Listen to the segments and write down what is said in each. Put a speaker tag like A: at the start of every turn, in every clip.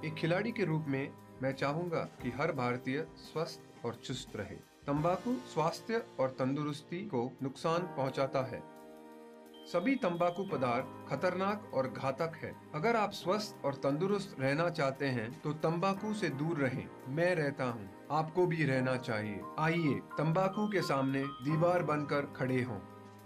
A: एक खिलाड़ी के रूप में मैं चाहूंगा कि हर भारतीय स्वस्थ और चुस्त रहे। तंबाकू स्वास्थ्य और तंदुरुस्ती को नुकसान पहुंचाता है। सभी तंबाकू पदार्थ खतरनाक और घातक है। अगर आप स्वस्थ और तंदुरुस्त रहना चाहते हैं तो तंबाकू से दूर रहें। मैं रहता हूं, आपको भी रहना चाहिए। आइए तंबाकू के सामने दीवार बनकर खड़े हों।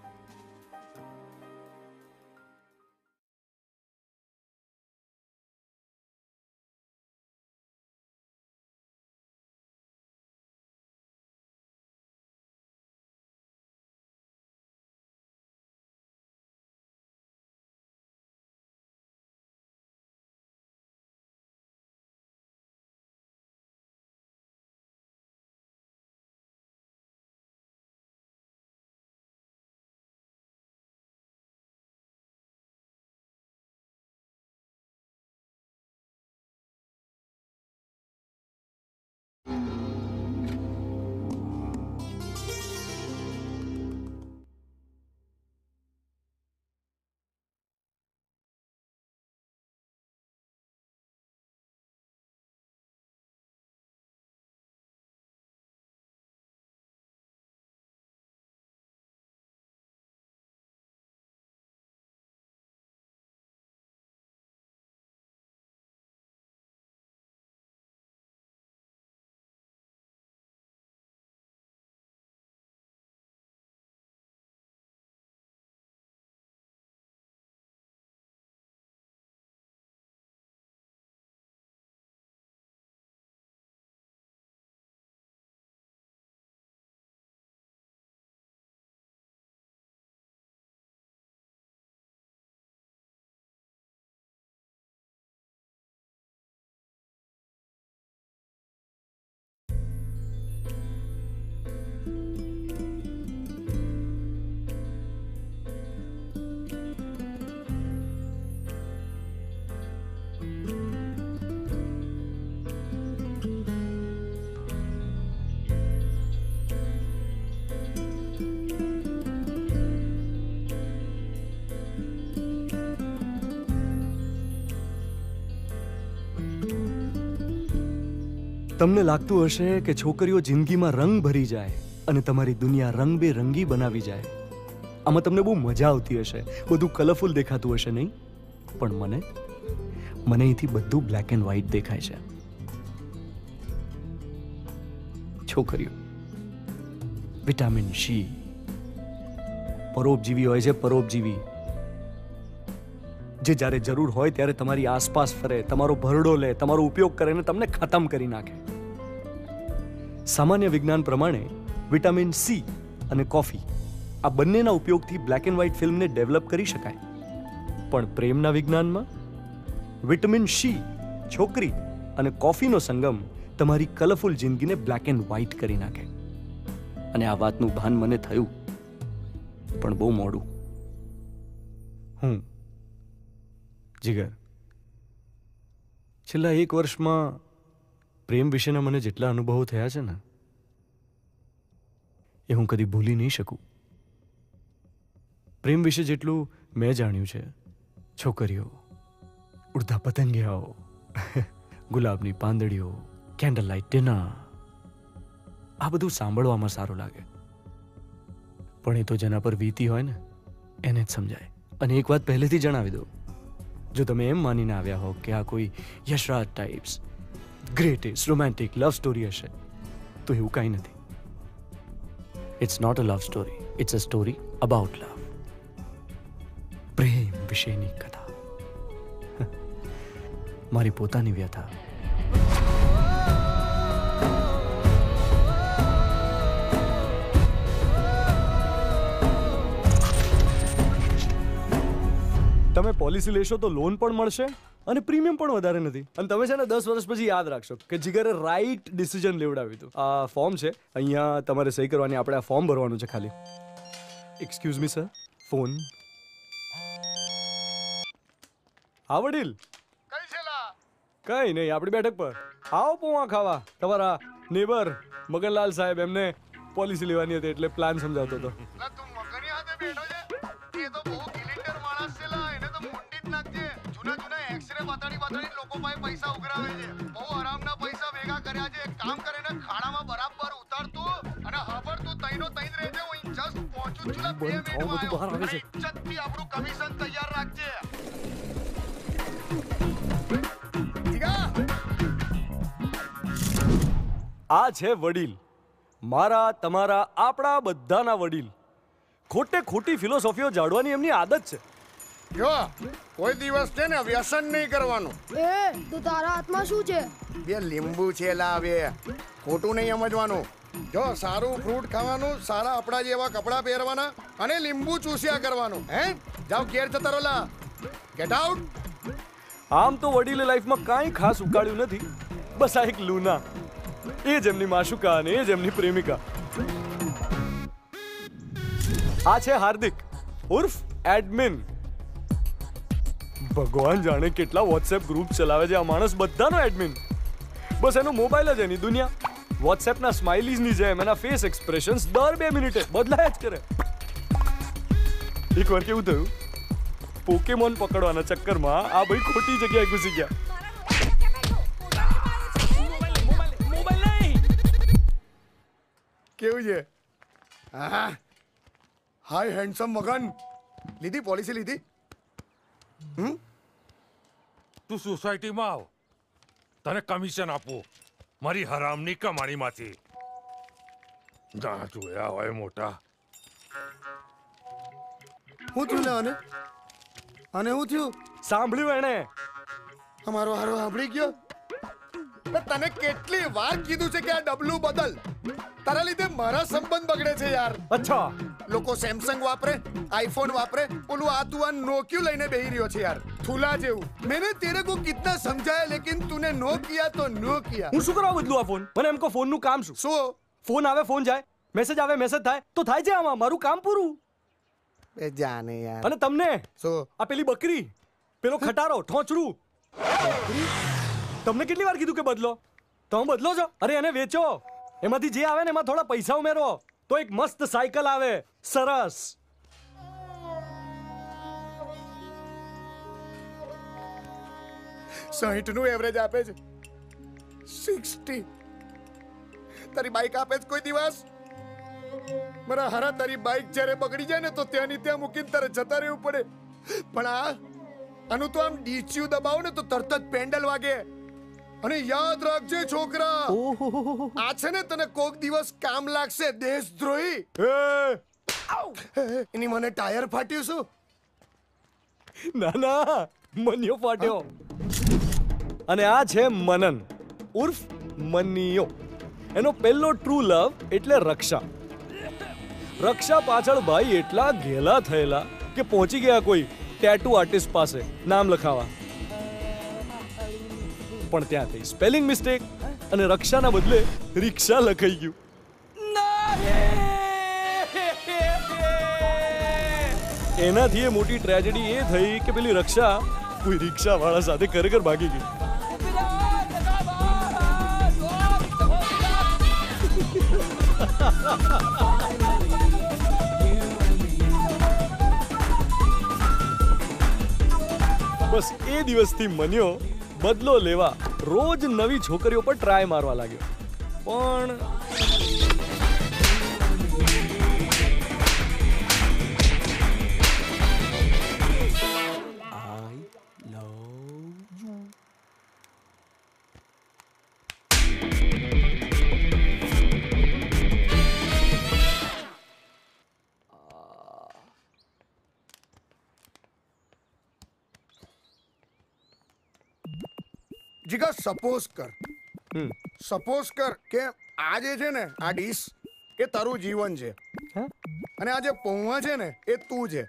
B: તમને લાગતું હશે કે છોકરીઓ જિંદગીમાં રંગ ભરી જાય અને તમારી દુનિયા રંગબેરંગી બનાવી જાય. આમાં તમને બહુ મજા આવતી હશે, બધું કલરફુલ દેખાતું હશે, નહીં? પણ મને અહીંથી બધું બ્લેક એન્ડ વ્હાઇટ દેખાય છે. છોકરીઓ વિટામિન સી, પરોપજીવી હોય છે, પરોપજીવી, જે જ્યારે જરૂર હોય ત્યારે તમારી આસપાસ ફરે, તમારો ભરડો લે, તમારો ઉપયોગ કરે અને તમને ખતમ કરી નાખે. સામાન્ય વિજ્ઞાન પ્રમાણે વિટામિન સી અને કોફી આ બંનેના ઉપયોગથી બ્લેક એન્ડ વ્હાઇટ ફિલ્મને ડેવલપ કરી શકાય. પણ પ્રેમના વિજ્ઞાનમાં વિટામિન સી, છોકરી અને કોફીનો સંગમ તમારી કલરફુલ જિંદગીને બ્લેક એન્ડ વ્હાઇટ કરી નાખે. અને આ વાતનું ભાન મને થયું, પણ બહુ મોડું. જીગર, છેલ્લા 1 વર્ષમાં પ્રેમ વિશેના મને જેટલા અનુભવો થયા છે ને, એ હું કદી ભૂલી નહીં શકું. પ્રેમ વિશે જેટલું મેં જાણ્યું છે, છોકરીઓ, ઉડતા પતંગિયાઓ, ગુલાબની પાંદડીઓ, કેન્ડલ લાઇટ ડિનર, આ બધું સાંભળવામાં સારું લાગે, પણ એ તો જેના પર વીતી હોય ને એને જ સમજાય. અને એક વાત પહેલેથી જણાવી દઉં, જો તમે એમ માનીને આવ્યા હો કે આ કોઈ Yashraj types greatest romantic love story હશે, તો એવું કાંઈ નથી. It's not a love story, it's a story about love. પ્રેમ વિશેની કથા, મારી પોતાની વ્યથા. તમે પોલિસી લેશો તો લોન પણ મળશે અને પ્રીમિયમ પણ વધારે નથી. અને તમે છે ને 10 વર્ષ પછી યાદ રાખશો કે જીગરે રાઈટ ડિસિઝન લેવડાવ્યું હતું. આ ફોર્મ છે, અહીંયા તમારે સહી કરવાની, આપણે આ ફોર્મ ભરવાનું છે ખાલી. Excuse me sir, phone. હા વડીલ,
C: કઈ છેલા?
B: કઈ નહીં, આપણી બેઠક પર આવો પૌવા ખાવા. તમારા નેબર મગનલાલ સાહેબ, એમને પોલિસી લેવાની હતી એટલે પ્લાન સમજાવતો હતો.
C: તું મગની હાથે બેઠો છે? એ તો બહુ ગિલિન્ડર માણસ છેલા, એને તો મુંડી જ નાખજે. જૂના એક્સરે બાતાડી લોકો પાસે પૈસા પૈસા ઉઘરાવે છે. બહુ આરામના પૈસા ભેગા કર્યા છે. એક કામ કરીને ખાડામાં બરાબર ઉતાર તું અને હબર તું તઈનો તઈ જ રહેજે. હું જસ્ટ પહોંચું છું ને 2 મિનિટમાં આવ્યો. અને ઇજ્જતથી આપણું કમિશન તૈયાર રાખજે. જીગા
B: આ છે વડીલ, મારા તમારા આપણા બધાના વડીલ. ખોટે ખોટી ફિલોસોફીઓ જાળવાની એમની આદત છે.
C: જો કોઈ દિવસ છે ને વ્યસન નહીં કરવાનું.
D: એ તો તારા હાથમાં શું છે?
C: બે લીંબુ છે લાવે. ખોટું નહીં સમજવાનું. જો સારું ફ્રૂટ ખાવાનું, સારા આપણા જેવા કપડાં પહેરવાના અને લીંબુ ચૂસ્યા કરવાનું. હે જાઓ ઘેર જતા રહો લા. Get out.
B: આમ તો વડીલે લાઈફમાં કાંઈ ખાસ ઉકાળ્યું નથી, બસ આ એક લૂના, એ જ એમની માશુકા અને એ જ એમની પ્રેમિકા. આ છે હાર્દિક ઉર્ફ એડમિન. ભગવાન જાણે કેટલા વોટ્સએપ ગ્રુપ ચલાવે છે આ માણસ, બધાનો એડમિન. બસ એનો મોબાઈલ જ એની દુનિયા. વોટ્સએપના સ્માઇલીઝની જેમ એના ફેસ એક્સપ્રેશન્સ દર 2 મિનિટે બદલાયા જ કરે. એકવાર કેવું થયું, પોકેમોન પકડવાના ચક્કરમાં આ ભાઈ ખોટી જગ્યાએ ઘૂસી ગયા.
C: કેવું છે? હા હાય હેન્ડસમ મગન. લીધી પોલિસી લીધી?
E: તું સોસાયટીમાં આવ, તને કમિશન આપું મારી હરામની કમાણીમાંથી. ના જોયા હોય મોટા.
C: હું થયું લે અને હું થયું?
B: સાંભળ્યું એણે?
C: અમારો હારો સાંભળી ગયો. તને કેટલી વાર કીધું છે કે આ ડબલું બદલ. તારા લીધે મારા સંબંધ બગડે છે યાર.
B: અચ્છા,
C: લોકો સેમસંગ વાપરે, આઈફોન વાપરે, ઓલું આ તું આ નોકિયો લઈને બેહી રહ્યો છે યાર, થૂલા જેવું. મેને તેરે કો કિतना સમજાયા લેકિન તूने નો કિયા તો નો કિયા.
B: હું શું કરવા બદલું આ ફોન? મને એમ કહો ફોનનું કામ શું?
C: શું?
B: ફોન આવે ફોન જાય, મેસેજ આવે મેસેજ થાય, તો થાય છે આમાં મારું કામ પૂરું.
C: એ જાને યાર.
B: અને તમને
C: શું?
B: આ પેલી બકરી, પેલો ખટારો, ઠોંચડું, તમને કેટલી વાર કીધું કે બદલો? તમે બદલો છો? અરે એને વેચો, એમાંથી જે આવે ને એમાં થોડા પૈસા ઉમેરો, તો એક મસ્ત સાયકલ આવે, સરસ.
C: નું એવરેજ આપે છે, 60. તારી બાઈક આપે છે કોઈ દિવસ? મારા હારા તારી બાઈક જ્યારે બગડી જાય ને તો ત્યાંની ત્યાં મૂકીને તારે જતા રહેવું પડે. પણ આનું તો આમ ડીચ્યુ દબાવો ને તો તરત જ પેન્ડલ વાગે. અને યાદ રાખજે છોકરા, આ છે ને તને કોક દિવસ કામ લાગશે, દેશદ્રોહી. એની મને ટાયર ફાટ્યું શું?
B: ના ના, મનિયો ફાટ્યો. અને આ છે મનન ઉર્ફ મનિયો. એનો પહેલો ટ્રુ લવ એટલે રક્ષા. રક્ષા પાછળ ભાઈ એટલા ઘેલા થયેલા કે પહોંચી ગયા કોઈ ટેટુ આર્ટિસ્ટ પાસે નામ લખાવા. પણ ત્યાં થઈ સ્પેલિંગ મિસ્ટેક અને રક્ષાના બદલે રિક્ષા લખાઈ ગયું. એનાથી એ મોટી ટ્રેજેડી એ થઈ કે પેલી રક્ષા કોઈ રિક્ષા વાળા સાથે ખરેખર ભાગી ગઈ. બસ એ દિવસથી મન્યો બદલો લેવા રોજ નવી છોકરીઓ પર ટ્રાય મારવા લાગ્યો. પણ
C: જીગા સપોઝ કર કે આ જે છે ને આ ડીશ એ તારું જીવન છે અને આ જે પૌવા છે ને એ તું છે.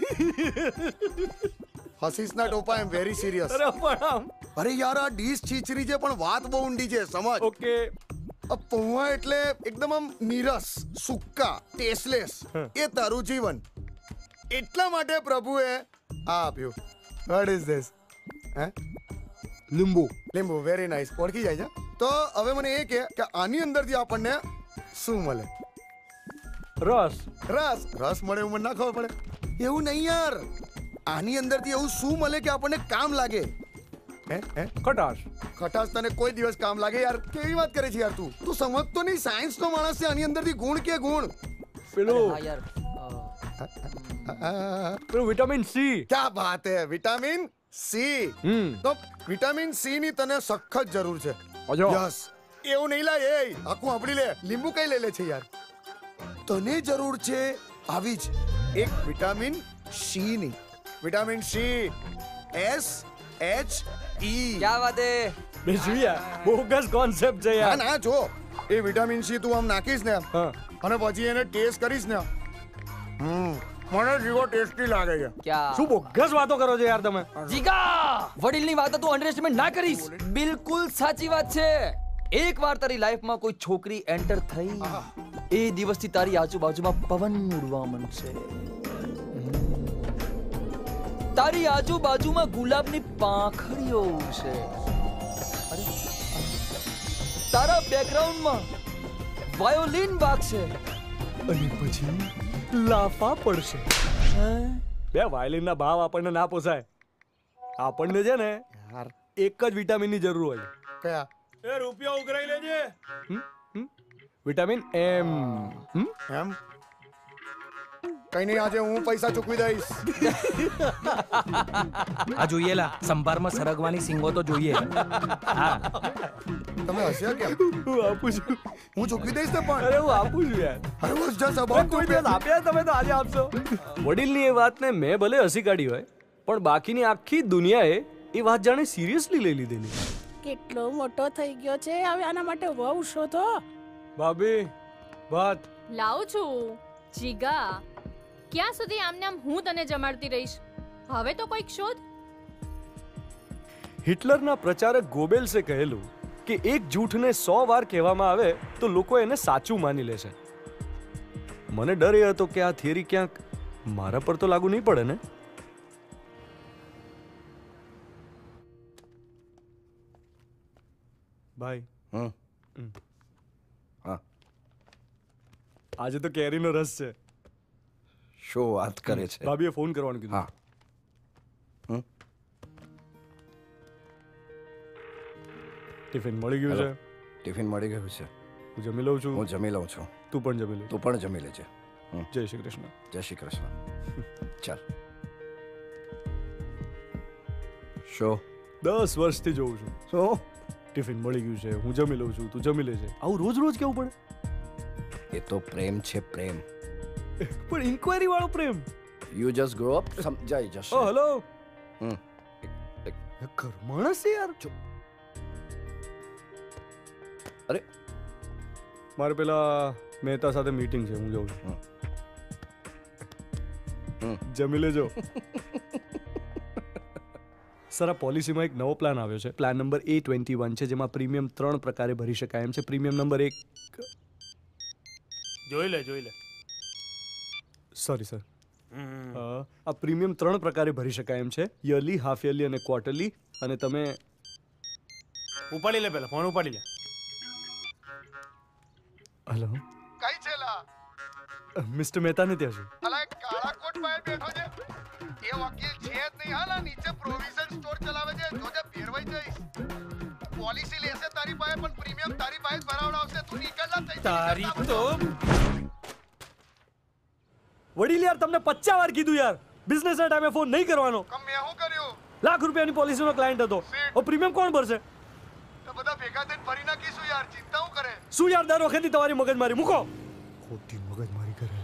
C: હસીસના ટોપા, આઈ એમ વેરી સિરિયસ. અરે યાર આ ડીશ છીછરી છે પણ વાત બહુ ઊંડી છે, સમજ.
B: ઓકે.
C: પૌવા એટલે એકદમ આમ નીરસ, સુક્કા, ટેસ્ટલેસ. એ તારું જીવન. એટલા માટે પ્રભુએ આ આપ્યું. What is this? હે? લીંબુ. Very nice. ઓળખી જાય છે. તો હવે મને એ કે આની અંદરથી આપણને શું મળે?
B: રસ.
C: રસ મળે એવું મને ના ખબર પડે. એવું નહીં યાર, આની અંદરથી એવું શું મળે કે આપણને કામ લાગે?
B: ખટાશ.
C: ખટાશ તને કોઈ દિવસ કામ લાગે યાર? કેવી વાત કરે છે યાર તું? તું સમજતો નહીં, સાયન્સ નો માણસ છે. આની અંદરથી ગુણ કે ગુણ?
B: પેલું
F: હા યાર
B: પેલું વિટામિન સી.
C: ક્યા બાત હે, વિટામિન સી. તો વિટામિન સી ની તને સખત જરૂર છે. યસ, એવું નહીં લાય. એ આખું આપડી લે, લીંબુ કઈ લઈ લે છે યાર? તને જરૂર છે આવી જ એક વિટામિન સી ની. Vitamin C, SHE.
F: ક્યાં વાત હે?
B: બેસુયા બોગસ કોન્સેપ્ટ છે
C: ના
B: યાર.
C: ના, જો એ વિટામિન સી તું આમ નાખીશ ને
B: હા.
C: અને પછી એને ટેસ્ટ કરીશ ને, મને જીવો ટેસ્ટી લાગે છે.
F: ક્યાં?
B: શું બોગસ વાતો કરો છો યાર તમે?
F: જીગા, વડીલની વાતો તું અંડરએસ્ટિમેટ ના કરીશ. બિલકુલ સાચી વાત છે. એકવાર તારી લાઈફમાં કોઈ છોકરી એન્ટર થઈ, એ દિવસથી તારી આજુબાજુમાં પવન ઉડવા માંડશે. તારી આજુબાજુમાં ગુલાબની પાંખડીઓ ઉડશે. અરે, તારા બેકગ્રાઉન્ડમાં વાયોલિન વાગશે.
B: અને પછી લાફા પડશે. બે વાયલિનના ભાવ આપણને ના પોસાય. આપણને છે ને
C: યાર
B: એક જ વિટામિનની જરૂર હોય.
C: કયા?
B: એ રૂપિયા ઉઘરાઈ લેજે. વિટામિન એમ.
C: એમ કઈ નહીં, આજે હું પૈસા ચૂકવી દઈશ.
G: આ જોઈએ લા, સંભારમાં સરગવાની સિંગો તો જોઈએ.
C: તમે હસ્યા કેમ?
B: હું આપું છું.
C: હું ચૂકવી દઈશ ને પણ.
B: અરે હું આપું છું યાર.
C: I was just about to
B: કોઈ
C: pay.
B: દિવસ આપ્યા તમે તો આજે આપશો. વડીલની એ વાતને મેં ભલે હસી કાઢી હોય, પણ બાકીની આખી દુનિયાએ એ વાત જાણે સિરિયસલી લઈ લીધેલી.
H: કેટલો મોટો થઈ ગયો છે, હવે આના માટે વહુ શોધો.
B: ભાભી વાત.
I: લાવું છું. જીગા, ક્યાં સુધી આમને આમ હું તને જમાડતી રહીશ? હવે તો કોઈક શોધ.
B: હિટલરના પ્રચારક ગોબેલ્સે કહેલું કે એક જૂઠને 100 વાર કહેવામાં આવે તો લોકો એને સાચું માની લે છે. મને ડર એ હતો કે આ થિયરી ક્યાંક મારા પર તો લાગુ નહીં પડે ને. ભાઈ,
C: હા.
B: આજે તો કેરીનો રસ છે.
C: શું વાત કરે છે?
B: ભાભીએ ફોન કરવાનું કીધું.
C: હા.
B: ટિફિન મળી ગયું છે.
C: ટિફિન મળી ગયું છે.
B: હું જમી લઉં છું.
C: હું જમી લઉં છું.
B: તું પણ જમી લે.
C: તું પણ જમી લેજે.
B: જય શ્રી કૃષ્ણ.
C: જય શ્રી કૃષ્ણ. ચાલ. શું
B: 10 વર્ષથી જોઉં છું.
C: શું?
B: ટિફિન મળી ગયું છે, હું જમી લઉં છું, તું જમી લેજે. આવું રોજ રોજ કેવું પડે?
C: એ તો પ્રેમ છે, પ્રેમ.
B: પણ ઇન્ક્વાયરી વાળો પ્રેમ.
C: યુ જસ્ટ ગ્રો અપ, સમજાઈ જશે.
B: Oh hello.
C: હમ.
B: ઘર માણસ છે યાર.
C: અરે
B: મારે પેલા મહેતા સાથે મીટિંગ છે, હું જાઉં છું. જમી લેજો. સર, આ પોલિસીમાં એક નવો પ્લાન આવ્યો છે. પ્લાન નંબર A21 છે, જેમાં પ્રીમિયમ 3 પ્રકારે ભરી શકાય એમ છે. Premium number 1.
G: જોઈ લે.
B: Sorry sir. આ પ્રીમિયમ 3 પ્રકારે ભરી શકાય એમ છે. યરલી, હાફ યરલી અને ક્વાર્ટરલી. અને તમે
G: ઉપાડી લે, પેલા ફોન ઉપાડી લે.
B: હેલો,
C: કઈ છે લા?
B: મિસ્ટર મહેતા ને ત્યાં છું.
C: અલા એક કાળા કોટ માં બેઠો છે. એ વકીલ છે જ નહીં. હાલા નીચે પ્રોવિઝન સ્ટોર ચલાવે છે. જોજે ફેરવાઈ જઈશ. પોલિસી લેશે તારી પાસે, પણ પ્રીમિયમ તારી પાસે જ ભરાવડાવશે. તું નીકળ જા તઈ.
G: તારી તો
B: વડીલ યાર, તમને 50 વાર કીધું યાર, બિઝનેસ ના ટાઈમે ફોન નહીં કરવાનો.
C: કમ મેં શું કર્યું?
B: લાખ રૂપિયાની પોલિસીનો ક્લાયન્ટ હતો. ઓ પ્રીમિયમ કોણ ભરશે?
C: તો બધા ભેગા થઈને ભરી નાખીશું યાર. ચિંતા હું કરે?
B: શું યાર, દર વખતે તમારી મગજમારી મૂકો. ખોટી મગજમારી કરે.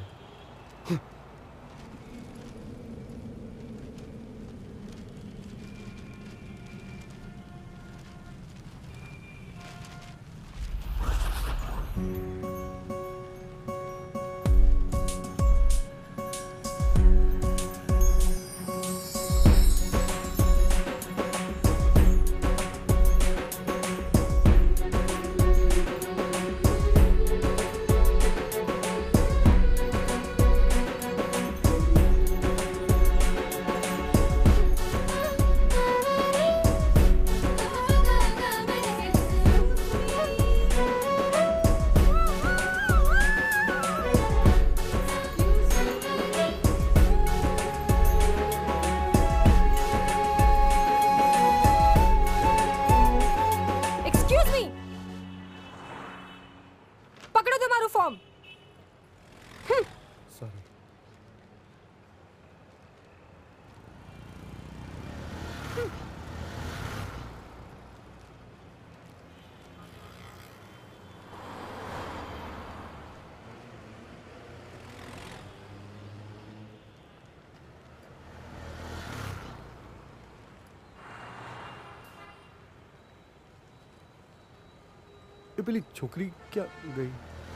H: તારું ફોર્મ.
B: સોરી. એ પેલી છોકરી ક્યાં ગઈ?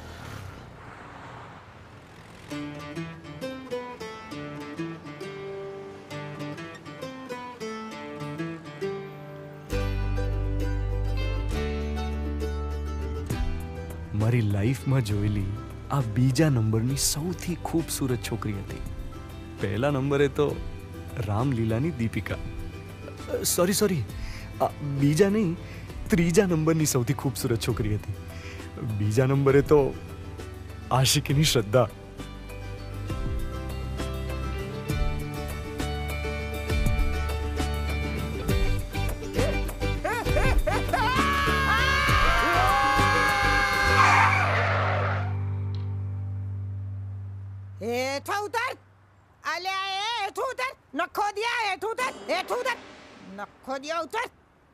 B: મારી લાઈફમાં જોયેલી આ બીજા નંબરની સૌથી ખૂબસૂરત છોકરી હતી. પહેલા નંબરે તો રામલીલાની દીપિકા. સોરી, બીજા નહીં, ત્રીજા નંબરની સૌથી ખૂબસૂરત છોકરી હતી. બીજા નંબરે તો આશિકીની શ્રદ્ધા.
J: हेठा उतर अल्या हेठू उतर नखो दिया हेठू उतर नखो दिया उतर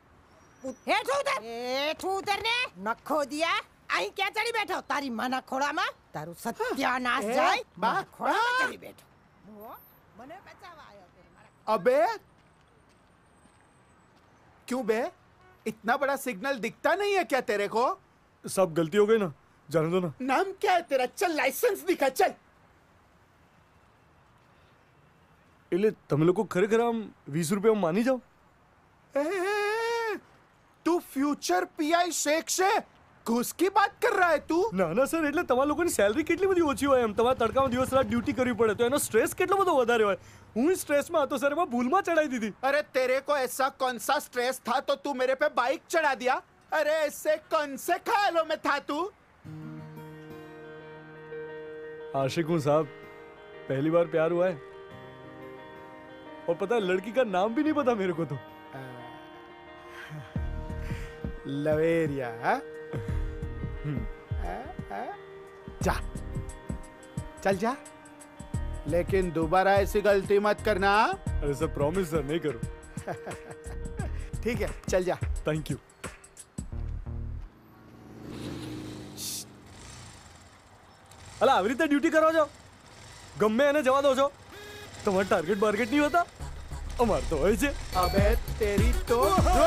J: हेठू उतर ने नखो दिया અહીં ક્યાં ચડી બેઠો તારી માના ખોળામાં તારું સત્યાનાશ જાય બા ખોળામાં ચડી બેઠો મને બચાવવા આવ્યો તે મારા
C: अबे क्यों बे इतना बड़ा सिग्नल दिखता नहीं है क्या तेरे को?
B: सब गलती हो गई ना, जाने दो ना.
C: नाम क्या है तेरा? चल लाइसेंस दिखा चल.
B: એટલે તમે લોકો ખરેખર આમ 20 રૂપિયા માની જાઓ?
C: तू फ्यूचर पीआई शेख से घूस की बात कर रहा है तू?
B: ના ના સર, એટલે તમારા લોકોની સેલરી કેટલી બધી ઓછી હોય, એમ તમારે તડકામાં દિવસ રાત ડ્યુટી કરવી પડે તો એનો સ્ટ્રેસ કેટલો બધો વધારે હોય. હું સ્ટ્રેસમાં હતો સર, એમાં ભૂલમાં ચડાવી દીધી.
C: अरे तेरे को ऐसा कौन सा स्ट्रेस था तो तू मेरे पे बाइक चढ़ा दिया? अरे ऐसे कौन से ख्यालों में था तू?
B: आशिक हूँ साहब, पहली बार प्यार हुआ है और पता है लड़की का नाम भी नहीं पता मेरे को तो.
C: लवेरिया जा चल जा, लेकिन दोबारा ऐसी गलती मत करना.
B: अरे सर प्रॉमिस सर, नहीं करो.
C: ठीक है चल जा.
B: Thank you. अला આવી રીતે ડ્યુટી કરો છો, ગમે એને જવા દો છો. તમારો ટાર્ગેટ બાર્ગેટ નહીં હોતા, અમાર તો હોય છે.
C: अबे तेरी तो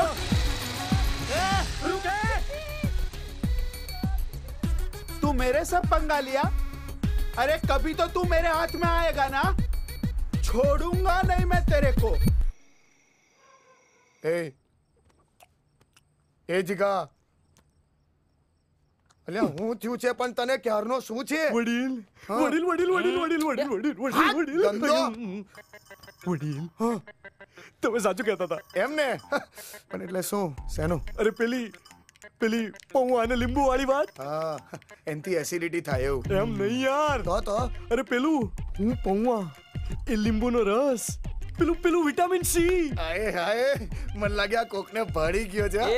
C: तू मेरे से पंगा लिया? अरे कभी तो तू मेरे हाथ में आएगा ना, छोड़ूंगा नहीं मैं तेरे को.
K: ए जिगा અલ્યા હું થયું છે પણ તને ક્યારનો શું છે?
B: વડીલ વડીલ વડીલ વડીલ વડીલ વડીલ વડીલ વડીલ વડીલ વડીલ તમે સાચું કહેતા હતા
K: એમ ને? પણ એટલે શું શેનું?
B: અરે પેલી પેલી પૌવા અને લીંબુ વાળી વાત.
K: હા, એનથી એસિડિટી થાય એવું.
B: એમ નહીં યાર.
K: તો
B: અરે પેલું હું પૌવા એ લીંબુનો રસ, પેલું પેલું વિટામિન સી.
K: હાય હાય, મને લાગ્યા કોકને ભળી ગયો છે.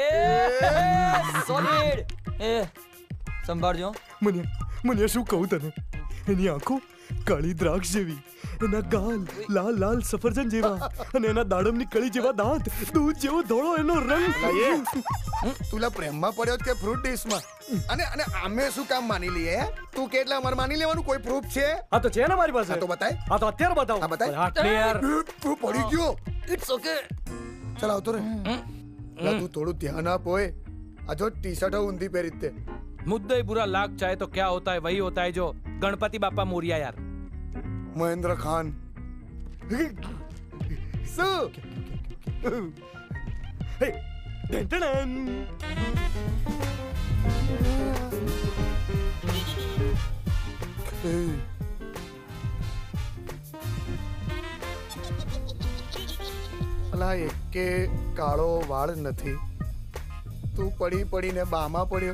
F: સોલિડ એ સંભાળજો.
B: મને મને શું કહું તને, એની આંખો કાળી દ્રાક્ષ જેવી, એના ગાલ લાલ લાલ સફરજન જેવા અને એના દાડમની કળી જેવા દાંત, દૂધ જેવો ધોળો એનો રંગ.
K: તુલા પ્રેમમાં પડ્યો કે ફ્રૂટ ડીશમાં? અને અને આમે શું કામ માની લઈએ? તું કેટલા અમાર માની લેવાનું કોઈ પ્રૂફ છે?
B: હા તો છે ને મારી પાસે.
K: તો બતાય.
B: હા તો અત્યારે બતાવો.
K: હા બતાય.
B: યાર
K: તું પડી ગયો.
F: It's okay.
K: ચાલ આવતો રે. તું થોડું ધ્યાન આપ હોય. આ જો ટી શર્ટ ઊંધી પહેરી તે.
G: मुद्दे बुरा लाग चाहे तो क्या होता है वही होता है जो गणपति बापा मोरिया यार.
K: महेंद्र खान सो
B: हे डन
K: અલા એકે કાળો વાળ નથી. તું પડી પડીને બામાં પડ્યો.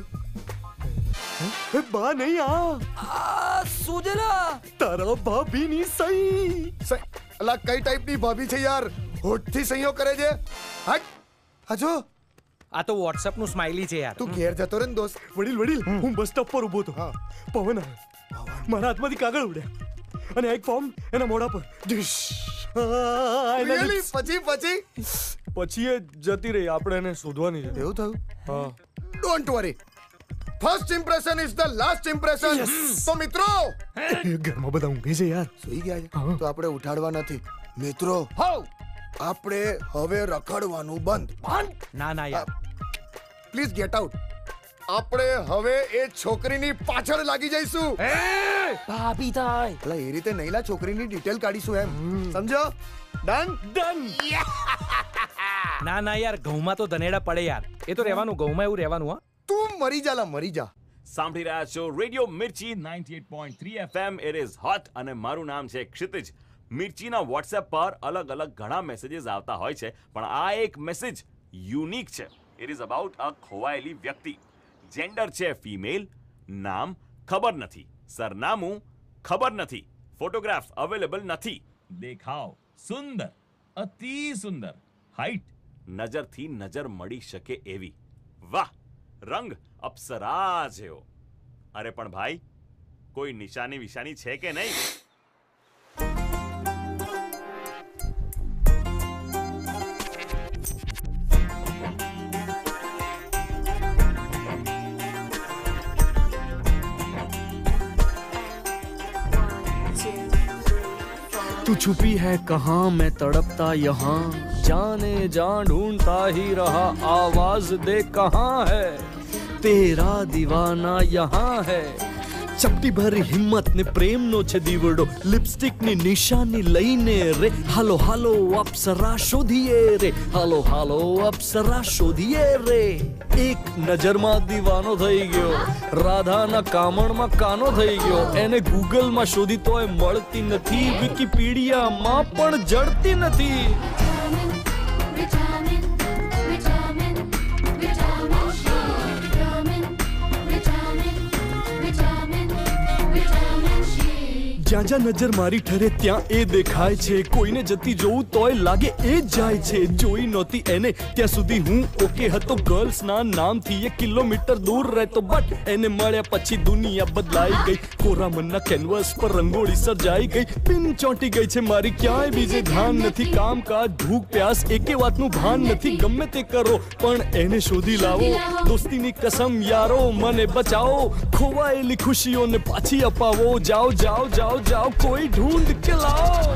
B: બા નહીં,
F: આ સુજલા
B: તારા ભાભીની સહી.
K: અલા કઈ ટાઈપની ભાભી છે યાર? હોઠથી સહીઓ કરે છે. હટ હજો
G: આ તો વોટ્સએપ નું સ્માઈલી છે યાર.
K: તું ઘેર જતો રે ને દોસ્ત.
B: વડીલ હું બસ સ્ટોપ પર ઊભો હતો. પવન આવ્યો, મારા હાથમાંથી કાગળ ઉડ્યા અને એક ફોર્મ એના મોઢા પર
K: Really? પછી
B: એ જતી રહી. આપણે એને શોધવાની છે.
K: એવું થયું?
B: હા.
K: Don't worry, first impression is the last impression. તો મિત્રો,
B: ઘરમાં બધા ઊંઘે છે યાર.
K: સુઈ ગયા છે તો આપણે ઉઠાડવા નથી. મિત્રો, આપણે હવે રખડવાનું બંધ.
G: ના યાર,
K: પ્લીઝ ગેટ આઉટ. આપણે હવે એ છોકરીની પાછળ લાગી જઈશું.
F: ભાભી થાય.
K: એટલે એ રીતે નહીલા છોકરીની ડિટેલ કાઢીશું એમ. સમજો? ડન.
G: ના યાર, ઘઉંમાં તો ધનેડા પડે યાર. એ તો રહેવાનું, ઘઉંમાં એવું રહેવાનું. હા,
K: તું મરી જા.
L: સાંભળી રહ્યા છો radio Mirchi 98.3 FM. It is hot અને મારું નામ છે ક્ષિતિજ. મિર્ચીના વોટ્સએપ પર અલગ ઘણા મેસેજીસ આવતા હોય છે, પણ આ એક મેસેજ યુનિક છે. ઇટ ઇઝ અબાઉટ અ ખોવાયેલી વ્યક્તિ. જેન્ડર છે ફિમેલ, નામ ખબર નથી, સરનામું ખબર નથી, ફોટોગ્રાફ અવેલેબલ નથી, દેખાવ સુંદર, અતિ સુંદર, હાઈટ નજરથી નજર મળી શકે એવી, વાહ, રંગ અપ્સરા જેવો. અરે પણ ભાઈ, કોઈ નિશાની વિશાની છે કે નહીં?
B: तू छुपी है कहाँ, मैं तड़पता यहाँ, जाने जान ढूंढता ही रहा, आवाज दे कहाँ है, तेरा दीवाना यहाँ है. ચપટી ભરી હિંમત ને પ્રેમનો છે દીવડો, લિપસ્ટિક ની નિશાની લઈને રે, હાલો અપ્સરા શોધીએ રે, હાલો અપ્સરા શોધીએ રે. એક નજરમાં દીવાનો થઈ ગયો, રાધાના કામણમાં કાનો થઈ ગયો, એને ગૂગલમાં શોધી તોય મળતી નથી, વિકીપીડિયામાં પણ જડતી નથી. જ્યાં જ્યાં નજર મારી ઠરે ત્યાં એ દેખાય છે, કોઈને જતી જોઉં તોય લાગે એ જ જાય છે. જોઈ નહોતી એને ત્યાં સુધી હું ઓકે હતો, ગર્લ્સના નામથી 1 કિલોમીટર દૂર રહેતો, બટ એને મળ્યા પછી દુનિયા બદલાઈ ગઈ. કોરા મનના કેનવસ પર રંગોળી સર્જાઈ ગઈ, પિન ચોંટી ગઈ છે મારી, ક્યાંય બીજે ધ્યાન નથી, કામકાજ ભૂખ પ્યાસ એકે વાતનું ભાન નથી. ગમે તે કરો પણ એને શોધી લાવો, દોસ્તીની કસમ યારો મને બચાવો, ખોવાયેલી ખુશીઓને પાછી અપાવો. જાઓ જાઓ જાઓ जाओ कोई ढूंढ के लाओ.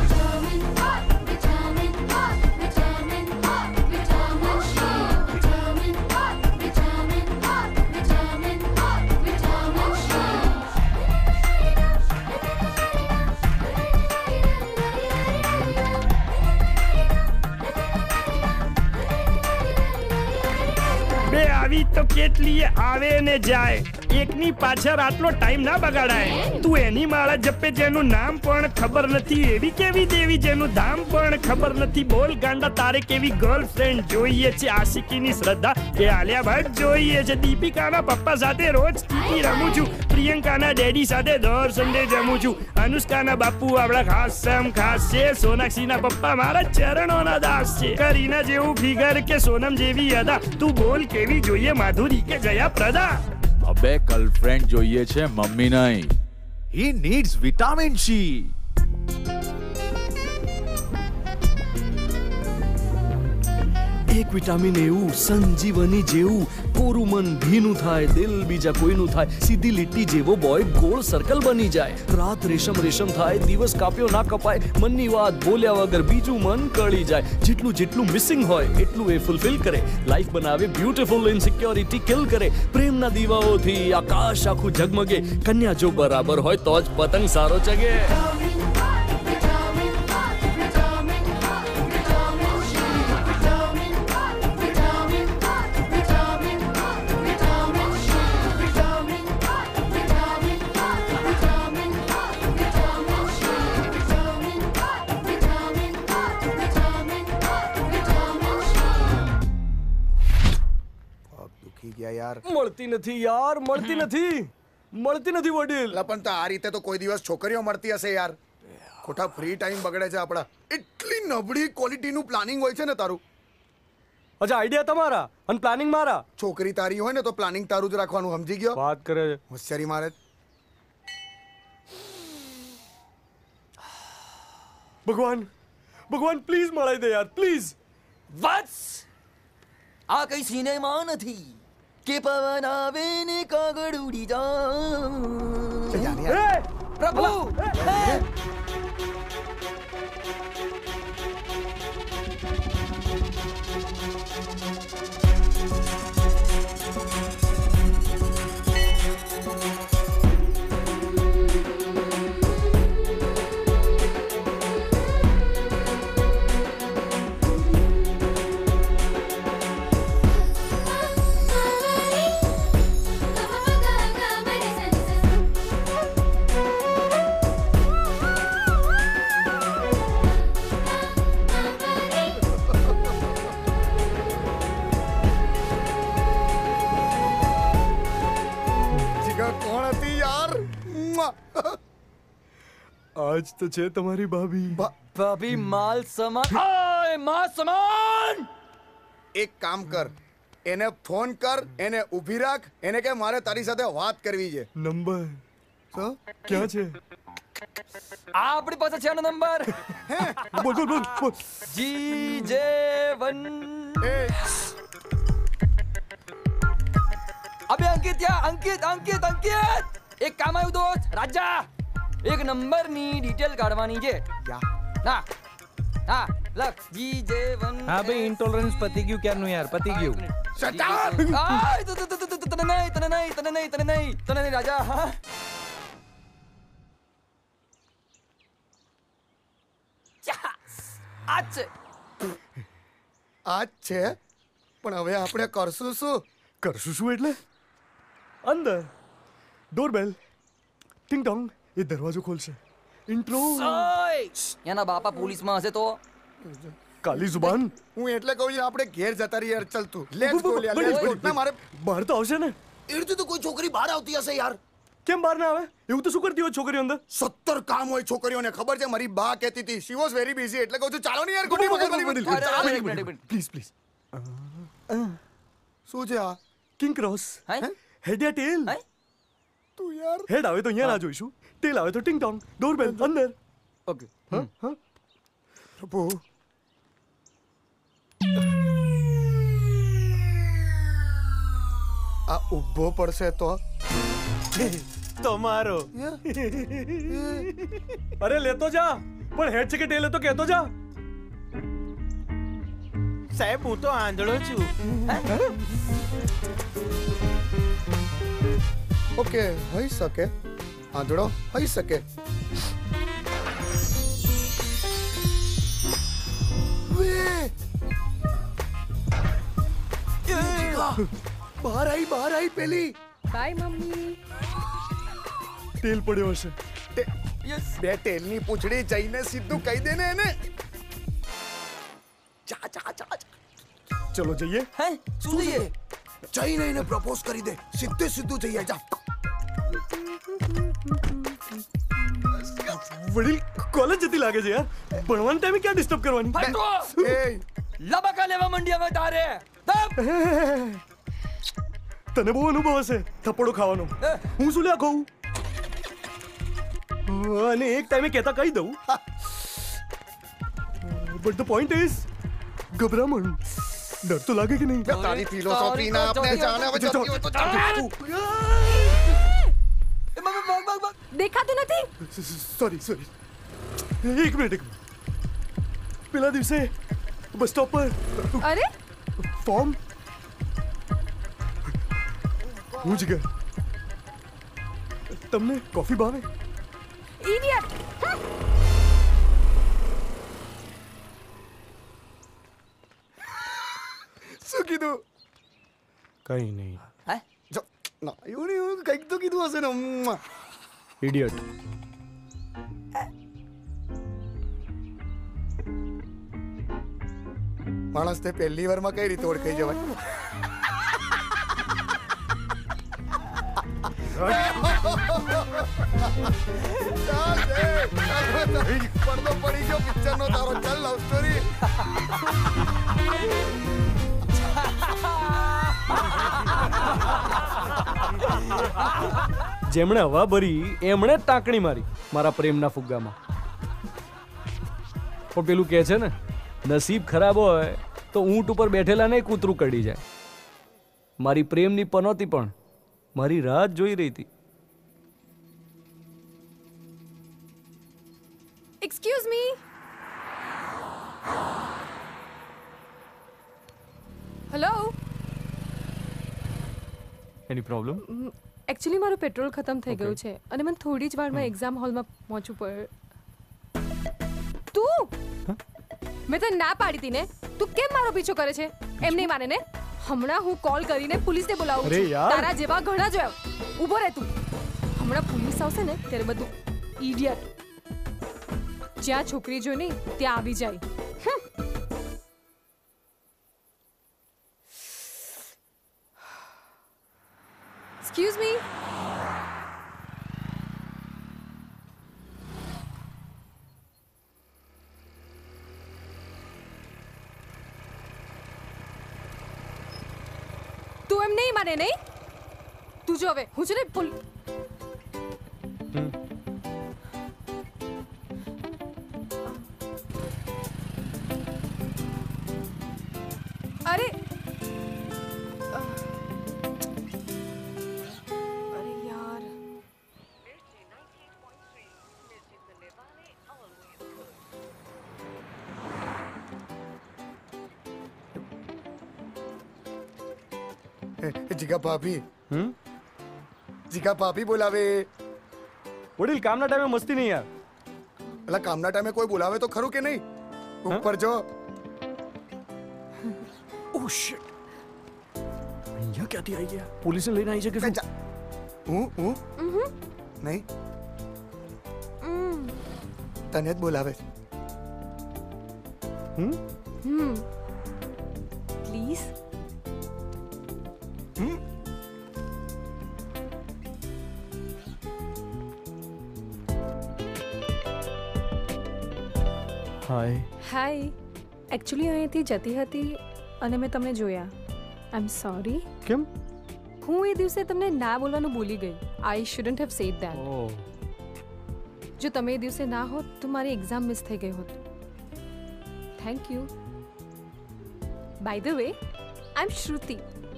M: બે આવી તો કેટલી આવે ને જાય, એકની પાછળ આટલો ટાઈમ ના બગાડાય. તું એની માળા જપે જેનું નામ પણ ખબર નથી, એવી કેવી દેવી જેનું ધામ પણ ખબર નથી. બોલ ગાંડા, તારે કેવી ગર્લફ્રેન્ડ જોઈએ છે? આશિકીની શ્રદ્ધા કે આલિયા ભટ્ટ જોઈએ છે? દીપિકાના પપ્પા સાથે રોજ ટીટી રમું છું, પ્રિયંકાના ડેડી સાથે દર સન્ડે જમું છું, અનુષ્કાના બાપુ આપણા ખાસ છે, સોનાક્ષીના પપ્પા મારા ચરણોના દાસ છે, કરીના જેવું ફિગર કે સોનમ જેવી અદા. તું બોલ કેવી જોઈએ, માધુરી કે જયા પ્રદા?
N: અબે ગર્લફ્રેન્ડ જોઈએ છે, મમ્મી નહીં. He needs vitamin C.
B: એક વિટામિન એવું સંજીવની જેવું, કોરું મન ભીનું થાય, દિલ બીજા કોઈનું થાય, સીધી લીટી જેવો બોય ગોળ સર્કલ બની જાય, રાત રેશમ થાય, દિવસ કાપ્યો ના કપાય, મનની વાત બોલ્યા વગર બીજું મન કળી જાય. જેટલું મિસિંગ હોય એટલું એ ફૂલફિલ કરે, લાઈફ બનાવે બ્યુટીફુલ, ઇનસિક્યોરિટી કિલ કરે. પ્રેમના દીવાઓથી આકાશ આખું ઝગમગે, કન્યા જો બરાબર હોય તો જ પતંગ સારો ચગે. મળતી નથી યાર, મળતી નથી વડીલ.
K: પણ આ રીતે તો કોઈ દિવસ છોકરીઓ મળતી હશે યાર. ખોટા ફ્રી ટાઈમ બગડે છે આપણા. એટલી નબળી ક્વોલિટીનું પ્લાનિંગ હોય છે ને તારું.
B: અચ્છા આઈડિયા તમારા અને પ્લાનિંગ મારા.
K: છોકરી તારી હોય ને તો પ્લાનિંગ તારું જ રાખવાનું, સમજી ગયો?
B: વાત કરે છે.
K: હોશિયારી મારે.
B: ભગવાન ભગવાન પ્લીઝ મળાઈ દે યાર પ્લીઝ.
F: વત્સ આ કઈ સિનેમા નથી કે પવન આવે ને કાગળ ઉડી જાય. પ્રભુ
B: આજ તો છે તમારી ભાભી.
F: ભાભી માલ સમાન. ઓય માલ સમાન.
K: એક કામ કર, એને ફોન કર, એને ઊભી રાખ, એને કે મારે તારી સાથે વાત કરવી છે.
B: નંબર ક્યાં છે?
F: આ આપણી પાસે છે નંબર.
B: બોલ બોલ બોલ બોલ.
F: GJ1. અબે અંકિત અંકિત અંકિત અંકિત એક કામ આવ્યું દોસ્ત. રાજા એક નંબરની ડિટેલ કાઢવાની છે. ના હા લખ GJ1.
G: હા ભાઈ ઇન્ટોલરન્સ પતી ગયું ક્યારનું યાર પતી ગયું.
F: Shut up. તને નહીં રાજા. હા
K: આજ છે પણ હવે આપણે કરશું શું?
B: કરશું શું એટલે અંદર ડોરબેલ ટિંગ ટોંગ એ દરવાજો ખોલશે. ઇન્ટ્રો.
F: એના બાપા પોલીસમાં હશે તો
B: કાલી જુબાન.
K: હું એટલે કહું છું આપણે ઘેર જતા રહીએ. ચાલ તું લેટ્સ ગો. ના મારે
B: બહાર તો આવશે ને.
K: એ રીતે તો કોઈ છોકરી બહાર આવતી હશે યાર.
B: કેમ બહાર ના આવે? એવું તો શું કરતી હોય છોકરીઓ અંદર?
K: 70 કામ હોય છોકરીઓને, ખબર છે? મારી બા કહેતી હતી શી વોઝ વેરી બિઝી. એટલે કહું છું ચાલો ને યાર ખોટી મગજમારી.
B: Please please.
K: શું છે આ?
B: King cross. હેડ યા ટેલ?
K: તું યાર
B: હેડ આવે તો અહીંયા ના જોઈશું, ટેલ આવે તો ટિંગ ટોંગ. ડોરબેલ અંદર.
F: ઓકે.
B: હા
K: પ્રભુ આ ઊભો પડશે તો
G: તમારો.
B: અરે લેતો જા, પણ હેડ છે કે ટેલ તો કહેતો જા.
G: સાહેબ હું તો આંધળો છું.
K: ઓકે હોઈ શકે, આંધળો હોઈ શકે. બહાર આવી પેલી.
I: By mummy.
B: ટેલ પડ્યો હશે.
K: બે ટેલની પૂંછડી જઈને સીધું કહી દે ને એને.
B: ચલો જઈએ.
F: હે શું જઈએ?
K: જઈને એને પ્રપોઝ કરી દે. સીધું જઈએ. જા.
B: વડીલ કોલેજ જતી લાગે છે યાર. ભણવાના ટાઈમે ક્યાં ડિસ્ટર્બ કરવાની?
F: લબકા લેવા મંડ્યા હવે તારે.
B: તને બહુ અનુભવ હશે થપ્પડો ખાવાનો. હું શું લ્યા ખાઉં? અને એક ટાઈમે કહેતા કહી દઉં. બટ ધ પોઈન્ટ ઇઝ ગભરામણ. ડર તો લાગે કે નહીં?
K: તારી ફિલોસોફી ના આપણે જાણે હવે જતી હોય તો ચાલ.
I: દેખાતું નથી.
B: સોરી. એક મિનિટ. પેલા દિવસે બસ સ્ટોપ પર.
I: અરે
B: ફોર્મ હું જ ગયા. તમને કોફી ભાવે?
I: ઇડિયટ.
K: શું કીધું?
B: કઈ નહીં.
K: ના એવું કંઈક તો કીધું હશે ને.
B: ઇડિયટ.
K: માણસ તે પહેલી વારમાં કઈ રીતે ઓળખાઈ જવાય? પડદો પડી ગયો પિક્ચર નો તારો. ચાલ લવ સ્ટોરી.
B: જેમણે હવા ભરી એમણે જ ટાંકણી મારી મારા પ્રેમના ફુગ્ગામાં. પણ પેલું કહે છે ને, નસીબ ખરાબ હોય તો ઊંટ ઉપર બેઠેલા નહીં કૂતરું કડી જાય. મારી પ્રેમની પનોતી પણ મારી રાહ જ જોઈ રહી હતી.
O: Excuse me. Hello.
B: Any problem?
O: Actually મારું પેટ્રોલ ખતમ થઈ ગયું છે અને મને થોડી જ વારમાં એક્ઝામ હોલમાં પહોંચવું પડે. તું મેં તને ના પાડી હતી ને, તું કેમ મારો પીછો કરે છે? એમ નહીં માને ને? હમણાં હું કોલ કરીને પોલીસને બોલાવું છું. તારા જેવા ઘણા જોયા. ઊભો રહે તું. હમણાં પોલીસ આવશે ને ત્યારે બધું ઇડિયટ. જ્યાં છોકરી જોઈ નહીં ત્યાં આવી જાય. Excuse me. તું એમ નહીં માને નહીં? તું જો હવે હું છે ને અરે યાર
K: જીગા ભાભી. જીગા ભાભી બોલાવે.
B: વડીલ કામના ટાઈમે મસ્તી નહીં યાર.
K: એટલે કામના ટાઈમે કોઈ બોલાવે તો ખરું કે નહીં? ઉપર જો.
B: Oh shit. અહીંયા ક્યાંથી આવી ગયા? પોલીસને લઈને આવી છે કે શું?
K: હું નહીં, તને જ બોલાવે છે.
O: પ્લીઝ.
B: હાય.
O: હાય. એકચ્યુઅલી અહીંથી જતી હતી અને મેં તમને જોયા. I am sorry.
B: કેમ?
O: હું એ દિવસે તમને ના બોલવાનું ભૂલી ગઈ. I shouldn't have said that. જો તમે એ દિવસે ના હોત તો મારી એક્ઝામ મિસ થઈ ગઈ હોત. Thank you. By the way, I am Shruti.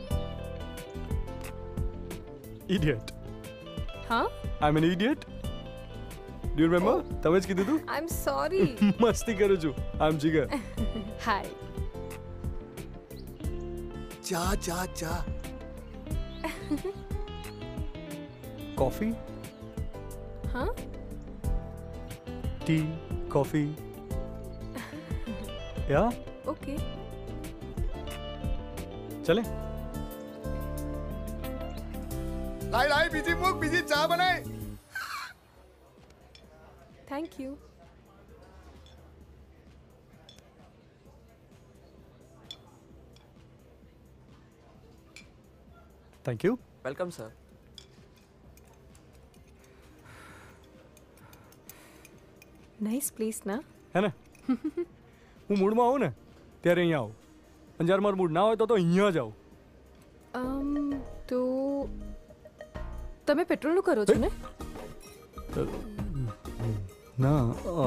B: Idiot.
O: હા?
B: I am an idiot. Do you remember? તમે જ કીધું તું?
O: I am sorry.
B: મસ્તી કરું છું. આઈ એમ જીગર.
O: હાય.
K: ચા ચા ચા.
B: કોફી?
O: હા?
B: Tea, coffee? યા?
O: ઓકે.
B: ચલે.
K: લાઈ બીજી મૂક, બીજી ચા બનાય.
O: Thank you.
B: Thank you.
F: Welcome sir.
O: Nice place ના?
B: હે ને? હું મૂડમાં આવું ને ત્યારે અહીંયા આવું. અને જ્યારે મારું મૂડ ના હોય તો અહીંયા જ આવું.
O: તો તમે પેટ્રોલનું કરો છો ને?
B: ના,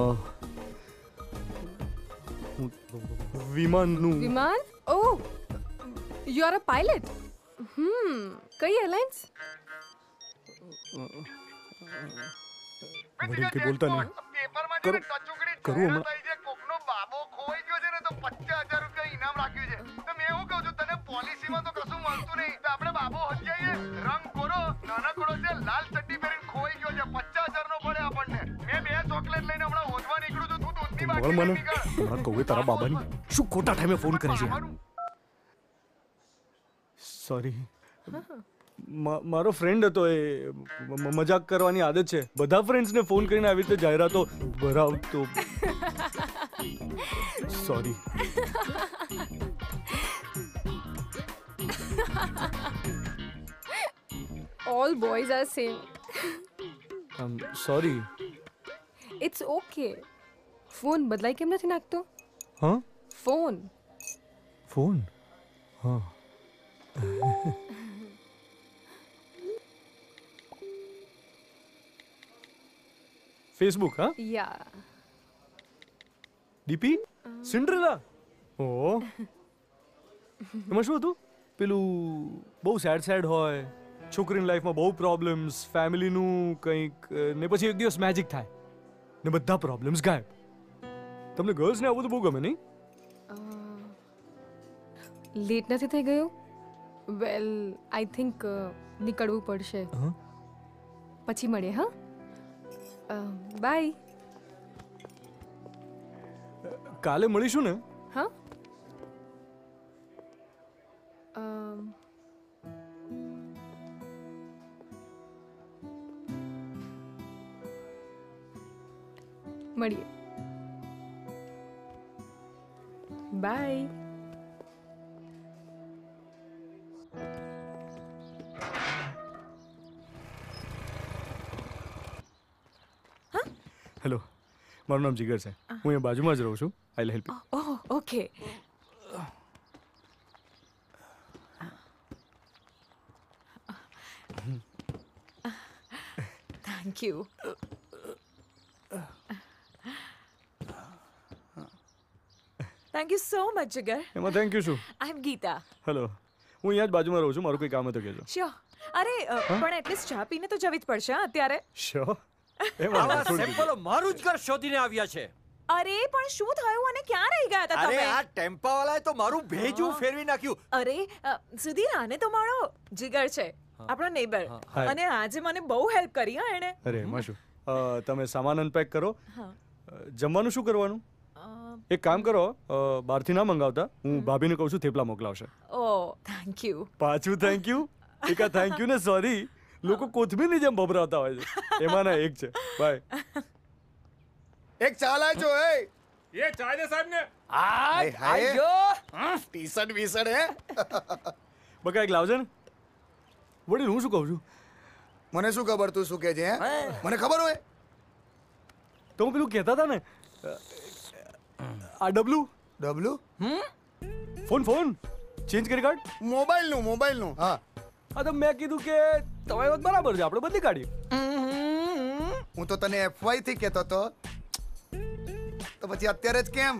B: વિમાનનું.
O: વિમાન? Oh, you are a pilot. કઈ એરલાઇન્સ?
B: વડીલ કે બોલતા નહીં. કરું હમણાં.
K: કોકનો બાબો ખોઈ ગયો છે ને તો 50,000 રૂપિયા ઇનામ રાખ્યું છે. તો મેં એવું કહું છું, તને પોલિસીમાં તો કશું મળતું નહીં. તો આપણે બાબો હજાઈએ રંગ કોરો નાનકડો છે, લાલ ચડ્ડી પહેરીને ખોઈ ગયો છે. 50,000 નો પડે આપણને. મેં 2 ચોકલેટ લઈને હમણાં હોદવા નીકળું છું. તું દૂધની બાટલી લઈને નીકળ.
B: હમણાં કહું તારા બાબાની શું ખોટા ટાઈમે ફોન કરે છે? સોરી. મારો ફ્રેન્ડ હતો, એ મજાક કરવાની આદત છે. બધા ફ્રેન્ડ્સને ફોન કરીને આવી રીતે જાહેરાતો ભરાવતો. Sorry.
O: All boys are same.
B: Sorry.
O: It's okay. Phone બદલાઈ કેમ નથી નાખતો?
B: હા?
O: ફોન.
B: ફોન? હા. ફેસબુક હા
O: યા
B: ડીપી સિન્ડ્રેલા ઓ એમાં શું હતું પેલું બહુ સેડ હોય છોકરીની લાઈફમાં બહુ પ્રોબ્લેમ્સ ફેમિલીનું કંઈક ને પછી એક દિવસ મેજિક થાય ને બધા પ્રોબ્લેમ્સ ગાયબ તમને ગર્લ્સને આવું તો બહુ ગમે નહીં
O: લેટ નથી થઈ ગયું વેલ આઈ થિંક નીકળવું પડશે પછી મળીએ હા બાય
B: કાલે મળીશું ને
O: હા મળીએ બાય
B: હેલો મારું નામ જીગર છે હું અહીંયા બાજુમાં જ રહું છું I help you
O: oh okay thank you
P: thank you so much Jigar
B: એમાં થેન્ક યુ શું
P: આઈ એમ ગીતા
B: હેલો હું અહીંયા જ બાજુમાં રહું છું મારું કોઈ કામ હતું કહેજો
P: શ્યોર અરે પણ એટલીસ્ટ ચા પીને તો જવી જ પડશે હા અત્યારે
B: શ્યોર
Q: આવા સેમ્પલો મારું જ ઘર શોધીને આવ્યા છે
P: અરે પણ શું થયું અને ક્યાં રહી ગયા હતા
Q: અરે
P: તમે
Q: આ ટેમ્પા વાળાએ તો મારું ભેજું ફેરવી નાખ્યું
P: અરે સુધીર આને તો મારો જીગર છે આપણો નેબર
B: Hi.
P: અને આજે મને બહુ હેલ્પ કરી હા એણે
B: અરે એમાં શું તમે સામાન અનપેક કરો
P: હા
B: જમવાનું શું કરવાનું એક કામ કરો બહારથી ના મંગાવતા હું ભાભીને કહું છું થેપલા મોકલાવશે
P: ઓ થેન્ક યુ
B: પાછું થેન્ક યુ એક આ થેન્ક યુ ને સોરી લોકો કોથમીરની જેમ ભભરાતા હોય છે એમાંના એક છે બાય
C: એક ચા લાવજો
E: એ ચાય દે સાહેબ ને
C: ટી શર્ટ વી શર્ટ હે
B: બકા એક લાવજે ને વડીલ હું શું કહું છું
C: મને શું ખબર તું શું કહે છે હે મને ખબર હોય
B: તો હું પેલું કહેતા હતા ને આ ડબલું ફોન ચેન્જ કરી કાઢ
C: મોબાઈલનું હા
B: હા તો મેં કીધું કે તમારી વાત બરાબર છે આપણે બદલી કાઢીએ
C: હું તો તને એફવાય થી કહેતો તો પછી અત્યારે જ કેમ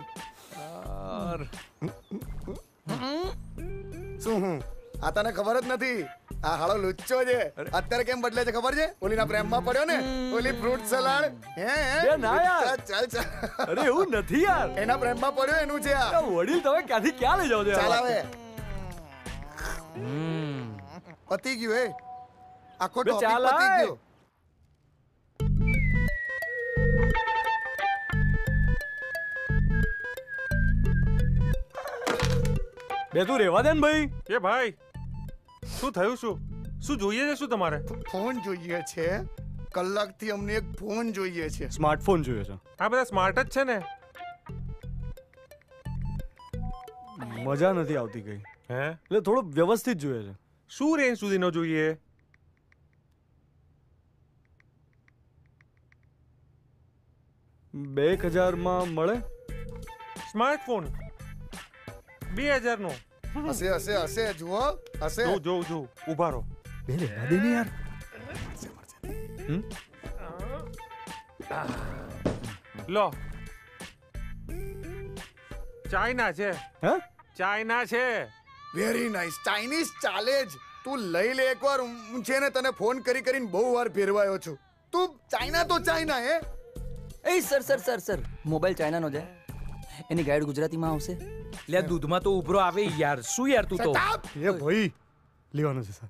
C: શું આ તને ખબર જ નથી આ હાળો લુચ્ચો છે અત્યારે કેમ બદલે છે ખબર છે ઓલીના પ્રેમમાં પડ્યો ને ઓલી ફ્રૂટ સલાડ હે
B: ના યાર
C: ચાલ
B: અરે એવું નથી યાર
C: એના પ્રેમમાં પડ્યો એનું છે આ
B: વડીલ તમે ક્યાંથી ક્યાં લઈ જાવ છો
C: ચાલ આવે પતી ગયું હે આખો ટોપિક પતી ગયો
B: બે તું રેવા દે ને ભાઈ
E: એ ભાઈ શું થયું શું જોઈએ છે શું તમારે
C: ફોન જોઈએ છે કલાકથી અમને એક ફોન જોઈએ છે
B: સ્માર્ટફોન જોઈએ છે
E: આ બધા સ્માર્ટ જ છે ને
B: મજા નથી આવતી કઈ
E: હે
B: એટલે થોડો વ્યવસ્થિત જોઈએ છે
E: શું રેન્જ સુધીનો જોઈએ
B: 2000 માં મળે
E: સ્માર્ટફોન 2000 નો
C: હશે જુઓ હશે
E: જો ઊભા રહો
B: બે રેવા દે ને યાર
E: લો ચાઇના છે
B: હે
E: ચાઇના છે
C: વેરી નાઇસ ચાઇનીઝ ચાલે જ તું લઈ લે એકવાર હું છે ને તને ફોન કરીને બહુ વાર ફેરવાયો છું તું ચાઇના તો ચાઇના હે
F: એ સર મોબાઈલ ચાઇનાનો છે એની ગાઈડ ગુજરાતીમાં આવશે
G: લે દૂધમાં તો ઉભરો આવે યાર શું યાર તું તો
B: એ ભાઈ લેવાનું છે સર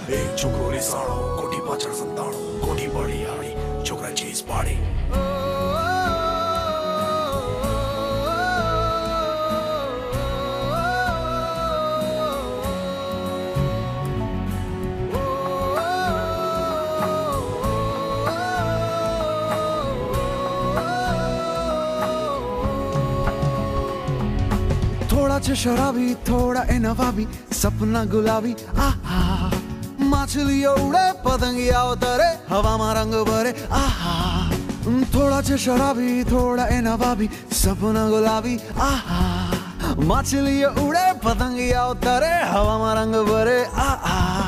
R: એક છોકરો રેસાણો કોઠી પાછળ સંતાણો કોઠી પડી આડી છોકરા ચીઝ પાડી
S: थोड़ा छे शराबी थोड़ा ए नवाबी सपना गुलाबी आहा माछलियों उड़े पतंगिया उतरे हवाમાં રંગ ભરે આહા થોડા છે શરાબી થોડા એ નવાબી સપના ગુલાબી આહા માછલીઓ ઉડે પતંગિયા ઉતરે હવામાં રંગ ભરે આહા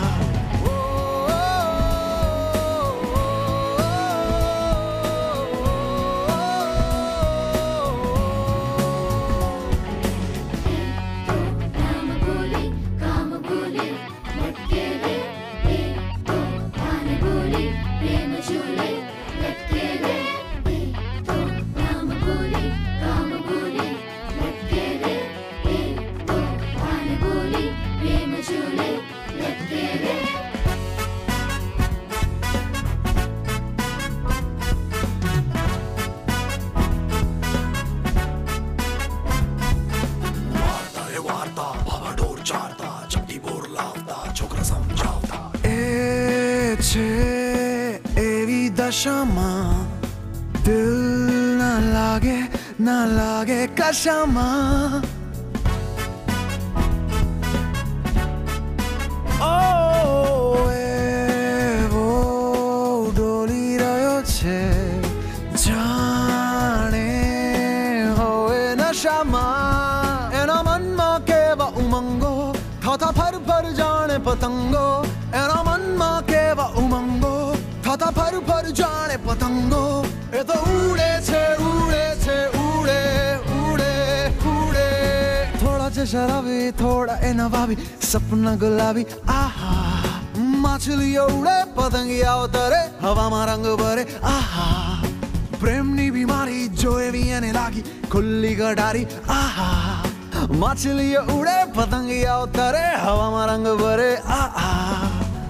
S: दिल न लागे कशामा ओ वो डोली રહ્યો છે જાણે હોએ નશામાં એના મનમાં કેવા ઉમંગો થતા ફર ફર જાણે પતંગો એના મનમાં કેવા ઉમંગો થતા ફર ફર જાણે પતંગો એ તો ઉડે છે ઉડે છે ઉડે ઉડે ઉડે થોડા છે શરાબી થોડા એ નવાબી સપના ગુલાબી આહા માછલીઓ ઉડે પતંગિયા ઉતરે હવામાં રંગ ભરે આહા પ્રેમની બીમારી જો એવી એને લાગી ખુલ્લી ગટારી આહા માછલીઓ ઉડે પતંગિયા ઉતરે હવામાં રંગ ભરે આહા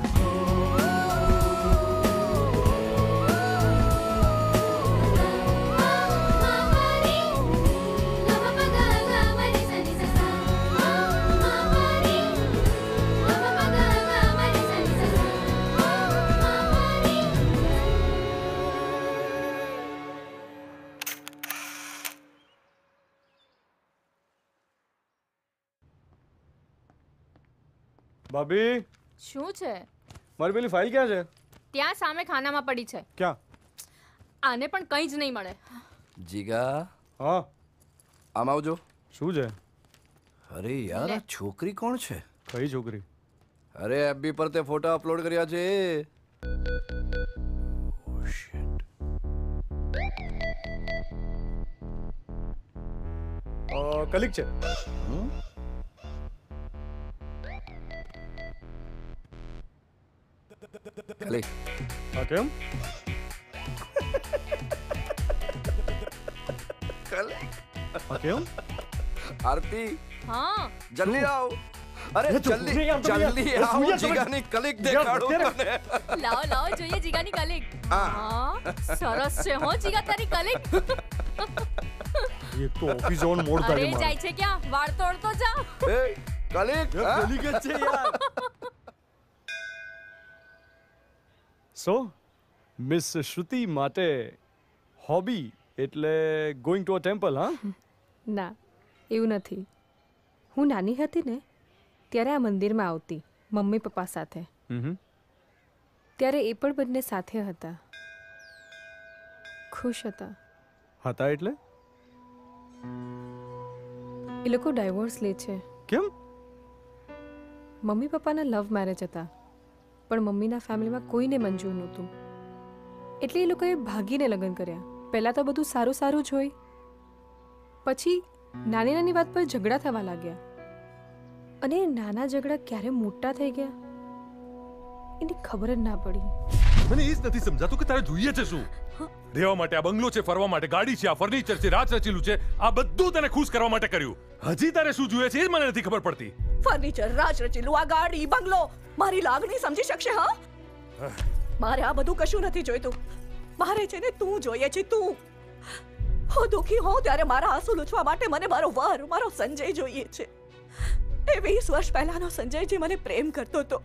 B: ભાભી
I: શું છે?
B: મારી પેલી ફાઇલ ક્યાં છે?
I: ત્યાં સામે ખાનામાં પડી છે.
B: ક્યાં?
I: આને પણ કંઈ જ નહીં મળે.
T: જીગા.
B: હા
T: આમ આવજો.
B: શું છે?
T: અરે યાર આ છોકરી કોણ છે?
B: કઈ છોકરી?
T: અરે એફબી પર તે ફોટા અપલોડ કર્યા છે.
B: કલિક છે.
T: કલિક.
B: હા કેમ?
T: કલિક.
B: હા કેમ?
T: આરતી.
I: હા.
T: જલ્દી આવ. અરે જલ્દી જલ્દી આવ જીગાની કલિક દેખાડો તને.
I: લાવો લાવો જોઈએ જીગાની કલિક. હા સરસ છે હો જીગા તારી કલિક.
B: ये तो ऑफिस ऑन मोड था
I: अरे જાય છે ક્યાં? વાળ તોડતો જા.
T: એ કલિક
B: કલિક છે યાર. સો મિસ શ્રુતિ માટે હોબી એટલે ગોઈંગ ટુ અ ટેમ્પલ હા?
O: ના એવું નથી. હું નાની હતી ને ત્યારે આ મંદિરમાં આવતી મમ્મી પપ્પા સાથે. ત્યારે એ પણ બંને સાથે હતા. ખુશ હતા.
B: હતા એટલે?
O: એ લોકો ડાયવોર્સ લે છે.
B: કેમ?
O: મમ્મી પપ્પાના લવ મેરેજ હતા પણ મમ્મીના ફેમિલીમાં કોઈને મંજૂર નહોતું એટલે એ લોકોએ ભાગીને લગ્ન કર્યા. પહેલાં તો બધું સારું સારું જ હોય, પછી નાની નાની વાત પર ઝઘડા થવા લાગ્યા અને નાના ઝઘડા ક્યારે મોટા થઈ ગયા એની ખબર જ ના પડી.
E: મને એ જ નથી સમજાતું કે તારે જોઈએ છે શું? રહેવા માટે આ બંગલો છે, ફરવા માટે ગાડી છે, આ ફર્નિચર છે, રાજ રચેલું છે, આ બધું તને ખુશ કરવા માટે કર્યું. હજી તારે શું જોઈએ છે એ જ મને નથી ખબર પડતી.
P: ફર્નિચર, રાચરચીલું, આ ગાડી, બંગલો મારી લાગણી સમજી શકશે? હા, મારે આ બધું કશું નથી જોઈતું. મારે છે ને તું જોઈએ છે, તું. હું દુખી હોઉં ત્યારે મારા આંસુ લૂછવા માટે મને મારો વર, મારો સંજય જોઈએ છે. એ 20 વર્ષ પહેલાનો સંજય જે મને પ્રેમ કરતો હતો,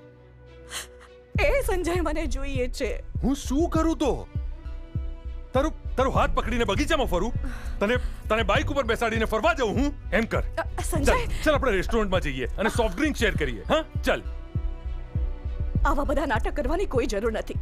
P: એ સંજય મને જોઈએ છે.
E: હું શું કરું તો? તારું હાથ પકડીને બગીચામાં ફરું? તને બાઇક ઉપર બેસાડીને ફરવા જાઉં હું? એમ કર
P: સંજય,
E: ચાલ આપણે રેસ્ટોરન્ટમાં જઈએ અને સોફ્ટ ડ્રિંક શેર કરીએ. હા ચાલ.
P: આવા બધા નાટક કરવાની કોઈ જરૂર નથી.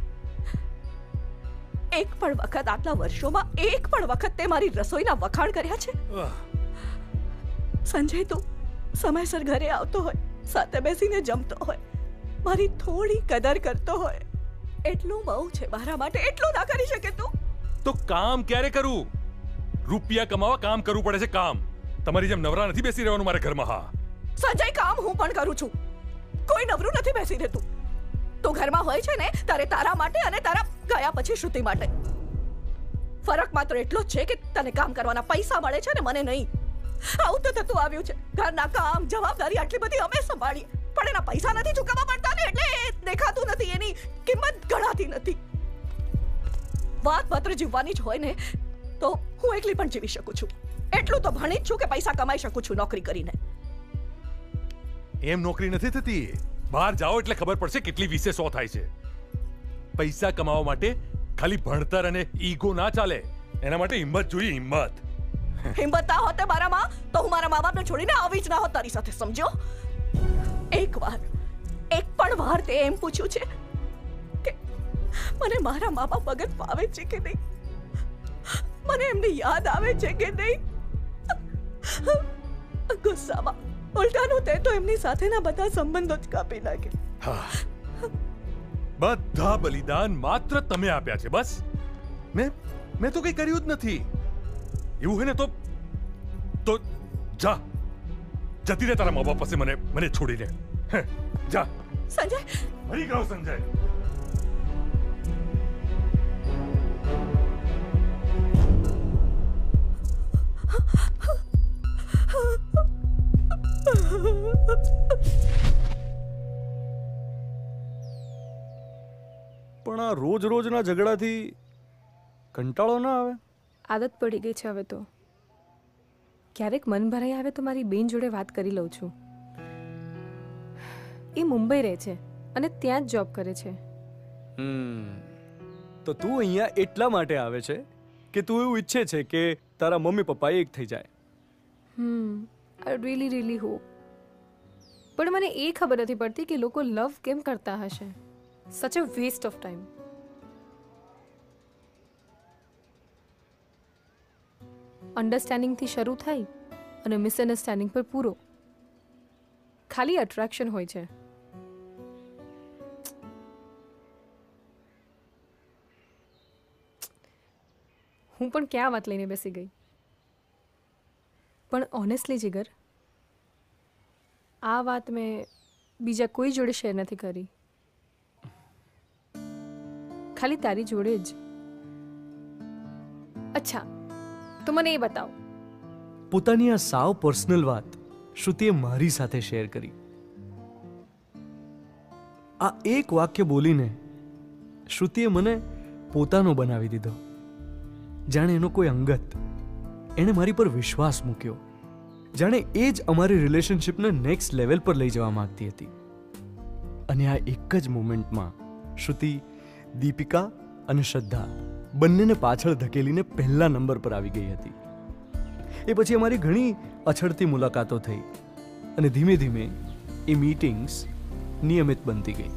P: એક પણ વખત આટલા વર્ષોમાં એક પણ વખત તે મારી રસોઈના વખાણ કર્યા છે? સંજય, તું સમયસર ઘરે આવતો હોય, સાથે બેસીને જમતો હોય, મારી થોડી કદર કરતો હોય, એટલું બહુ છે મારા માટે. એટલું ના કરી શકે તું?
E: તો કામ ક્યારે કરું? રૂપિયા કમાવા કામ કરવું પડે છે, કામ. તમારી જેમ નવરા નથી બેસી રહેવાનું મારા ઘરમાં. હા
P: સંજય, કામ હું પણ કરું છું. કોઈ નવરું નથી બેસી રહેતું. તું ઘરમાં હોય છે ને તારે તારા માટે અને તારા ગયા પછી શ્રુતિ માટે. ફરક માત્ર એટલો જ છે કે તને કામ કરવાના પૈસા મળે છે ને મને નહીં. આવું તો થતું આવ્યું છે. ઘરના કામ, જવાબદારી આટલી બધી અમે સંભાળીએ, પણ એના પૈસા નથી ચૂકવવા પડતા ને એટલે દેખાતું નથી, એની કિંમત ગણાતી નથી. વાત માત્ર જીવવાની જ હોય ને તો હું એકલી પણ જીવી શકું છું. એટલું તો ભણી જ છું કે પૈસા કમાઈ શકું છું નોકરી કરીને.
E: એમ નોકરી નથી થતી. બહાર જાઓ એટલે ખબર પડશે કેટલી 20-100 થાય છે. પૈસા કમાવા માટે ખાલી ભણતર અને ઈગો ના ચાલે. એના માટે હિંમત જોઈએ, હિંમત.
P: હિંમત ના હોતે મારામાં તો હું મારા મા બાપને છોડીને આવી જ ના હોત તારી સાથે, સમજો? એક પણ વાર તે એમ પૂછ્યું છે કે મને મારા મા બાપ વગર ફાવે છે કે નહીં? મને એમની યાદ આવે છે કે નહીં? ગુસ્સામાં ઉલટાનું તે તો એમની સાથેના બધા સંબંધો જ કાપી નાખે.
E: બધા બલિદાન માત્ર તમે આપ્યા છે, બસ. મેં તો કઈ કર્યું જ નથી. એવું હોય ને તો જા, જતી રહે તારા મા બાપ પાસે મને છોડીને. જા
P: સંજય.
E: મરી ગયો સંજય.
B: પણ આ રોજના ઝઘડાથી કંટાળો ના આવે?
O: આદત પડી ગઈ છે હવે તો. ક્યારેક મન ભરાઈ આવે તો મારી બેન જોડે વાત કરી લઉં છું. એ મુંબઈ રહે છે અને ત્યાં જ જોબ કરે છે.
B: તો તું અહીંયા એટલા માટે આવે છે કે તું એવું ઈચ્છે છે કે તારા મમ્મી પપ્પા એક થઈ જાય?
O: I really hope. પણ મને એ ખબર નથી પડતી કે લોકો લવ કેમ કરતા હશે. Such a waste of time. અન્ડરસ્ટેન્ડિંગથી શરૂ થાય અને મિસઅન્ડરસ્ટેન્ડિંગ પર પૂરો. ખાલી અટ્રેક્શન હોય છે. હું પણ ક્યાં વાત લઈને બેસી ગઈ. પણ ઓનેસ્ટલી જીગર, આ વાત મેં બીજા કોઈ જોડે શેર નથી કરી, ખાલી તારી જોડે જ. અચ્છા, તો મને એ બતાવ.
B: પોતાની આ સાવ પર્સનલ વાત શ્રુતિએ મારી સાથે શેર કરી. આ એક વાક્ય બોલીને શ્રુતિએ મને પોતાનો બનાવી દીધો. જાણે એનો કોઈ અંગત. એણે મારી પર વિશ્વાસ મૂક્યો. જાણે એ જ અમારી રિલેશનશિપને નેક્સ્ટ લેવલ પર લઈ જવા માંગતી હતી. અને આ એક જ મોમેન્ટમાં શ્રુતિ દીપિકા અને શ્રદ્ધા બંનેને પાછળ ધકેલીને પહેલા નંબર પર આવી ગઈ હતી. એ પછી અમારી ઘણી અછડતી મુલાકાતો થઈ અને ધીમે ધીમે એ મીટિંગ્સ નિયમિત બનતી ગઈ.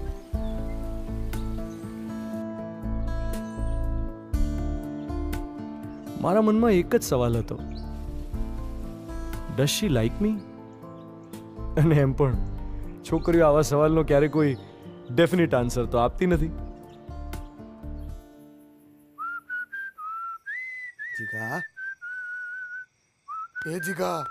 B: મારા મનમાં એક જ સવાલ હતો, ડઝ શી લાઈક મી? અને એમ પણ છોકરીઓ આવા સવાલનો ક્યારે કોઈ ડેફિનેટ આન્સર તો આપતી નથી.
C: જીગા, એ જીગા,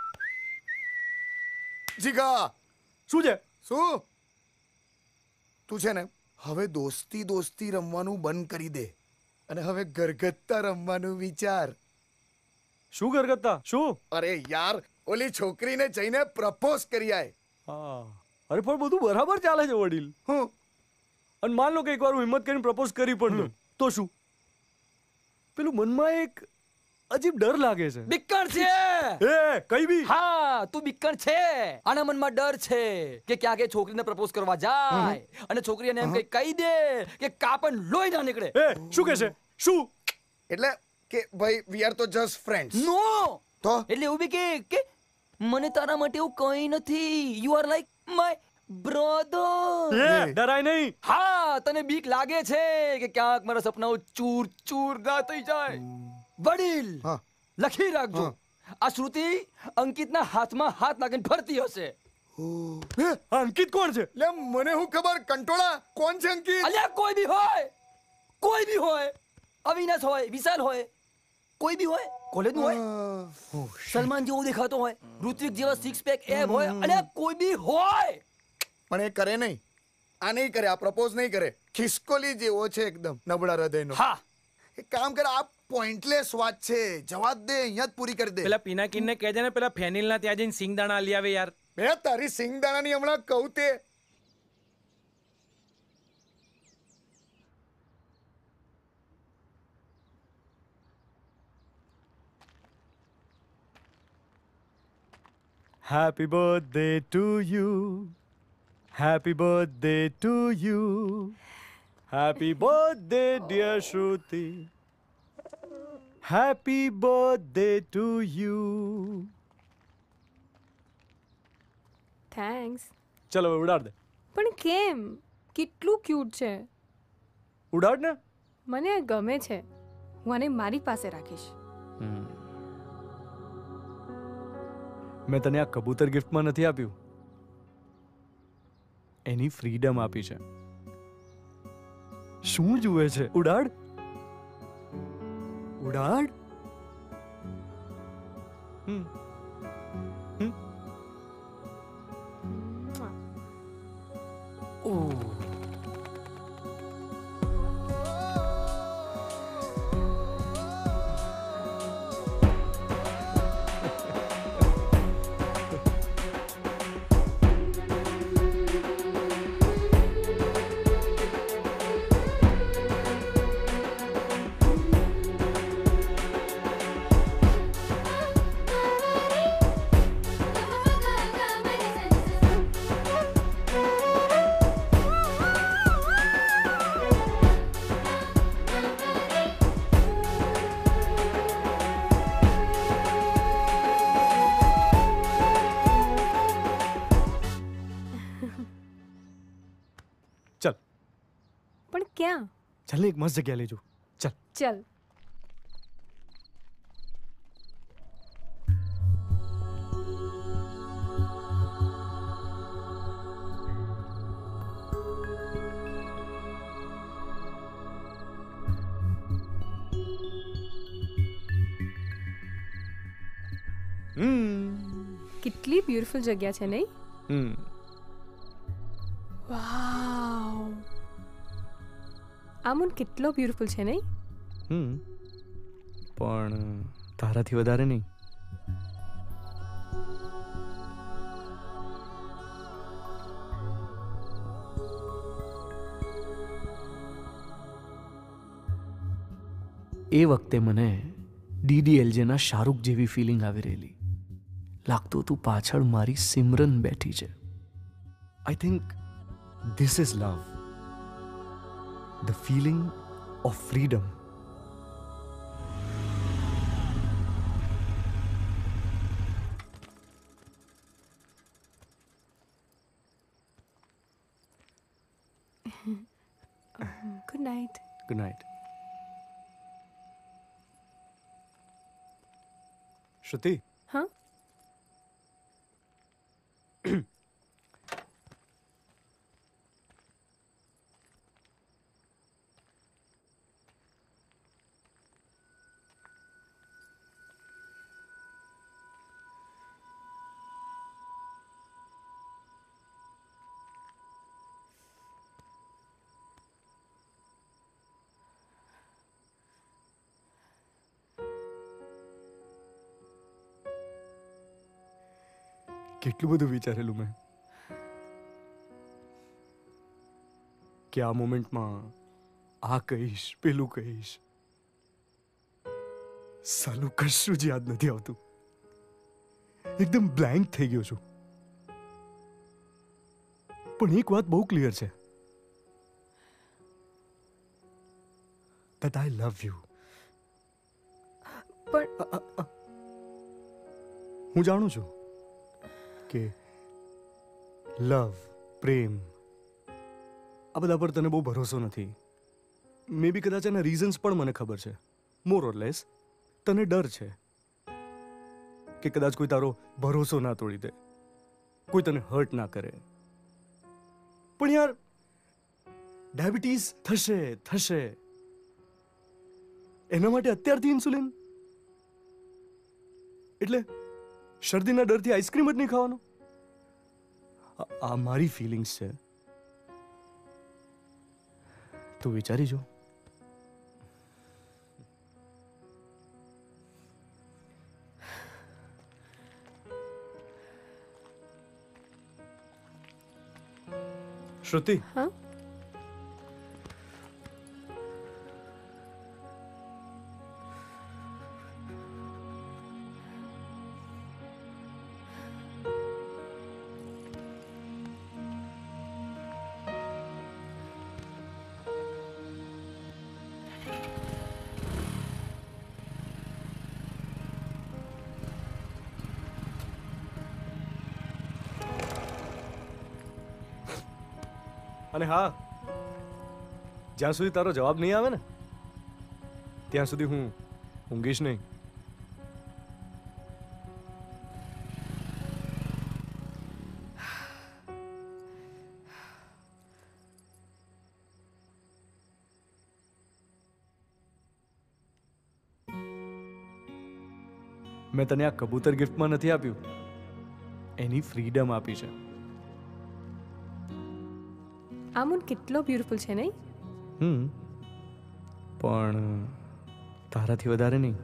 C: જીગા,
B: શું છે?
C: શું? તું છે ને હવે દોસ્તી રમવાનું બંધ કરી દે અને હવે ઘરગથ્થા રમવાનું વિચાર.
B: શું ઘરગથ્થા? શું?
C: અરે યાર, ઓલી છોકરીને જઈને પ્રપોઝ કરી આય.
B: હા અરે પણ બધું બરાબર ચાલે છે વડીલ.
C: હું
B: અને માન લો કે એકવાર હું હિંમત કરીને પ્રપોઝ કરી પણ દઉં તો શું? પેલું મનમાં એક અજીબ ડર લાગે છે.
F: બિક્કણ છે.
B: એ કઈ બી.
F: હા તું બિક્કણ છે. આના મનમાં ડર છે કે ક્યાંક એ છોકરીને પ્રપોઝ કરવા જાય અને છોકરી એને એમ કઈ કહી દે કે કાપન લોહી ના નીકળે.
B: એ શું કહે છે? શું?
C: એટલે કે ભાઈ વી આર તો જસ્ટ ફ્રેન્ડ્સ.
F: નો
C: તો
F: એટલે એવું બી કે મને તારા માટે એવું કઈ નથી. You are like my brother.
B: એ ડરાય નહીં.
F: હા તને બીક લાગે છે કે ક્યાંક મારા સપનાઓ ચૂર ચૂર ના થઈ જાય. વડીલ લખી રાખજો આ શ્રુતિ અંકિતના હાથમાં હાથ નાખીને ફરતી હશે.
B: અંકિત કોણ છે?
C: લે મને હું ખબર. કંટોળા કોણ છે અંકિત?
F: અલ્યા કોઈ બી હોય. અવિનાશ હોય, વિશાલ હોય, કોઈ બી હોય, કોલેજનું હોય, સલમાન જેવો દેખાતો હોય, ઋત્વિક જેવા સિક્સ પેક એબ હોય, અલ્યા કોઈ બી હોય.
C: પણ એ કરે નહીં. આ નહીં કરે. આ પ્રપોઝ નહીં કરે. ખિસકોલી જેવો છે એકદમ નબળા હૃદયનો.
F: હા
C: એક કામ કર. આ પોઈન્ટલેસ વાત છે. જવા દે. અહીંયા જ પૂરી કરી દે.
G: પેલા પિનાકીનને કહેજે ને પેલા ફેનિલના ત્યાં જઈને સિંગદાણા લઈ આવે યાર.
C: બે તારી સિંગદાણાની હમણાં કહું તે.
B: Happy birthday to you. Happy birthday to you. Happy birthday dear Shruti. Happy birthday to you.
O: Thanks.
B: ચલો હવે ઉડાડ દે.
O: પણ કેમ? કેટલું ક્યુટ છે.
B: ઉડાડ ને.
O: મને ગમે છે. હું આને મારી પાસે રાખીશ.
B: મેં તને આ કબૂતર ગિફ્ટમાં નથી આપ્યું. એની ફ્રીડમ આપી છે. શું જુએ છે? ઉડાડ. ઉડાડ.
O: પણ ક્યાં?
B: ચાલ એક મસ્ત જગ્યા લેજો. ચાલ.
O: ચલ. કેટલી બ્યુટીફુલ જગ્યા છે નહીં? વાવ. આ મૂન કેટલો બ્યુટીફુલ છે નહીં?
B: પણ તારાથી વધારે નહીં. એ વખતે મને DDLJ ના શાહરુખ જેવી ફિલિંગ આવી રહેલી. લાગતું તું પાછળ મારી સિમરન બેઠી છે. I think this is love. The feeling of freedom.
O: Good night.
B: Good night. Shruti.
O: Huh?
B: કેટલું બધું વિચારેલું મેં કે આ મોમેન્ટમાં આ કહીશ પેલું કહીશ, સાલું કશું જ યાદ નથી આવતું. એકદમ બ્લેન્ક થઈ ગયો છું. પણ એક વાત બહુ ક્લિયર છે, that I love you.
O: પણ
B: હું જાણું છું કે લવ, પ્રેમ આ બધા પર તને બહુ ભરોસો નથી. મે બી કદાચ એના રીઝન્સ પણ મને ખબર છે. મોર ઓર લેસ તને ડર છે કે કદાચ કોઈ તારો ભરોસો ના તોડી દે, કોઈ તને હર્ટ ના કરે. પણ યાર ડાયાબિટીસ થશે એના માટે અત્યારથી ઇન્સ્યુલિન, એટલે શરદીના ડરથી આઈસ્ક્રીમ જ નહીં ખાવાનો. આ મારી ફિલિંગ્સ છે, તું વિચારી જો. શ્રુતિ,
O: હા
B: અને હા, જ્યાં સુધી તારો જવાબ નહીં આવે ને ત્યાં સુધી હું ઊંઘીશ નહીં. મેં તને આ કબૂતર ગિફ્ટમાં નથી આપ્યું, એની ફ્રીડમ આપી છે.
O: આ મૂન કેટલો બ્યુટીફુલ છે નહીં?
B: પણ તારાથી વધારે નહીં.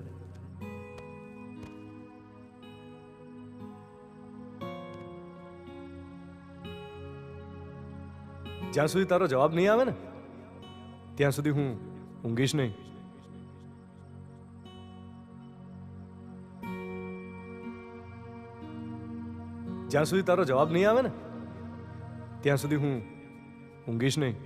B: જ્યાં સુધી તારો જવાબ નહીં આવે ને ત્યાં સુધી હું ઊંઘીશ નહીં. જ્યાં સુધી તારો જવાબ નહીં આવે ને ત્યાં સુધી હું ઊંઘીશ નહીં.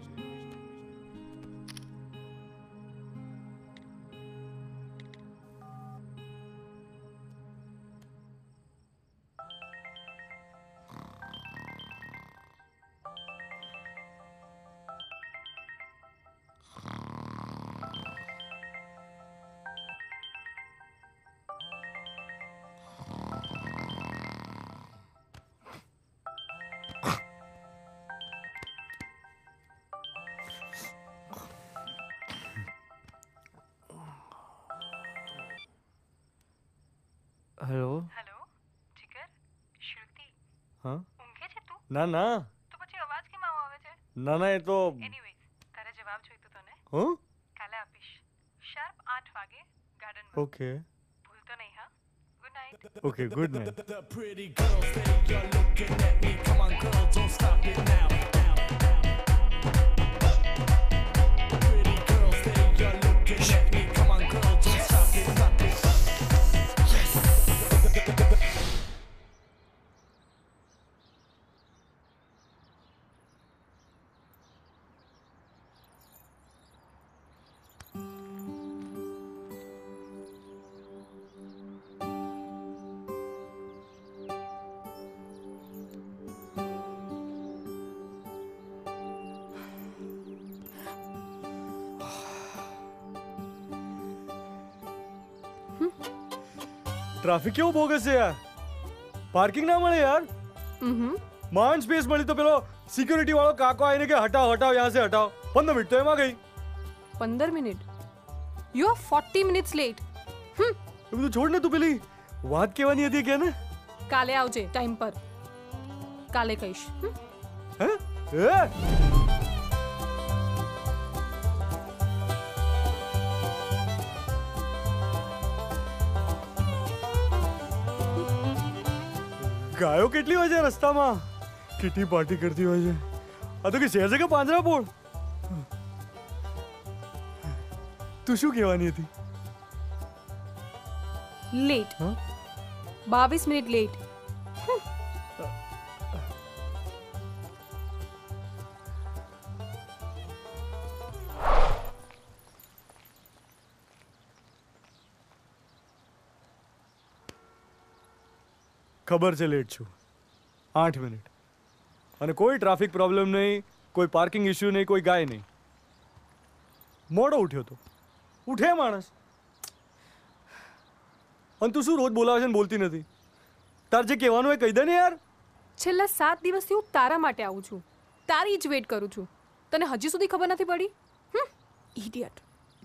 B: Hello
O: hello Jigar, Shruti.
B: હા
O: ઊંઘે છે તું?
B: ના ના
O: તો પછી અવાજ કેમ આવો આવે છે?
B: ના ના એ તો
O: એનીવેઝ, તારે જવાબ જોઈતો તો ને?
B: હા
O: કાલે આપીશ શાર્પ 8 વાગે ગાર્ડનમાં.
B: ઓકે
O: ભૂલતો નહીં હા. Good night.
B: Okay good night.
R: The pretty girls, they are looking at me. Come on, girl, don't stop it now. Pretty girls, they are looking at me. Come on, girl, don't stop it. Yes.
B: Traffic કેવું bogus છે યાર. Parking ના મળે યાર. मान space मળી તો પેલો security વાળો કાકો આવીને કે હટાઓ હટાઓ યહાં સે હટાઓ. 15 મિનિટ તો એમાં ગઈ.
O: 15 minute? You are 40 minutes late.
B: એ બધું છોડ ને, તું પેલી વાત કહેવાની હતી કે ને.
O: કાલે આવજે ટાઈમ પર. કાલે કહીશ.
B: હે? ગાયો કેટલી હોય છે રસ્તામાં, કેટલી પાર્ટી કરતી હોય છે. આ તો કે શહેર છે કે પાંજરાપોળ. તું શું કહેવાની હતી?
O: Late 22 minute late.
B: ખબર છે લેટ છું 8 મિનિટ, અને કોઈ ટ્રાફિક પ્રોબ્લેમ નહીં, કોઈ પાર્કિંગ ઇશ્યુ નહીં, કોઈ ગાય નહીં. મોડો ઉઠ્યો તો ઉઠે માણસ. અને તું શું રોજ બોલાવે છે ને બોલતી નથી? તાર જે કહેવાનું એ કહી દે ને યાર.
O: છેલ્લા 7 દિવસથી હું તારા માટે આવું છું, તારી જ વેટ કરું છું. તને હજી સુધી ખબર નથી પડી? ઇડિયટ.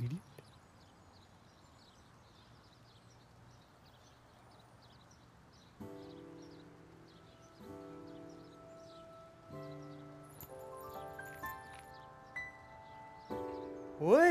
B: ઓય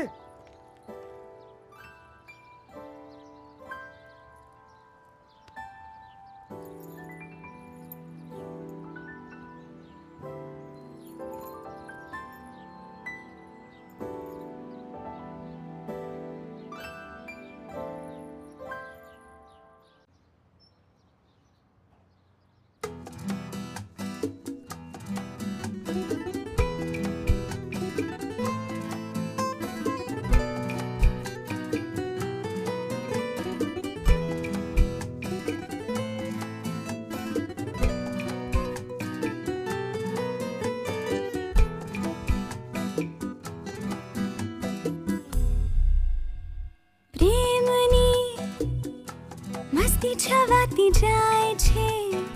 U: છવાતી જાય છે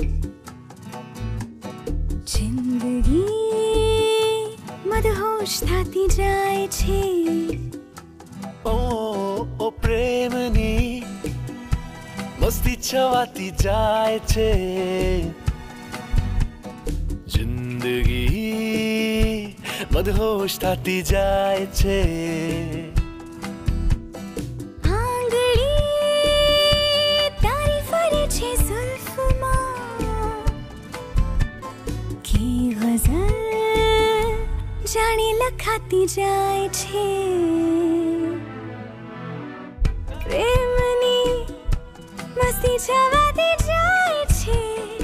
U: જિંદગી, મદહોશ થતી જાય છે.
R: ઓ પ્રેમની મસ્તી છવાતી જાય છે જિંદગી, મદહોશ થતી જાય છે.
U: જાણી લખાતી જાય છે પ્રેમની મસ્તી છવાતી જાય છે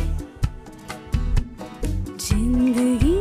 U: જિંદગી,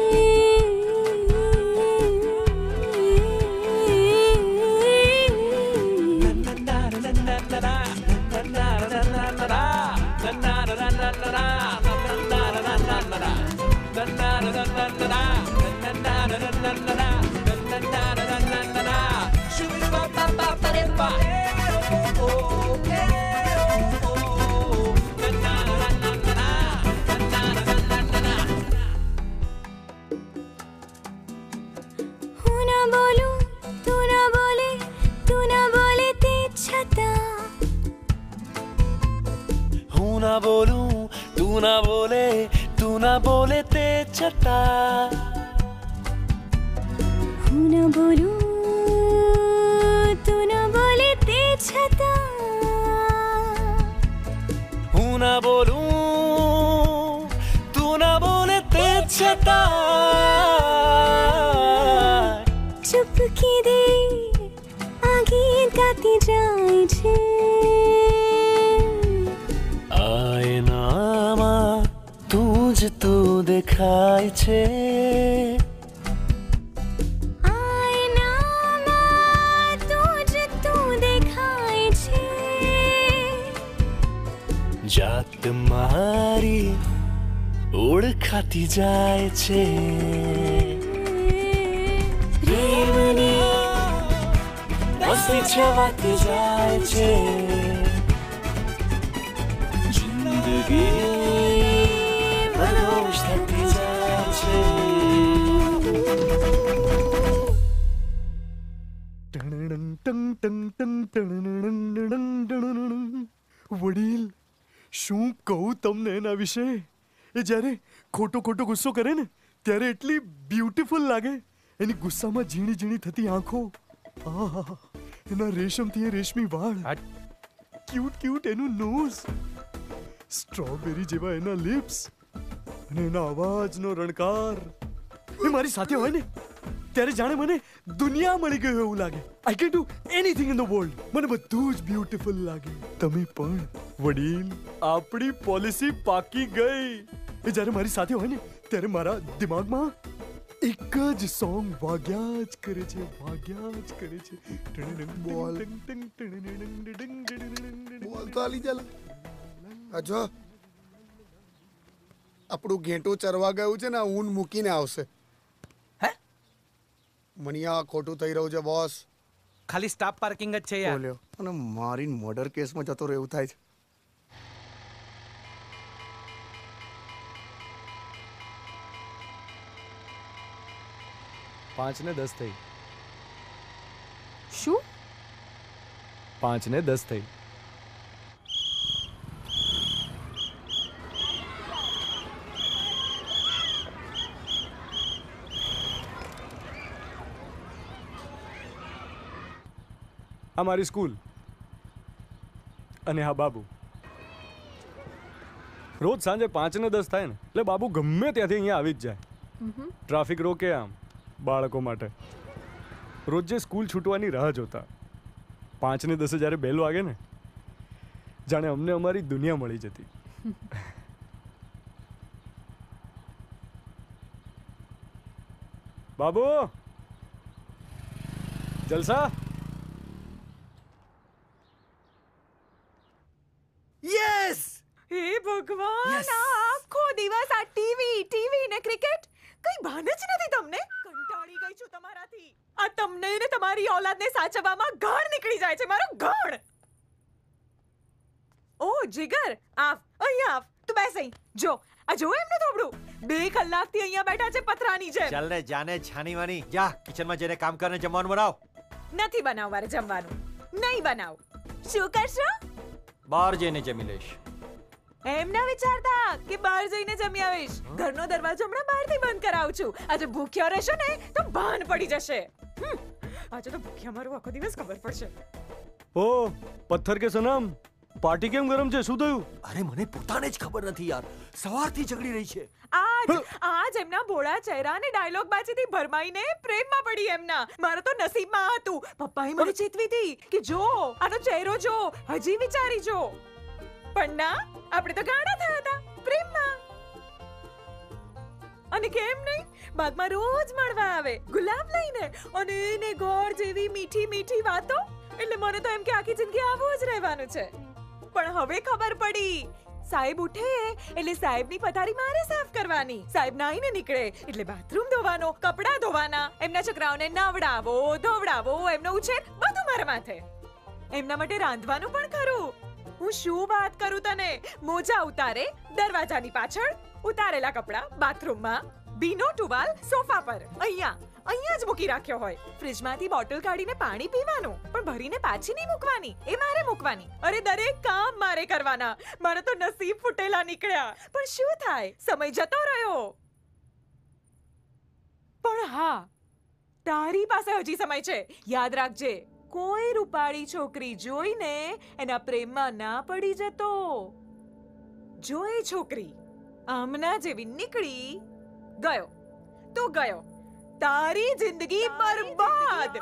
R: ना बोलूं तू ना बोले ते छता.
U: હું ન બોલું તું ન બોલે તે છતાં,
R: હું ના બોલું તું ના બોલે તે છતાં
U: ચૂપકી દે આ ગીત ગાતી જાય છે.
R: આયનામાં તું જ તું દેખાય છે.
U: આયનામાં તું જ તું દેખાય છે.
R: જાત મારી ઓળખાતી જાય છે. પ્રેમની મસ્તી છવાતી જાય છે. મદહોશ થતી જાય છે.
B: વડીલ, શું કહું તમને એના વિશે? એ જ્યારે ખોટો ખોટો ગુસ્સો કરે ને ત્યારે એટલી બ્યુટીફુલ લાગે. એની ગુસ્સામાં ઝીણી ઝીણી થતી આંખો, આહા, એના રેશમથી એ રેશમી વાળ, ક્યુટ ક્યુટ એનું નોઝ, સ્ટ્રોબેરી જેવા એના લિપ્સ અને એના અવાજનો રણકાર એ મારી સાથે હોય ને ત્યારે જાણે મને દુનિયા મળી ગઈ એવું લાગે. I can do anything in the world. મને બધું જ બ્યુટીફુલ લાગે. તમે પણ વડીલ, આપણી પોલિસી પાકી ગઈ. એ જ્યારે મારી સાથે હોય ને ત્યારે મારા દિમાગમાં એક જ સોંગ વાગ્યા જ કરે છે.
C: બોલ તો આલી ચાલ. અજો આપણું ઘેટું ચરવા ગયું છે ને ઊન મૂકીને આવશે. મનિયા ખોટું થઈ રહ્યું છે બોસ.
G: ખાલી સ્ટાફ પાર્કિંગ જ છે યાર.
C: બોલ્યો અને મારી મર્ડર કેસમાં જતો રહ્યો એવું થાય છે.
B: પાંચ ને 10 થઈ.
O: શું?
B: 5 ને 10 થઈ. આ મારી સ્કૂલ અને હા બાબુ. રોજ સાંજે 5 ને 10 થાય ને એટલે બાબુ ગમે ત્યાંથી અહીંયા આવી જ જાય. ટ્રાફિક રોકે આમ બાળકો માટે. રોજ જે સ્કૂલ છૂટવાની રાહ જોતા. 5 ને 10 જ્યારે બેલ વાગે ને જાણે અમને અમારી દુનિયા મળી જતી. બાબુ જલસા.
P: યસ! હે ભગવાન, આખો દિવસ આ ટીવી ને ક્રિકેટ, કઈ ભાન જ નથી તમને. કંટાળી ગઈ છું તમારાથી. આ તમને ને તમારી ઓલાદને સાચવવામાં ઘણ નીકળી જાય છે મારું ઘણ. ઓ જીગર, અહીંયા આવ. તું બેસ અહીં. જો એમનું થોબડું 2 કલાકથી અહીંયા બેઠા છે પથરાની જેમ.
Q: ચાલ રે જાને છાની વાની. જા કિચનમાં જઈને કામ કરને જમવાનું બનાવ.
P: નથી બનાવ મારે જમવાનું. નહીં બનાવ. શું કરશો?
Q: બહાર જઈને જમી લઈશ.
P: એમ ના વિચારતા કે બહાર જઈને જમી આવીશ. ઘરનો દરવાજો હમણાં બહારથી બંધ કરાવું છું. આજે ભૂખ્યા રહેશો ને તો ભાન પડી જશે. આજે તો ભૂખ્યા મારું આખો દિવસ ખબર પડશે.
B: ઓ પથ્થર કે સનમ, પાર્ટી કેમ ગરમ છે? શું થયું?
Q: અરે મને પોતાને જ ખબર નથી યાર. સવારથી ઝઘડી રહી છે.
P: આજ એમના ભોળા ચહેરા અને ડાયલોગ બાજીથી ભરમાઈને પ્રેમમાં પડી એમના. મારા તો નસીબમાં હતું. પપ્પાએ મને ચેતવી હતી કે જો આનો ચહેરો જો, હજી વિચારી જો. પણ ના, આપણે તો ગાંડા થયા હતા પ્રેમમાં. અને કેમ નહીં, બાગમાં રોજ મળવા આવે ગુલાબ લઈને અને એને ગોળ જેવી મીઠી મીઠી વાતો. એટલે મને તો એમ કે આખી જિંદગી આવું જ રહેવાનું છે. પણ હવે ખબર પડી, સાહેબ ઉઠે એટલે સાહેબની પથારી મારે સાફ કરવાની. સાહેબ નાઈને નીકળે એટલે બાથરૂમ ધોવાનો, કપડાં ધોવાના, એમના છોકરાઓને નવડાવો, ધોવડાવો, એમનો ઉછેર બધું મારા માથે. એમના માટે રાંધવાનું પણ ખરું. હું શું વાત કરું તને. મોજા ઉતારે દરવાજાની પાછળ, ઉતારેલા કપડાં બાથરૂમમાં, ભીનો ટુવાલ સોફા પર, અહીંયા જ મૂકી રાખ્યો હોય. ફ્રીજમાંથી બોટલ કાઢીને પાણી પીવાનું, પણ ભરીને પાછી નહીં મૂકવાની, એ મારે મૂકવાની. અરે દરેક કામ મારે કરવાના. મારે તો નસીબ ફૂટેલા નીકળ્યા. પણ શું થાય, સમય જતો રહ્યો. પણ હા, તારી પાસે હજી સમય છે. યાદ રાખજે, કોઈ રૂપાળી છોકરી જોઈને એના પ્રેમમાં ના પડી જતો. જો એ છોકરી આમના જેવી નીકળી, ગયો તો ગયો. તારી જિંદગી બરબાદ.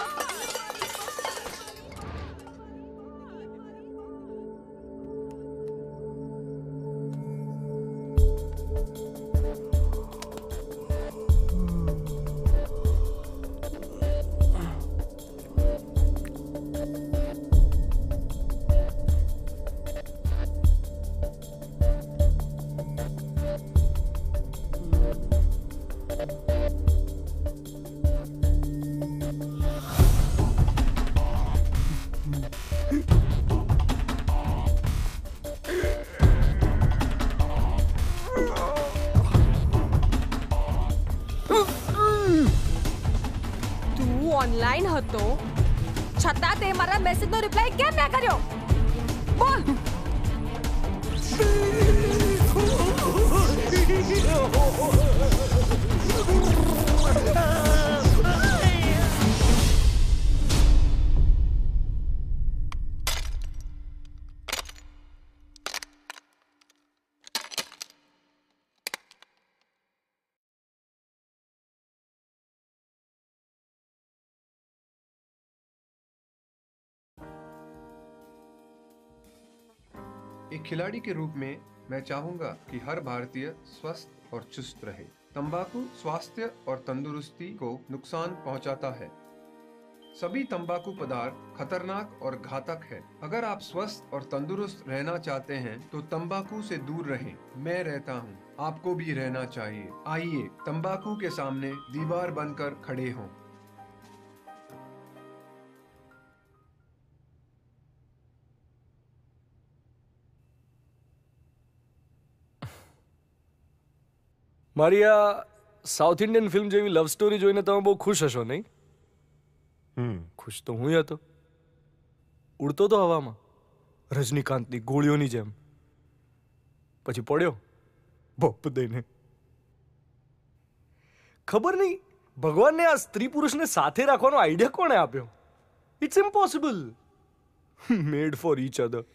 O: ઓનલાઈન હતો છતાં તે મારા મેસેજનો રિપ્લાય કેમ ના કર્યો? બોલ.
A: एक खिलाड़ी के रूप में मैं चाहूंगा कि हर भारतीय स्वस्थ और चुस्त रहे। तंबाकू स्वास्थ्य और तंदुरुस्ती को नुकसान पहुंचाता है। सभी तंबाकू पदार्थ खतरनाक और घातक है। अगर आप स्वस्थ और तंदुरुस्त रहना चाहते हैं तो तंबाकू से दूर रहें। मैं रहता हूं, आपको भी रहना चाहिए। आइए तंबाकू के सामने दीवार बनकर खड़े हों।
B: મારી આ સાઉથ ઇન્ડિયન ફિલ્મ જેવી લવ સ્ટોરી જોઈને તમે બહુ ખુશ હશો નહીં? ખુશ તો હું હતો. ઉડતો તો હવામાં રજનીકાંતની ગોળીઓની જેમ, પછી પડ્યો બોપ દઈને. ખબર નહીં ભગવાનને આ સ્ત્રી પુરુષને સાથે રાખવાનો આઈડિયા કોણે આપ્યો? It's impossible. Made for each other.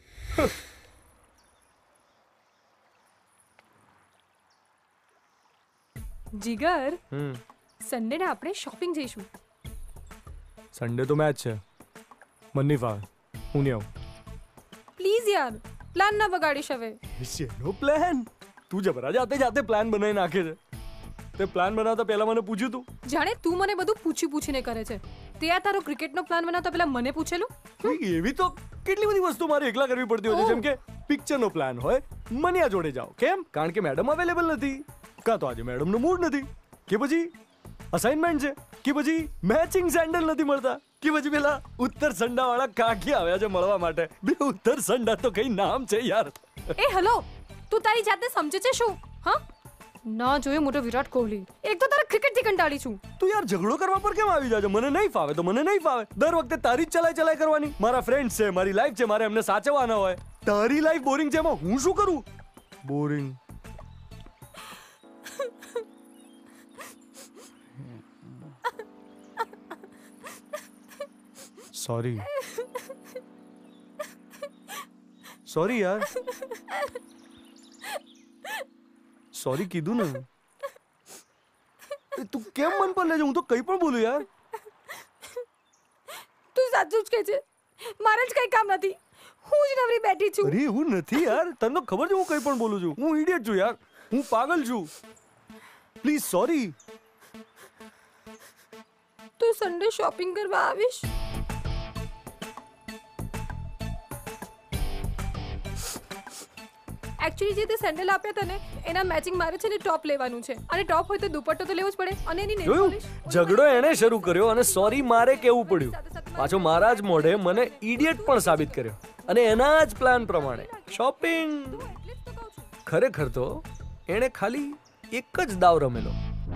O: Jigar, Sunday ને આપણે શોપિંગ જઈશું.
B: સન્ડે તો મેચ છે, મને નહીં ફાવે, હું નહીં આવું.
O: પ્લીઝ યાર, પ્લાન ના બગાડીશ હવે.
B: શેનો પ્લાન? તું જબરા જાતે જાતે પ્લાન બનાવી નાખે છે. તે પ્લાન બનાવતા પહેલા મને પૂછ્યું તું?
O: જાણે તું મને બધું પૂછીને કરે છે. તે આ તારો ક્રિકેટનો પ્લાન બનાવતા પહેલા મને પૂછેલું?
B: એવી તો કેટલી બધી વસ્તુ મારે એકલા કરવી પડતી હોય છે. જેમ કે પિક્ચરનો પ્લાન હોય, મનિયા જોડે જાઓ. કેમ? કારણ કે મેડમ અવેલેબલ નથી, કાં તો આજે મેડમનો મૂડ નથી, કે પછી અસાઇનમેન્ટ છે, કે પછી મેચિંગ સેન્ડલ નથી મળતા, કે પછી પેલા ઉત્તર સંડા વાળા કાકી આવ્યા છે મળવા માટે. બે ઉત્તર સંડા તો કઈ નામ છે યાર.
O: એ હેલો, તું તારી જાતને સમજે છે શું? હા, ના જોયો મોટો વિરાટ કોહલી. એક તો તારા ક્રિકેટથી કંટાળી છું.
B: તું યાર ઝઘડો કરવા પર કેમ આવી જાય? મને નહીં ફાવે તો મને નહીં ફાવે. દર વખતે તારી જ ચલાઈ કરવાની. મારા ફ્રેન્ડ્સ છે, મારી લાઈફ છે, મારે એમને સાચવવાના હોય. તારી લાઈફ બોરિંગ છે, એમાં હું શું કરું? બોરિંગ. સોરી યાર, સોરી કીધું ને. તું કેમ મન પર લેજે? હું તો કઈ પણ બોલું યાર.
O: તું સાચું જ કહે છે, મારે જ કઈ કામ નથી, હું જ નવરી બેઠી છું.
B: અરે હું નથી યાર, તને તો ખબર છે હું કઈ પણ બોલું છું. હું ઇડિયટ છું યાર, હું પાગલ છું. Please sorry.
O: તું સન્ડે શોપિંગ કરવા આવીશ? એકચ્યુઅલી જે તે સેન્ડલ આપ્યા તને એના મેચિંગ મારે છે ને ટોપ લેવાનું છે, અને ટોપ હોય તો દુપટ્ટો તો લેવો જ પડે. અને એની નેલ પોલિશ.
B: ઝઘડો એણે શરૂ કર્યો અને સોરી મારે કેવું પડ્યું. પાછો મારા જ મોઢે મને ઇડિયટ પણ સાબિત કર્યો, અને એના જ પ્લાન પ્રમાણે શોપિંગ. ખરેખર તો એણે ખાલી એક જ દાવ રમેલો.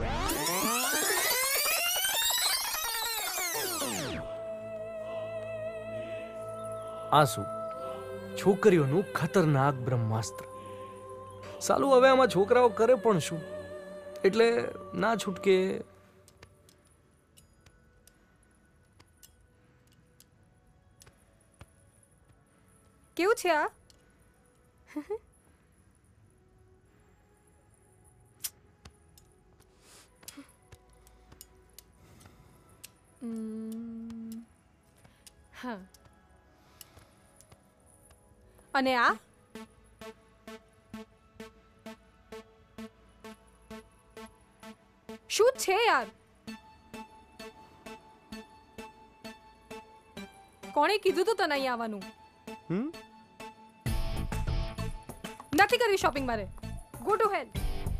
B: આ શું? છોકરીઓનું ખતરનાક બ્રહ્માસ્ત્ર. સાલું હવે આમાં છોકરાઓ કરે પણ શું? એટલે ના છૂટકે.
O: કેવું છે આ? હા. અને આ? શું છે યાર? કોણે કીધું તું તને અહીં આવવાનું? નથી કરવી શોપિંગ મારે. ગો ટુ હેલ.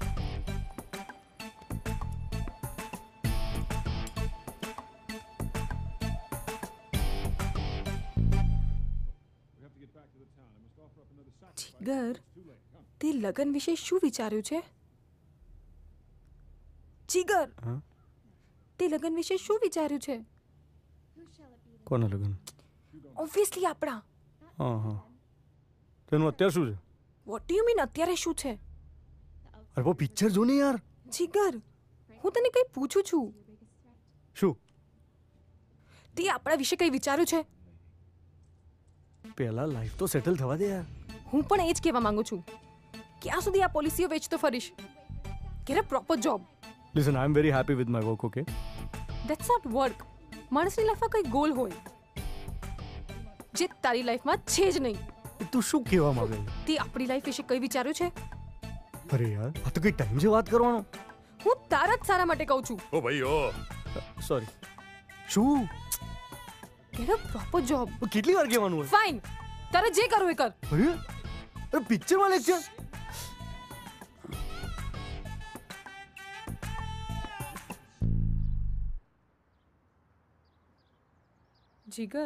O: જીગર, તે લગન વિશે શું વિચાર્યું છે? જીગર, તે લગન વિશે શું વિચાર્યું છે?
B: કોના લગન?
O: ઓબ્વિયસલી આપણા.
B: હા હા. તેનું અત્યારે શું છે?
O: વોટ ડુ યુ મીન અત્યારે શું છે?
B: અરે વો પિક્ચર જો ને યાર.
O: જીગર, હું તને કંઈ પૂછું છું.
B: શું?
O: તે આપણા વિશે કંઈ વિચાર્યું છે?
B: પહેલા લાઈફ તો સેટલ થવા દે યાર.
O: હું પણ એ જ કહેવા માંગુ છું. ક્યાં સુધી આ પોલિસીઓ વેચતો ફરીશ? Get a proper job.
B: Listen, I am very happy with my work, okay?
O: That's not work. માણસની લાઈફમાં કંઈ ગોલ હોય જે તારી લાઈફમાં છે જ નહીં.
B: તું શું કહેવા માંગે છે?
O: તે આપણી લાઈફ વિશે કઈ વિચાર્યું છે?
B: અરે યાર આ તો કઈ ટાઈમ છે વાત કરવાનો.
O: હું તારા જ સારા માટે કહું છું.
E: ઓ ભાઈ ઓ
B: સોરી. શું?
O: Get a proper job.
B: કેટલી વાર કહેવાનું હોય?
O: ફાઇન, તારે જે કરવું એ કર.
B: અરે પિક્ચરમાં લેક્ચર.
O: જીગર,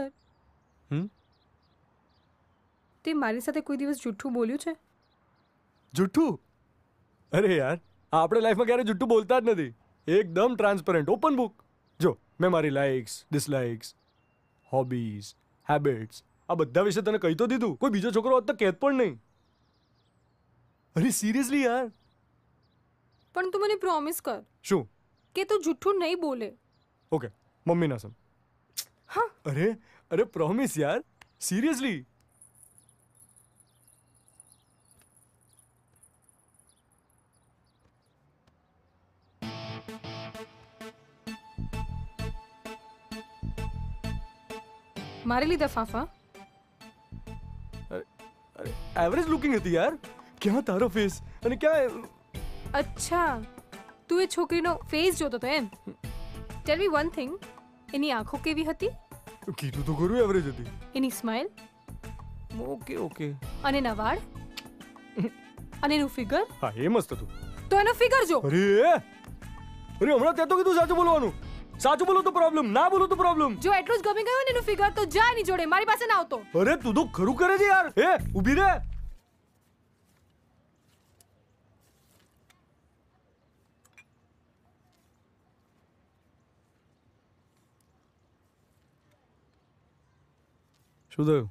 B: તે
O: મારી સાથે કોઈ દિવસ જૂઠું બોલ્યું છે?
B: જૂઠું? અરે યાર આપણે લાઈફમાં ક્યારે જૂઠું બોલતા જ નથી. એકદમ ટ્રાન્સપરન્ટ, ઓપન બુક. જો મેં મારી લાઇક્સ, ડિસલાઇક્સ, હોબીઝ, હેબિટ્સ આ બધા વિશે તને કહી તો દીધું. કોઈ બીજો છોકરો હોત તો કહેત પણ નહીં. અરે સિરિયસલી યાર.
O: પણ તું મને પ્રોમિસ કર.
B: શું?
O: કે તું જૂઠું નહીં બોલે.
B: ઓકે મમ્મી ના સમ.
O: હા.
B: અરે પ્રોમિસ યાર, સિરિયસલી.
O: મારી લીધે ફાફા?
B: અરે એવરેજ લુકિંગ હતી યાર. ક્યાં તારો ફેસ અને ક્યાં.
O: અચ્છા તું એ છોકરીનો ફેસ જોતો તો એમ? ટેલ મી વન થિંગ, એની આંખો કેવી હતી?
B: કીધું તો ખરું એવરેજ હતી.
O: એની સ્માઇલ?
B: ઓકે.
O: અને એના વાળ? અને એનું ફિગર?
B: હા એ મસ્ત હતું.
O: તો એનો ફિગર જો.
B: અરે હમણાં તે તો કીધું સાચું બોલવાનું. સાચું બોલો તો પ્રોબ્લેમ, ના બોલો તો પ્રોબ્લેમ.
O: જો એટલું જ ગમી ગયું ને એનું ફિગર તો જા એની જોડે, મારી પાસે ના આવતો.
B: અરે તું તો ખરું કરે છે યાર. ઊભી રહે. શું થયું?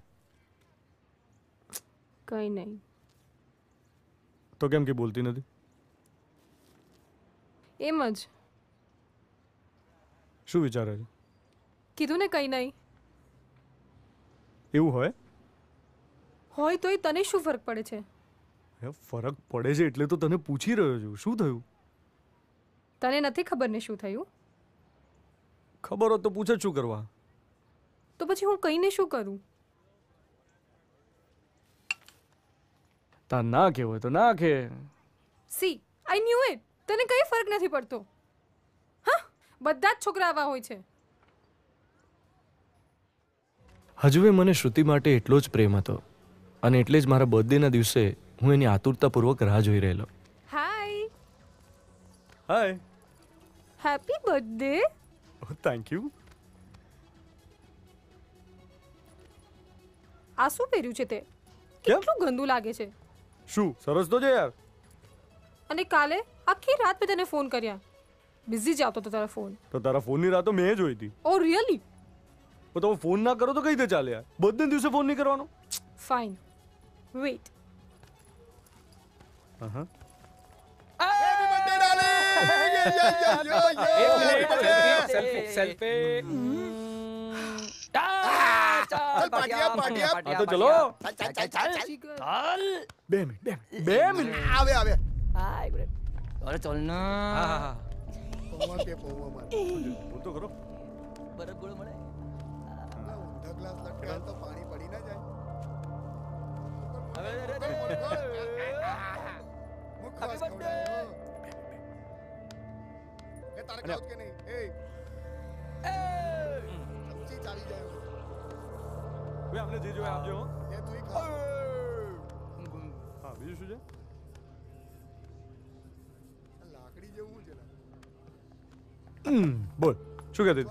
O: કઈ નહીં.
B: તો કેમ કે બોલતી નથી?
O: એમ જ.
B: શું વિચારે છે?
O: કીધું ને કઈ નહીં.
B: એવું હોય
O: તોય તને શું ફરક પડે છે?
B: ફરક પડે છે એટલે તો તને પૂછી રહ્યો છું. શું થયું?
O: તને નથી ખબર ને શું થયું?
B: ખબર હોત તો પૂછે શું કરવા?
O: તો પછી હું કહીને શું કરું?
B: તા ના કે હોય તો ના કે.
O: See I knew it. તને કઈ ફરક નથી પડતો. હા, બધા જ છોકરા આવા હોય છે.
B: હજુ મને શ્રુતિ માટે એટલો જ પ્રેમ હતો અને એટલે જ મારા બર્થડેના દિવસે હું એની આતુરતાપૂર્વક રાહ જોઈ રહેલો. Hi.
O: Happy birthday.
B: Thank you.
O: આ શું પહેર્યું છે તે? કેટલું ગંદુ લાગે છે.
B: શું સરસ તો છે યાર.
O: અને કાલે આખી રાત મેં તને ફોન કર્યા. બિઝી જ આવતો હતો તારા ફોન.
B: તો તારા ફોનની રાતો મેં જોઈ હતી.
O: ઓ રિયલી?
B: તો ફોન ના કરો તો કઈ રીતે ચાલે યાર? બર્થડે દિવસે ફોન નહીં કરવાનો?
O: Fine, wait.
B: ચલો 2 મિનિટ.
C: આવે
F: અરે ચલ ના.
C: પૌવા બોલ
B: તો કરો.
F: બરફ ગોળો મળે.
C: ઊંધા ગ્લાસ લટકાય તો પાણી પડી ના જાય. મુખવાસ ખવડાયો. તારે ખાવ કે નહીં? સબ્જી ચાલી જાય.
B: વે આપણે જે જોઈએ આપજો.
C: એ તું ખા.
B: હા બીજું શું છે?
C: લાકડી જેવું છે.
B: બોલ શું કહેતી?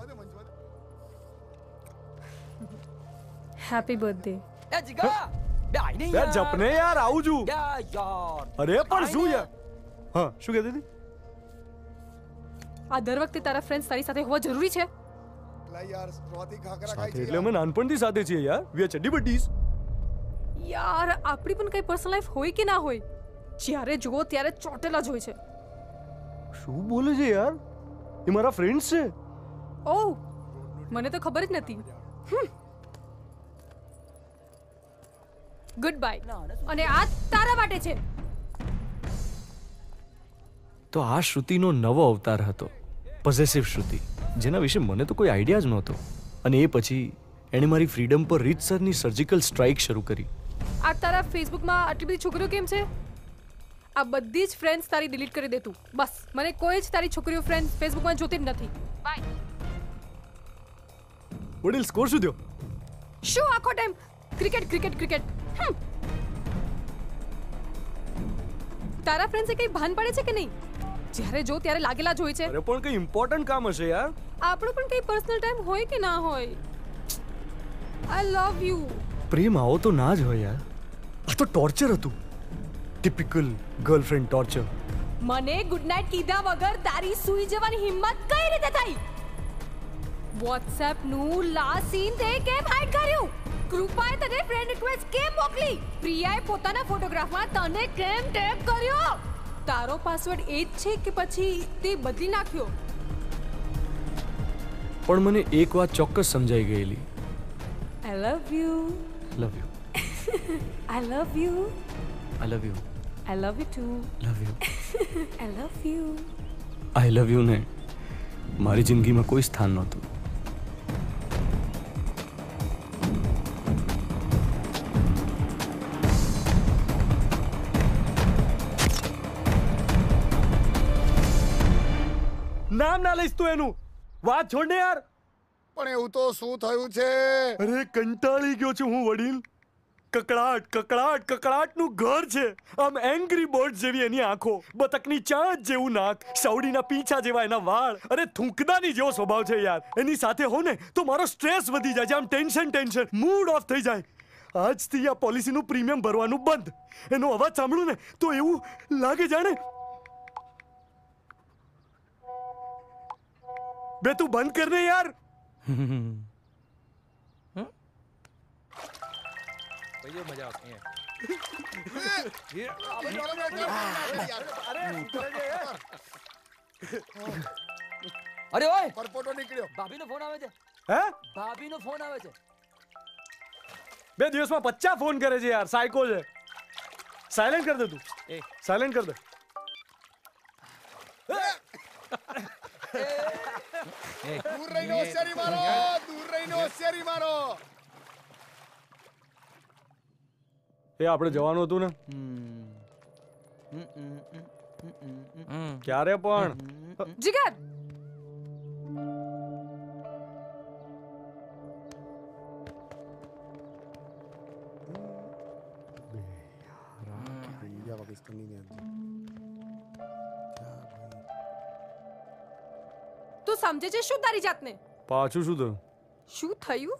O: Happy birthday.
F: એ જીગા બે આઈ નહીં
B: યાર. જપને યાર આવું છું.
F: યાર.
B: અરે પણ શું યાર? હા શું કહેતી હતી?
O: આ દર વખતે તારા ફ્રેન્ડ્સ તારી સાથે હોવા જરૂરી છે?
C: યાર સ્ટ્રોથી ખાખરા ખાઈ છે.
B: એટલે અમે નાનપણથી સાથે છીએ યાર. વી આર ચડ્ડી બડીઝ.
O: યાર આપણી પણ કઈ પર્સનલ લાઈફ હોય કે ના હોય? જ્યારે જુઓ ત્યારે ચોટેલા જ હોય છે.
B: શું બોલે છે યાર? એ મારા ફ્રેન્ડ્સ છે.
O: ઓહ મને તો ખબર જ નથી. Goodbye. અને આ તારા માટે છે.
B: તો આ શ્રુતિનો નવો અવતાર હતો, પોઝેસિવ શ્રુતિ, જેના વિશે મને તો કોઈ આઈડિયા જ નહોતો. અને એ પછી એણે મારી ફ્રીડમ પર રીતસરની સર્જિકલ સ્ટ્રાઇક શરૂ કરી.
O: આ તારા ફેસબુકમાં આટલી બધી છોકરીઓ કેમ છે? આ બધી જ ફ્રેન્ડ્સ તારી ડિલીટ કરી દે તું. બસ મને કોઈ જ તારી છોકરીઓ ફ્રેન્ડ ફેસબુકમાં જોતી જ નથી. બાય.
B: વડીલ સ્કોર શું થયો?
O: શું આખો ટાઈમ ક્રિકેટ ક્રિકેટ ક્રિકેટ? તારા ફ્રેન્ડ્સે કઈ ભાન પડે છે કે નહીં? જ્યારે જો ત્યારે લાગેલા જ હોય છે.
B: અરે પણ કઈ ઇમ્પોર્ટન્ટ કામ હશે યાર.
O: આપણો પણ કઈ પર્સનલ ટાઈમ હોય કે ના હોય? આઈ લવ યુ.
B: પ્રેમ આવો તો ના જ હોય યાર. આ તો ટોર્ચર હતું. Typical girlfriend torture.
O: મને ગુડ નાઇટ કીધા વગર તારી સૂઈ જવાની હિંમત કઈ રીતે થઈ? WhatsApp નું લાસ્ટ સીન તે કેમ હાઈડ કર્યું? કૃપાએ તને ફ્રેન્ડ રિક્વેસ્ટ કેમ મોકલી? પ્રિયાએ પોતાના ફોટોગ્રાફમાં તને કેમ ટેગ કર્યો? તારો પાસવર્ડ એ જ છે કે પછી તે બદલી નાખ્યો?
B: પણ મને એક વાત ચોક્કસ સમજાઈ ગયેલી.
O: I love you.
B: Love you.
O: I love you.
B: I love you.
O: I love you too.
B: Love you.
O: I love you.
B: I love you ને મારી જિંદગીમાં કોઈ સ્થાન નહોતું. નામ ના લઈશ તું એનું. વાત છોડ ને યાર.
C: પણ એવું તો શું થયું છે?
B: અરે કંટાળી ગયો છું હું વડીલ. કકડાટ કકડાટ કકડાટનું ઘર છે. આમ એંગ્રી બર્ડ જેવી એની આંખો, બતકની ચાંચ જેવું નાક, સાવડીના પીંછા જેવા એના વાળ. અરે થૂંકદાની જેવો સ્વભાવ છે યાર. એની સાથે હોઉં ને તો મારો સ્ટ્રેસ વધી જાય છે. આમ ટેન્શન મૂડ ઓફ થઈ જાય. આજથી આ પોલિસીનું પ્રીમિયમ ભરવાનું બંધ. એનો અવાજ સાંભળું ને તો એવું લાગે જાણે બે તું બંધ કર ને યાર.
G: મજા આવતી
F: અરે ઓય
C: પરપોટો નીકળ્યો.
F: ભાભીનો ફોન આવે છે.
B: હે?
F: ભાભીનો ફોન આવે છે.
B: 2 દિવસમાં 50 ફોન કરે છે યાર. સાયકો છે. સાયલેન્ટ કર દે તું. સાયલેન્ટ કર દે.
C: દૂર રહીને હોશિયારી મારો. દૂર રહીને હોશિયારી મારો.
B: એ આપણે જવાનું હતું ને. ક્યારે પણ
O: જીગર તું સમજે છે શું તારી જાતને?
B: પાછું શું થયું?
O: શું થયું?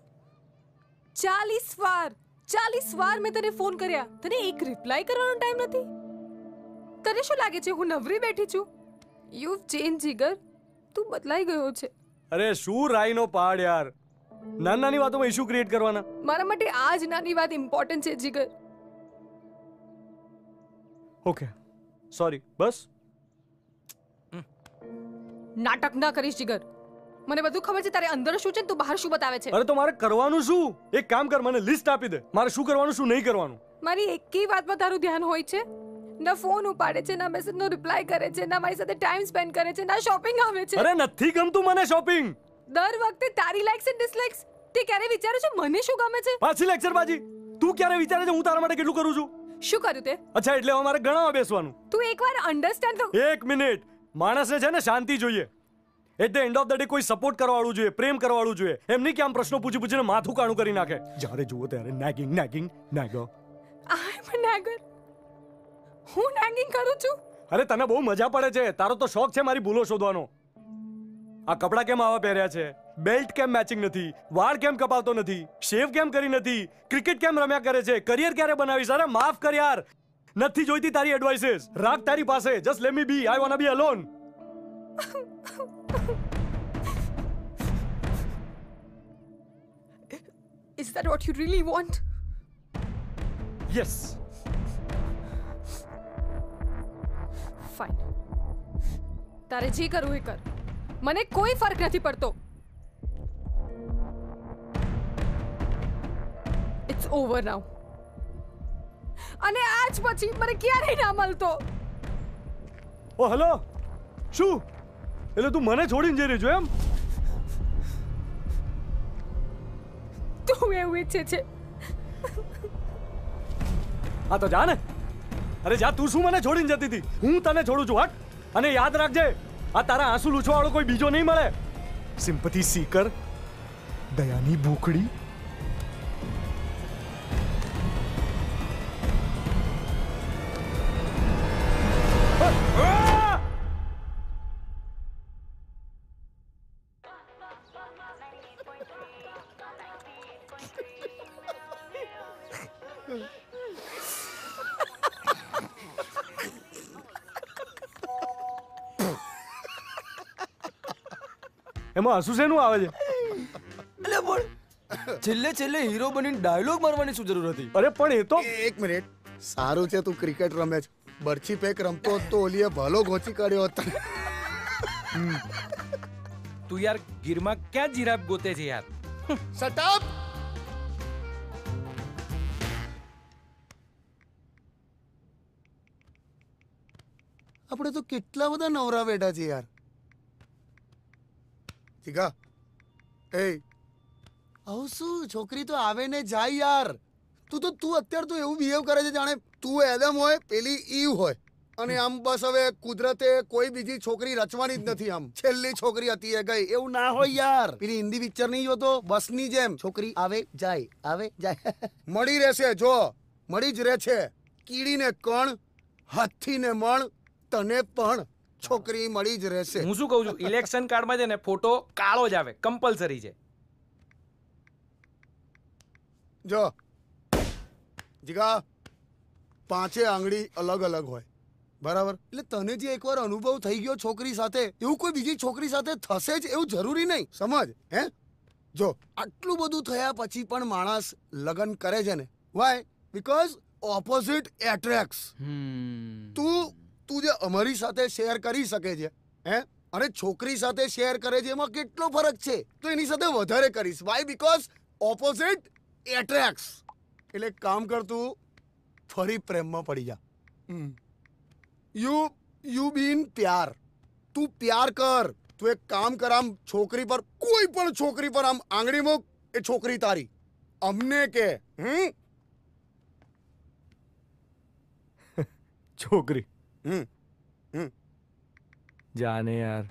O: 40 વાર મેં તને ફોન કર્યા, તને એક રિપ્લાય કરવાનો ટાઈમ નથી. તને શું લાગે છે હું નવરી બેઠી છું? યુ ચેન્જ જીગર, તું બદલાઈ ગયો છે.
B: અરે શું રાઈનો પાડ યાર. નાની વાતોમાં ઇશ્યુ ક્રિએટ કરવાના.
O: મારા માટે આ જ નાની વાત ઇમ્પોર્ટન્ટ છે જીગર.
B: Okay sorry. બસ
O: નાટક ના કરીશ જીગર. મને બધું ખબર છે તારે અંદર શું છે તું બહાર શું બતાવે છે.
B: અરે તો મારે કરવાનું શું? એક કામ કર, મને લિસ્ટ આપી દે. મારે શું કરવાનું શું નહીં કરવાનું.
O: મારી એકેય વાતમાં તારું ધ્યાન હોય છે? ના ફોન ઉપાડે છે, ના મેસેજનો રિપ્લાય કરે છે, ના મારી સાથે ટાઈમ સ્પેન્ડ કરે છે, ના શોપિંગ આવે છે.
B: અરે નથી ગમતું મને શોપિંગ.
O: દર વખતે તારી લાઇક્સ અને ડિસલાઇક્સ. તે ક્યારે વિચારે છે મને શું ગમે છે?
B: પાછી લેક્ચર બાજી. તું ક્યારે વિચારે છે હું તારા માટે કેટલું કરું છું?
O: શું કર્યું તે?
B: અચ્છા એટલે હવે મારે ગણાવા બેસવાનું.
O: તું એકવાર અન્ડરસ્ટેન્ડ તો.
B: એક મિનિટ. માણસને છે ને શાંતિ જોઈએ. At the end of the day કોઈ સપોર્ટ કરવાવાળું જોઈએ, પ્રેમ કરવાવાળું જોઈએ. એમ નહીં કે આમ પ્રશ્નો પૂછીને માથું કાણું કરી નાખે. જ્યારે જુઓ ત્યારે નેગિંગ.
O: આઈ એમ નેગર. હું નેગિંગ કરું છું?
B: અરે તને બહુ મજા પડે છે. તારો તો શોખ છે મારી ભૂલો શોધવાનો. આ કપડાં કેમ આવા પહેર્યા છે? બેલ્ટ કેમ મેચિંગ નથી? વાળ કેમ કપાવતો નથી? શેવ કેમ કરી નથી? ક્રિકેટ કેમ રમ્યા કરે છે? કરિયર ક્યારે બનાવીશ? અરે માફ કર યાર. નથી જોઈતી તારી એડવાઇસીસ. રાખ તારી પાસે. Just let me be. I want be alone.
O: Is that what you really want?
B: Yes.
O: Fine. તારે જે કરવું એ કર. મને કોઈ ફરક નથી પડતો. It's over now. અને આજ પછી મને ક્યારેય ના મળતો.
B: Oh hello. શું? એટલે તું મને છોડીને જઈ રહી છો એમ?
O: તું એવું ઈચ્છે છે.
B: હા તો જા ને. અરે જા, તું શું મને છોડીને જતી હતી? હું તને છોડું છું, હટ. અને યાદ રાખજે, આ તારા આંસુ લૂછવા વાળો કોઈ બીજો નહીં મળે. સિમ્પથી સીકર, દયાની ભૂખડી. એમાં આંસુ શેનું આવે છે?
F: એટલે પણ છેલ્લે છેલ્લે હીરો બનીને ડાયલોગ મારવાની શું જરૂર હતી?
B: અરે પણ એ તો
C: એક મિનિટ, સારું છે તું ક્રિકેટ રમે છે. બરછી પેક રમતો હોત તો ઓલીએ ભાલો ઘોંચી કાઢ્યો હતો.
G: તું યાર ગીરમાં ક્યાં જીરાફ ગોતે છે યાર?
C: Shut up. આપણે તો કેટલા બધા નવરા બેઠા છે યાર. જીગા, એ આવું શું? છોકરી તો આવે ને જાય યાર. તું અત્યારે તો એવું બિહેવ કરે છે જાણે તું એડમ હોય, પેલી ઈવ હોય. અને આમ બસ હવે કુદરતે કોઈ બીજી છોકરી રચવાની જ નથી. આમ છેલ્લી છોકરી હતી એ ગઈ, એવું ના હોય યાર. પેલી હિન્દી પિક્ચર નહીં જોતો, બસની જેમ છોકરી આવે જાય, આવે જાય. મળી રહેશે, જો મળી જ રહે છે. કીડીને કણ, હાથીને મણ, તને પણ છોકરી મળી જ રહેશે.
G: હું શું કહું છું, ઇલેક્શન કાર્ડમાં છે ને ફોટો કાળો જ આવે, કમ્પલસરી છે.
C: જો જીગા, પાંચે આંગળી અલગ અલગ હોય, બરાબર? એટલે તને જે એકવાર અનુભવ થઈ ગયો છોકરી સાથે, એવું કોઈ બીજી છોકરી સાથે થશે જ એવું જરૂરી નહીં, સમજ? હે, જો આટલું બધું થયા પછી પણ માણસ લગ્ન કરે છે ને, વાય? Because opposite એટ્રેક્ટ્સ. તું જે અમારી સાથે શેર કરી શકે છે, હે, અને છોકરી સાથે શેર કરે છે, એમાં કેટલો ફરક છે? તો એની સાથે વધારે કરીશ. વાય? Because opposite attracts. એટલે કામ કર, તું ફરી પ્રેમમાં પડી જા. યુ બીન પ્યાર. તું પ્યાર કર. તું એક કામ કર, આમ છોકરી પર, કોઈ પણ છોકરી પર આમ આંગળી મૂક, એ છોકરી તારી. અમને કે
B: છોકરી જાને યાર.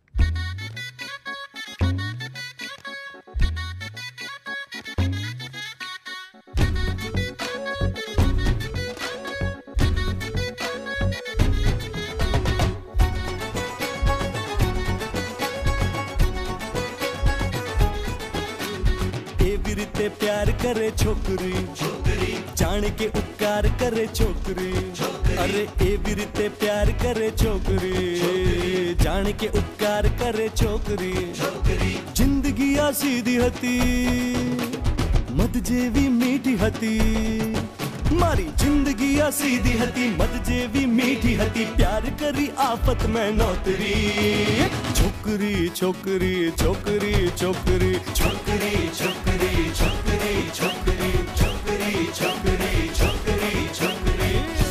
R: એવી રીતે પ્યાર કરે છોકરી, જાણે કે ઉપકાર કરે છોકરી. અરે એવી રીતે પ્યાર કરે છોકરી, જાણે કે ઉપકાર કરે છોકરી. જિંદગી આ સીધી હતી, મધ જેવી મીઠી હતી. મારી જિંદગી આ સીધી હતી, મધ જેવી મીઠી હતી. પ્યાર કરી આફત મેં નોતરી. છોકરી છોકરી છોકરી છોકરી છોકરી છોકરી છોકરી છોકરી છોકરી છોકરી છોકરી છોકરી.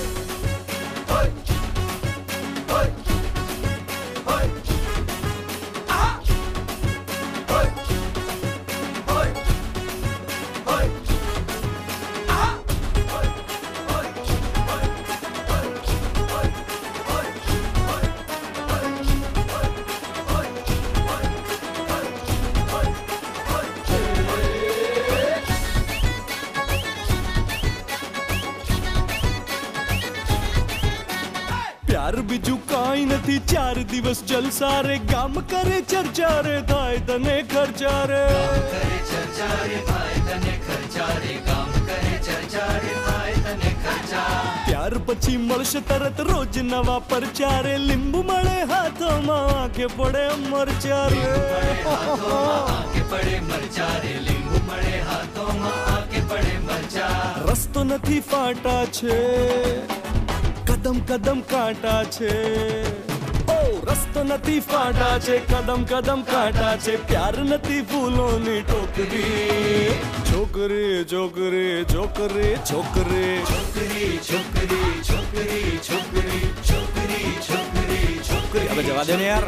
R: પ્યાર બીજું કાંઈ નથી, 4 દિવસ જલસા રે. કામ કરે ચર્ચા રે, થાય તને ખર્ચા રે. ત્યાર પછી મળશે તરત રોજ નવા પરચા રે. લીંબુ મળે હાથોમાં, આંખે પડે મરચા રે. રસ્તો નથી ફાટા છે, કદમ કદમ કાંટા છે. ઓ રસ્તો નથી ફાટા છે, કદમ કદમ કાંટા છે. પ્યાર નથી ફૂલોની ટોકરી. છોકરી છોકરી છોકરી છોકરી છોકરી છોકરી છોકરી છોકરી છોકરી છોકરી છોકરી. હવે જવા દે ને યાર.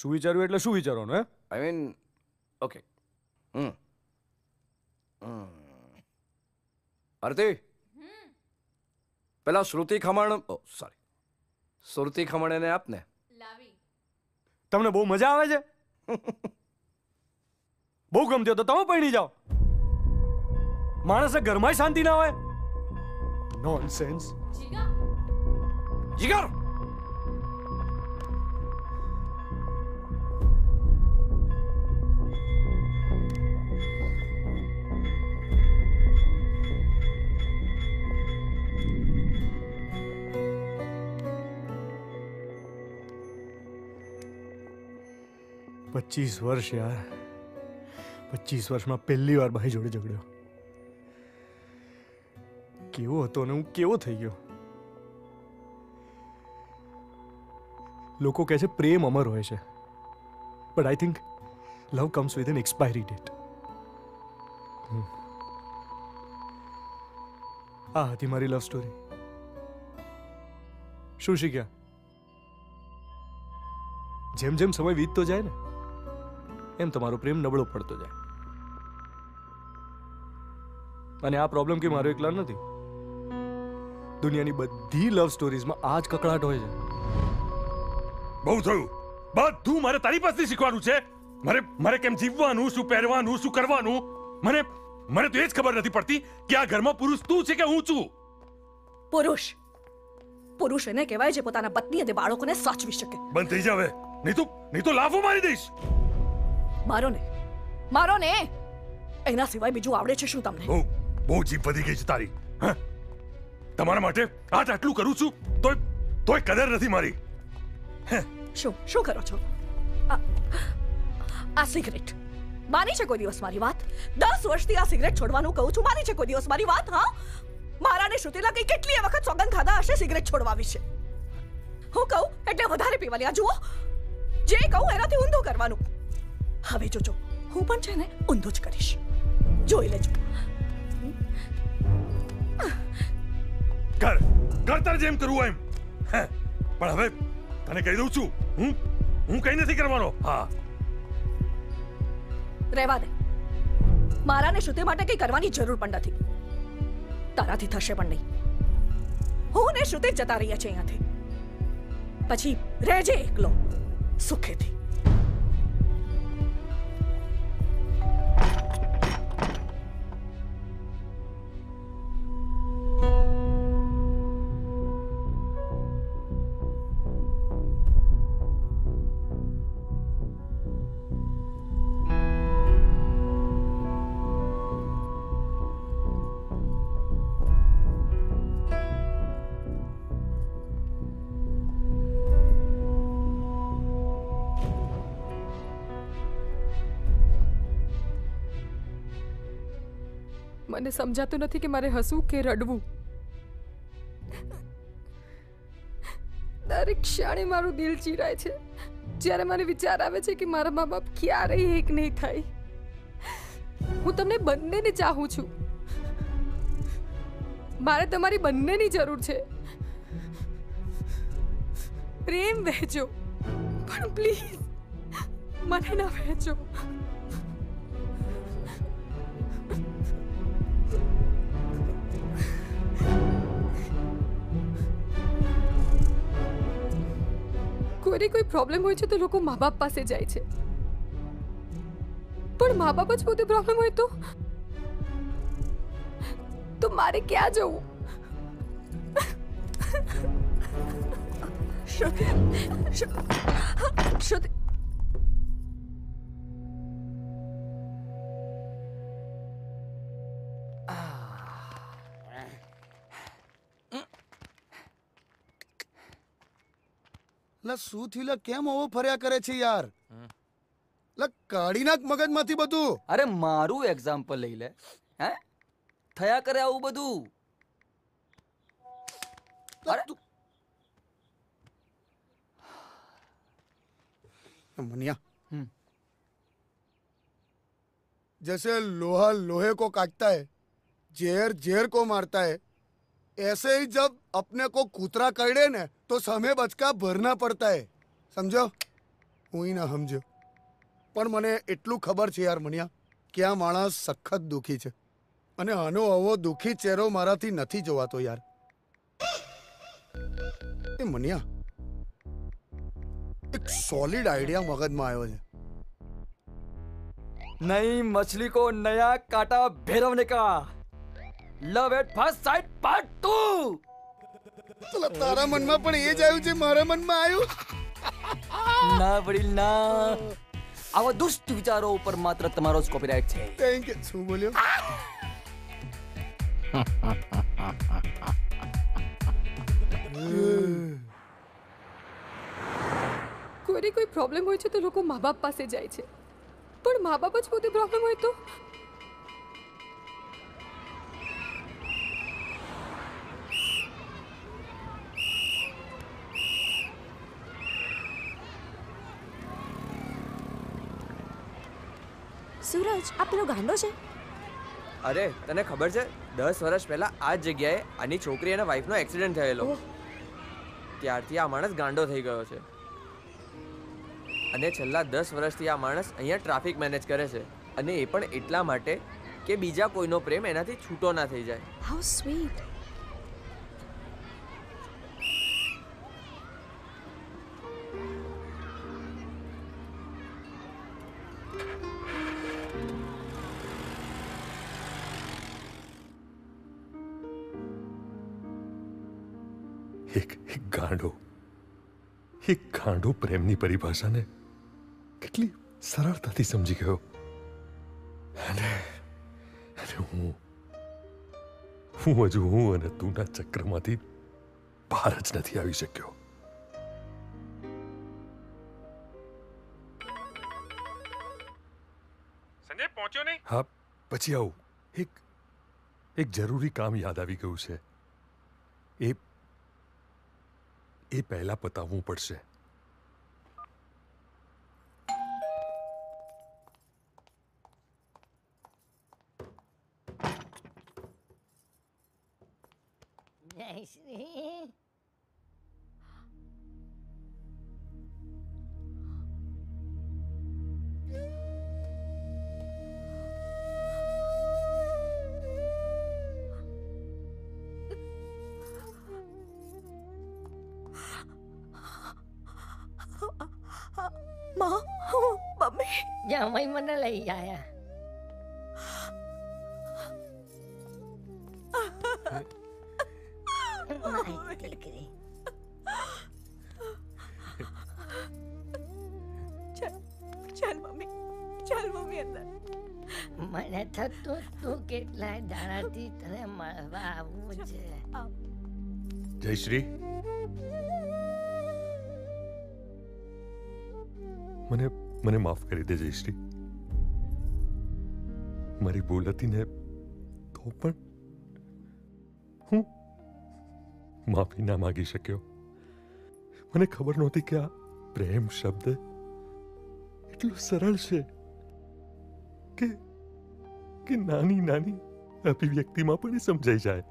B: શું વિચાર્યું એટલે શું વિચારવાનું હે?
T: I mean okay. આરતી પેલા શ્રુતિ ખમણ સોરી સુરતી ખમણ એને આપને.
B: તમને બહુ મજા આવે છે? બહુ ગમતી તો તમે પૈણી જાઓ. માણસે ઘરમાં શાંતિ ના હોય. નોનસેન્સ.
T: જીગર
B: પચીસ વર્ષ યાર. 25 વર્ષમાં પહેલી વાર ભાઈ જોડે ઝઘડ્યો. કેવો હતો ને હું કેવો થઈ ગયો. લોકો કહે છે પ્રેમ અમર હોય છે, but I think love comes with an expiry date. આ હતી મારી લવ સ્ટોરી. શું શીખ્યા? જેમ જેમ સમય વીતતો જાય ને એમ તમારો પ્રેમ નબળો પડતો જાય. અને આ પ્રોબ્લેમ કે મારો એકલા નથી. દુનિયાની બધી લવ સ્ટોરીઝમાં આ જ કકળાટ હોય છે.
E: બહુ થયું. બધું મારે તારી પાસેથી શીખવાનું છે. મારે કેમ જીવવાનું, શું પહેરવાનું, શું કરવાનું, મને તો એ જ ખબર નથી પડતી કે આ ઘરમાં પુરુષ તું છે કે હું છું.
P: પુરુષ એને કહેવાય છે પોતાના પત્ની અને બાળકોને સાચવી શકે.
E: બંધ થઈ જાવે, નહીં તો લાફો મારી દઈશ.
P: મારો ને એના સિવાય બીજું આવડે છે શું તમને?
E: બહુ જીભ વધી ગઈ છે તારી. તમારા માટે આટલું કરું છું તોય કદર નથી મારી.
P: શું કરો છો? આ સિગરેટ માની છે કોઈ દિવસ મારી વાત? 10 વર્ષથી આ સિગરેટ છોડવાનું કહું છું, માની છે કોઈ દિવસ મારી વાત? હા, મારા ને શ્રુતિલા કઈ કેટલી વખત સોગંદ ખાધા હશે સિગરેટ છોડવા વિશે. હું કહું એટલે વધારે પીવાની. આ જુઓ, જે કહું એનાથી ઊંધું કરવાનું. હવે જોજો, હું પણ છે ને ઊંધું જ કરીશ, જોઈ લેજો.
E: કર તારે જેમ કરવું એમ. પણ હવે તને કહી દઉં છું, હું કઈ નથી કરવાનો. હા,
P: રહેવા દે. મારા ને શ્રુતિ માટે કઈ કરવાની જરૂર પણ નથી. તારાથી થશે પણ નહીં. હું ને શ્રુતિ જતા રહીએ છીએ અહીંયાથી. પછી રહેજે એકલો સુખેથી.
O: મને સમજાતું નથી કે મારે હસવું કે રડવું. દરેક ક્ષણે મારું દિલ ચીરાય છે જ્યારે મને વિચાર આવે છે કે મારા મા બાપ ક્યારેય એક નહીં થાય. હું તમને બંનેને ચાહું છું. મારે તમારી બંનેની જરૂર છે. પ્રેમ વહેંચો, પણ પ્લીઝ મને ના વહેંચો. કોઈને કોઈ પ્રોબ્લેમ હોય છે તો લોકો મા બાપ પાસે જાય છે, પણ મા બાપ જ પોતે પ્રોબ્લેમ હોય તો મારે ક્યાં જવું?
P: શ્રુતિ,
C: શું થયું લે? કેમ ઓવો ફર્યા કરે છે યાર? લે કાઢી નાખ મગજમાંથી બધું.
F: અરે મારું એક્ઝામ્પલ લઈ લે. હે થયા કરે આવું બધું?
C: मनिया जैसे लोहा लोहे को काटता है, जेर जेर को मारता है, ऐसे ही जब अपने को कूतरा करड़े ने तो समय बचका भरना पड़ता है, समझो? હું ના સમજ્યો, પણ મને એટલું ખબર છે યાર મનિયા કે આ માણસ સખત દુઃખી છે અને આનો આવો દુઃખી ચહેરો મારાથી નથી જોવાતો યાર. એ મનિયા, એક સોલિડ આઈડિયા મગજમાં આવ્યો છે.
F: नई मछली को नया काटा भैरवने का love at first sight part 2.
C: તારા મનમાં પણ એ જ આવ્યું છે, મારા મનમાં આવ્યું
F: ના વડીલ ના, આવા દુષ્ટ વિચારો ઉપર માત્ર તમારો જ કોપીરાઇટ છે.
C: Thank you. શું બોલ્યો?
O: કોઈને કોઈ પ્રોબ્લેમ હોય છે તો લોકો મા બાપ પાસે જાય છે, પણ મા બાપ જ પોતે પ્રોબ્લેમ હોય તો
P: સૂરજ, આ પેલો ગાંડો છે.
H: અરે તને ખબર છે 10 વર્ષ પહેલા આ જ જગ્યાએ આની છોકરી અને વાઈફનો એક્સિડન્ટ થયેલો. ત્યારથી આ માણસ ગાંડો થઈ ગયો છે અને છેલ્લા 10 વર્ષથી આ માણસ અહીંયા ટ્રાફિક મેનેજ કરે છે, અને એ પણ એટલા માટે કે બીજા કોઈનો પ્રેમ એનાથી છૂટો ના થઈ જાય.
P: How sweet.
E: એક ગાંડો પ્રેમની પરિભાષાને કેટલી સરળતાથી સમજી ગયો, અને હું હજુ હું અને તુંના ચક્રમાંથી બહાર જ નથી આવી શક્યો. સંજય પહોંચ્યો નહીં? હા, પછી આવું. એક જરૂરી કામ યાદ આવી ગયું છે, એ પહેલા પતાવવું પડશે.
V: જામાઈ મને લઈ આયા. દીકરી
P: ચાલ મમ્મી અંદર.
V: મને થતું તું કેટલાય દાડાથી તને મળવા આવવું છે.
E: જયશ્રી, મને માફ કરી દે જયશ્રી. મારી ભૂલ હતી ને તો પણ હું માફી ના માગી શક્યો. મને ખબર નહોતી કે આ પ્રેમ શબ્દ એટલું સરળ છે કે નાની નાની અભિવ્યક્તિમાં પણ એ સમજાઈ જાય.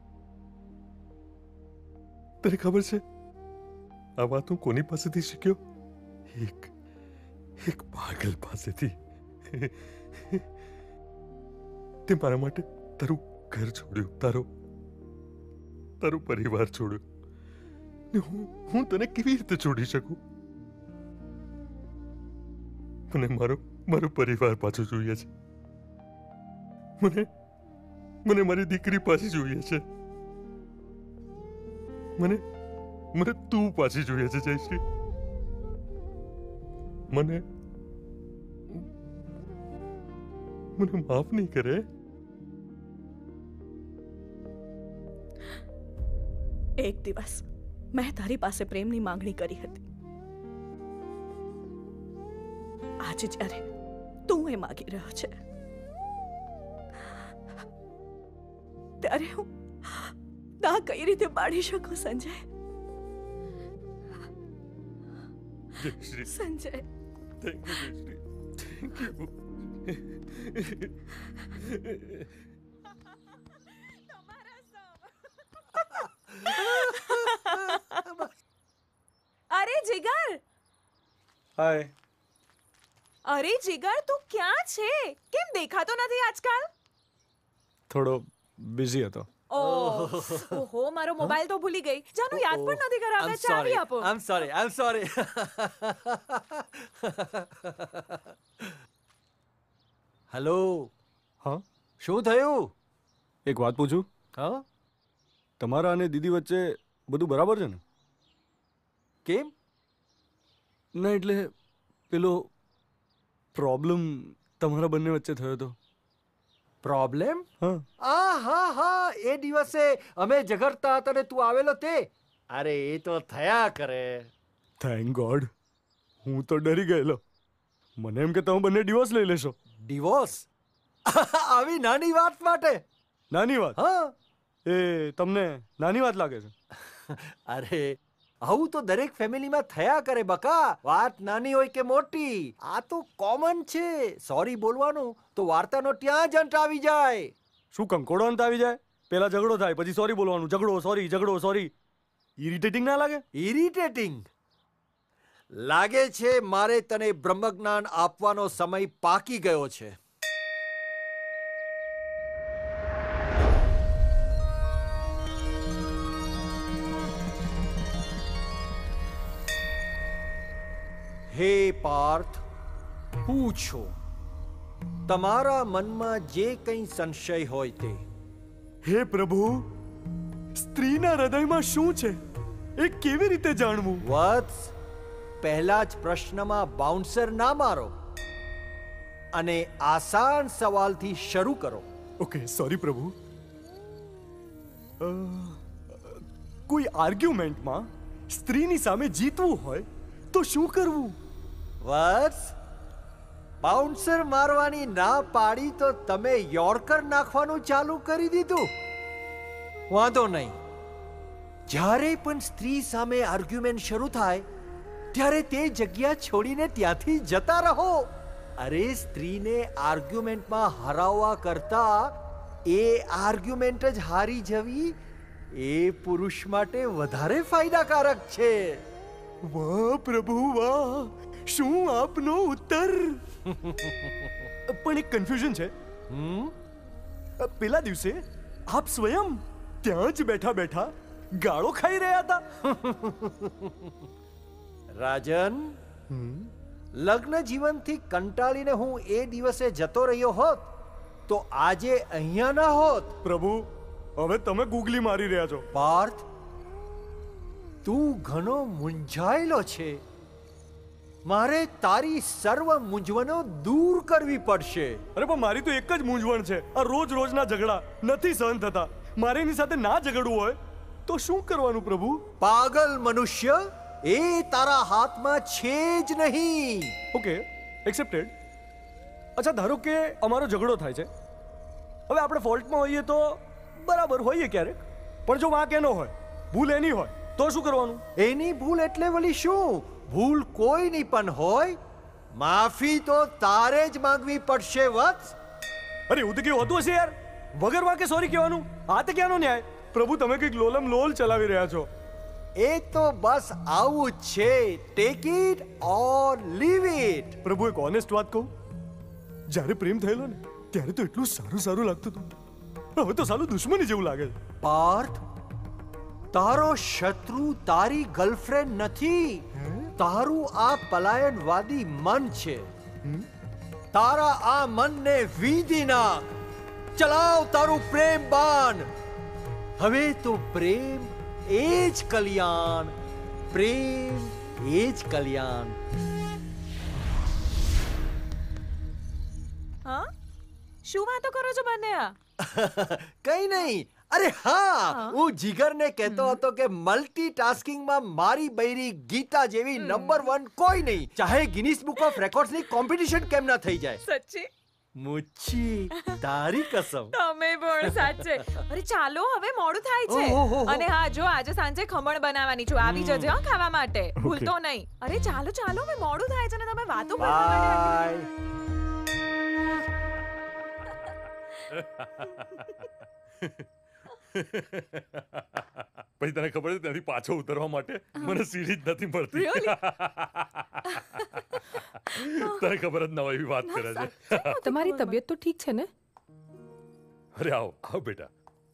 E: તને ખબર છે આ વાત હું કોની પાસેથી શીખ્યો? એક પાગલ પાસેથી. તે મારા માટે તારું ઘર છોડ્યું, તારો પરિવાર છોડ્યો, ને હું તને કેવી રીતે છોડી શકું? મને મારો પરિવાર પાછો જોઈએ છે. મને મારી દીકરી પાછી જોઈએ છે. મને તું પાછી જોઈએ છે જયશ્રી. મને માફ નહીં કરે?
P: એક દિવસ મેં તારી પાસે પ્રેમની માંગણી કરી હતી. આજે જ્યારે તું એ માગી રહ્યો છે ત્યારે હું ના કઈ રીતે પાડી શકું Sanjay? Sanjay,
E: thank you Jayshree, thank you.
P: અરે જીગર,
B: હાય.
J: અરે જીગર તું ક્યાં છે? કેમ દેખાતો નથી આજકાલ?
B: થોડો બિઝી હતો.
J: ઓહો મારો મોબાઈલ તો ભૂલી ગઈ. જાનુ યાદ પણ નથી કરાવતા. ચાવી આપો.
Q: I am sorry. હેલો.
B: હા
Q: શું થયું?
B: એક વાત પૂછું?
Q: હા.
B: તમારા અને દીદી વચ્ચે બધું બરાબર છે ને?
Q: કેમ?
B: ના એટલે પેલો પ્રોબ્લેમ તમારા બંને વચ્ચે થયો હતો.
Q: પ્રોબ્લેમ?
B: હા.
Q: એ દિવસે અમે ઝઘડતા હતા ને તું આવેલો તે. અરે એ તો થયા કરે.
B: Thank God. હું તો ડરી ગયેલો. મને એમ કે તમે બંને ડિવોર્સ લઈ લેશો.
Q: ડિવોર્સ? આવી નાની વાત માટે?
B: નાની વાત?
Q: હા.
B: એ તમને નાની વાત લાગે છે?
Q: અરે આવું તો દરેક ફેમિલીમાં થયા કરે બકા. વાત નાની હોય કે મોટી, આ તો કોમન છે. સોરી બોલવાનું તો વાર્તાનો ત્યાં જ અંત આવી જાય.
B: શું કંકોડો અંત આવી જાય? પેલા ઝઘડો થાય પછી સોરી બોલવાનું. ઝઘડો સોરી. ઇરિટેટિંગ ના લાગે?
Q: ઇરિટેટિંગ લાગે છે. મારે તને બ્રહ્મજ્ઞાન આપવાનો સમય પાકી ગયો છે. હે પાર્થ, પૂછો તમારા મનમાં જે કંઈ સંશય હોય તે.
B: હે પ્રભુ, સ્ત્રીના હૃદયમાં શું છે એ કેવી રીતે જાણવું?
Q: વત્સ, પહેલા જ પ્રશ્નમાં બાઉન્સર ના મારો અને આસાન સવાલથી શરૂ કરો.
B: ઓકે, સોરી પ્રભુ. કોઈ આર્ગ્યુમેન્ટમાં સ્ત્રીની સામે જીતવું હોય તો શું કરવું?
Q: વત્સ, બાઉન્સર મારવાની ના પાડી તો તમે યોર્કર નાખવાનું ચાલુ કરી દીધું. વાંધો નહીં. જ્યારે પણ સ્ત્રી સામે આર્ગ્યુમેન્ટ શરૂ થાય ત્યારે તે જગ્યા છોડીને ત્યાંથી જતા રહો. અરે સ્ત્રીને આર્ગ્યુમેન્ટમાં હરાવવા કરતા એ આર્ગ્યુમેન્ટ જ હારી જવી એ પુરુષ માટે વધારે ફાયદાકારક છે.
B: વાહ પ્રભુ વાહ, શું આપનો ઉત્તર! પણ એક કન્ફ્યુઝન છે. પેલા દિવસે આપ સ્વયં ત્યાં જ બેઠા બેઠા ગાળો ખાઈ રહ્યા હતા.
Q: રાજન, લગ્ન જીવનથી કંટાળીને હું એ દિવસે જતો રહ્યો હોત તો આજે અહીંયા ના હોત.
B: પ્રભુ, હવે તમે ગૂગલી મારી રહ્યા છો.
Q: પાર્થ, તું ઘણો મૂંઝાયેલો છે. મારે તારી સર્વ મૂંઝવણો દૂર કરવી પડશે.
B: અરે પણ મારી તો એક જ મૂંઝવણ છે, આ રોજના ઝઘડા નથી સહન થતા. મારે એની સાથે ના ઝઘડવું હોય તો શું કરવાનું પ્રભુ?
Q: પાગલ મનુષ્ય, એ તારા હાથમાં છે જ નહીં.
B: Okay, accepted. અચ્છા, ધારો કે અમારો ઝઘડો થાય છે. હવે આપણે ફોલ્ટમાં હોઈએ તો બરાબર હોઈએ ક્યારેક, પણ જો વાંક એનો હોય, ભૂલ એની હોય તો શું કરવાનું?
Q: એની ભૂલ એટલે વળી શું? ભૂલ કોઈની પણ હોય, માફી તો તારે જ માંગવી પડશે. વત્સ,
B: અરે એવું તો કેવું હતું હશે યાર, વગર વાંકે સોરી કહેવાનું? આ તો ક્યાંનો ન્યાય? પ્રભુ, તમે કંઈક લોલમ લોલ ચલાવી રહ્યા છો.
Q: એ તો બસ આવું જ છે. Take it or leave it.
B: Prabhu, એક ઓનેસ્ટ વાત કહું, જ્યારે પ્રેમ થયેલો ને ત્યારે તો એટલું સારું લાગતું હતું. હવે તો સાલું દુશ્મની જેવું લાગે છે.
Q: પાર્થ, તારો શત્રુ તારી ગર્લફ્રેન્ડ નથી, તારું આ પલાયનવાદી મન છે. તારા આ મનને વીધી નાખ. ચલાવ તારું પ્રેમ બાણ. હવે તો પ્રેમ એ જ કલ્યાણ. પ્રેમ એ જ કલ્યાણ.
J: હા, શું વાતો કરો છો બંને?
Q: કઈ નહીં. અરે હા, હું જીગરને કહેતો હતો કે મલ્ટીટાસ્કિંગમાં મારી બૈરી ગીતા જેવી નંબર 1 કોઈ નહીં. ચાહે ગિનિસ બુક ઓફ રેકોર્ડ્સની કોમ્પિટિશન કેમ ના થઈ જાય.
J: સચ્ચી?
Q: મુચ્છી, તારી કસમ.
J: તમે પણ સાચે. અરે ચાલો, હવે મોડું થાય છે. અને હા, જો આજે સાંજે ખમણ બનાવવાની છું, આવી જજો હા ખાવા માટે, ભૂલતો નહીં. અરે ચાલો, હવે મોડું થાય છે ને તમે વાતો કરવા માટે.
E: પછી તને ખબર છે ત્યાંથી પાછો ઉતરવા માટે મને સીડી જ નથી મળતી. તને ખબર જ ન હોય એવી વાત કરે છે.
O: તમારી તબિયત તો ઠીક છે ને?
E: અરે આવો આવો બેટા.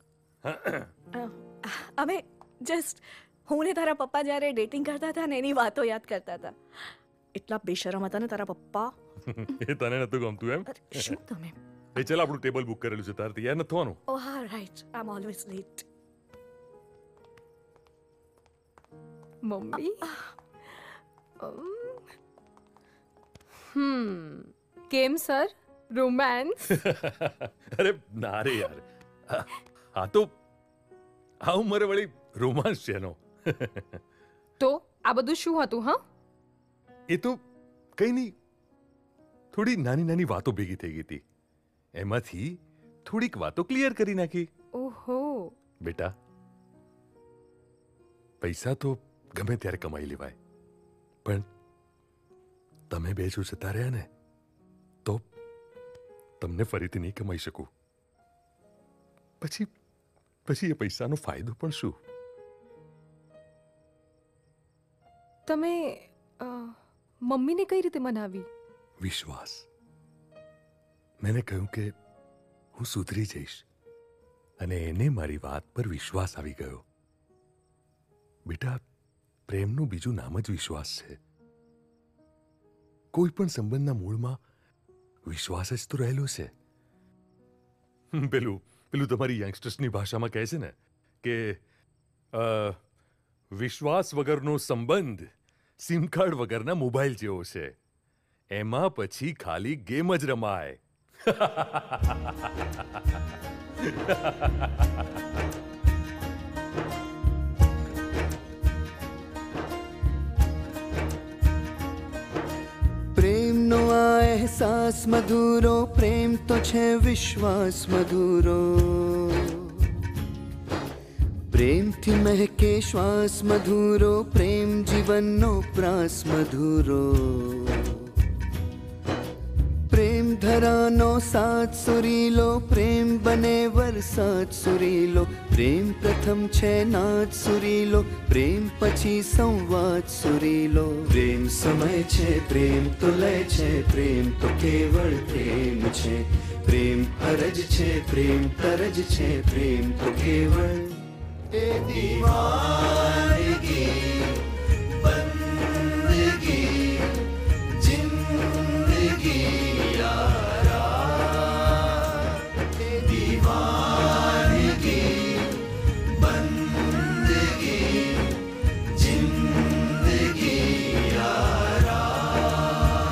P: અમે જસ્ટ હું ને તારા પપ્પા જ્યારે ડેટિંગ કરતા હતા ને એની વાતો યાદ કરતા હતા. એટલા બેશરમ હતા ને તારા પપ્પા.
E: એ તને નતું ગમતું એમ?
P: શું તમે?
E: એ ચાલ આપણું ટેબલ બુક કરેલું છે, તારે તૈયાર નથી થવાનું?
P: ઓ હા right, I am always late.
O: મમ્મી કેમ સર, રોમાન્સ?
E: અરે ના રે યાર, આ તો આ ઉંમરે વળી રોમાન્સ છે એનો.
O: તો આ બધું શું હતું? હા,
E: એ તો કઈ નહીં, થોડી નાની નાની વાતો ભેગી થઈ ગઈ હતી, એમાંથી થોડીક વાતો ક્લિયર કરી નાખી.
O: ઓહો
E: બેટા, પૈસા તો ગમે ત્યારે કમાઈ લેવાય, પણ તમે બે જો જતા રહ્યા ને તો તમને ફરીથી નહીં કમાઈ શકું. પછી એ પૈસાનો ફાયદો પણ શું?
O: તમે મમ્મીને કઈ રીતે મનાવી?
E: વિશ્વાસ. મેને કહ્યું કે હું સુધરી જઈશ અને એને મારી વાત પર વિશ્વાસ આવી ગયો. બેટા, પ્રેમનું બીજું નામ જ વિશ્વાસ છે. કોઈ પણ સંબંધના મૂળમાં વિશ્વાસ જ તો રહેલો છે. પેલું તમારી યંગસ્ટર્સની ભાષામાં કહે છે ને કે વિશ્વાસ વગરનો સંબંધ સિમ કાર્ડ વગરના મોબાઈલ જેવો છે, એમાં પછી ખાલી ગેમ જ રમાય.
S: પ્રેમનો આ અહેસાસ મધુરો, પ્રેમ તો છે વિશ્વાસ મધુરો. પ્રેમથી મહેકે શ્વાસ મધુરો, પ્રેમ જીવનનો પ્રાસ મધુરો. પ્રેમ ધરાનો સાથ સુરીલો, પ્રેમ બને વરસાદ સુરીલો. પ્રેમ પ્રથમ છે નાદ સુરીલો, પ્રેમ પછી સંવાદ સુરીલો. પ્રેમ સમય છે, પ્રેમ તો લય છે, પ્રેમ તો કેવળ પ્રેમ છે. પ્રેમ અરજ છે, પ્રેમ તરજ છે, પ્રેમ તો કેવળ એ દીવાનગી બંદગી જિંદગી યારા. એ દીવાનગી બંદગી જિંદગી યારા.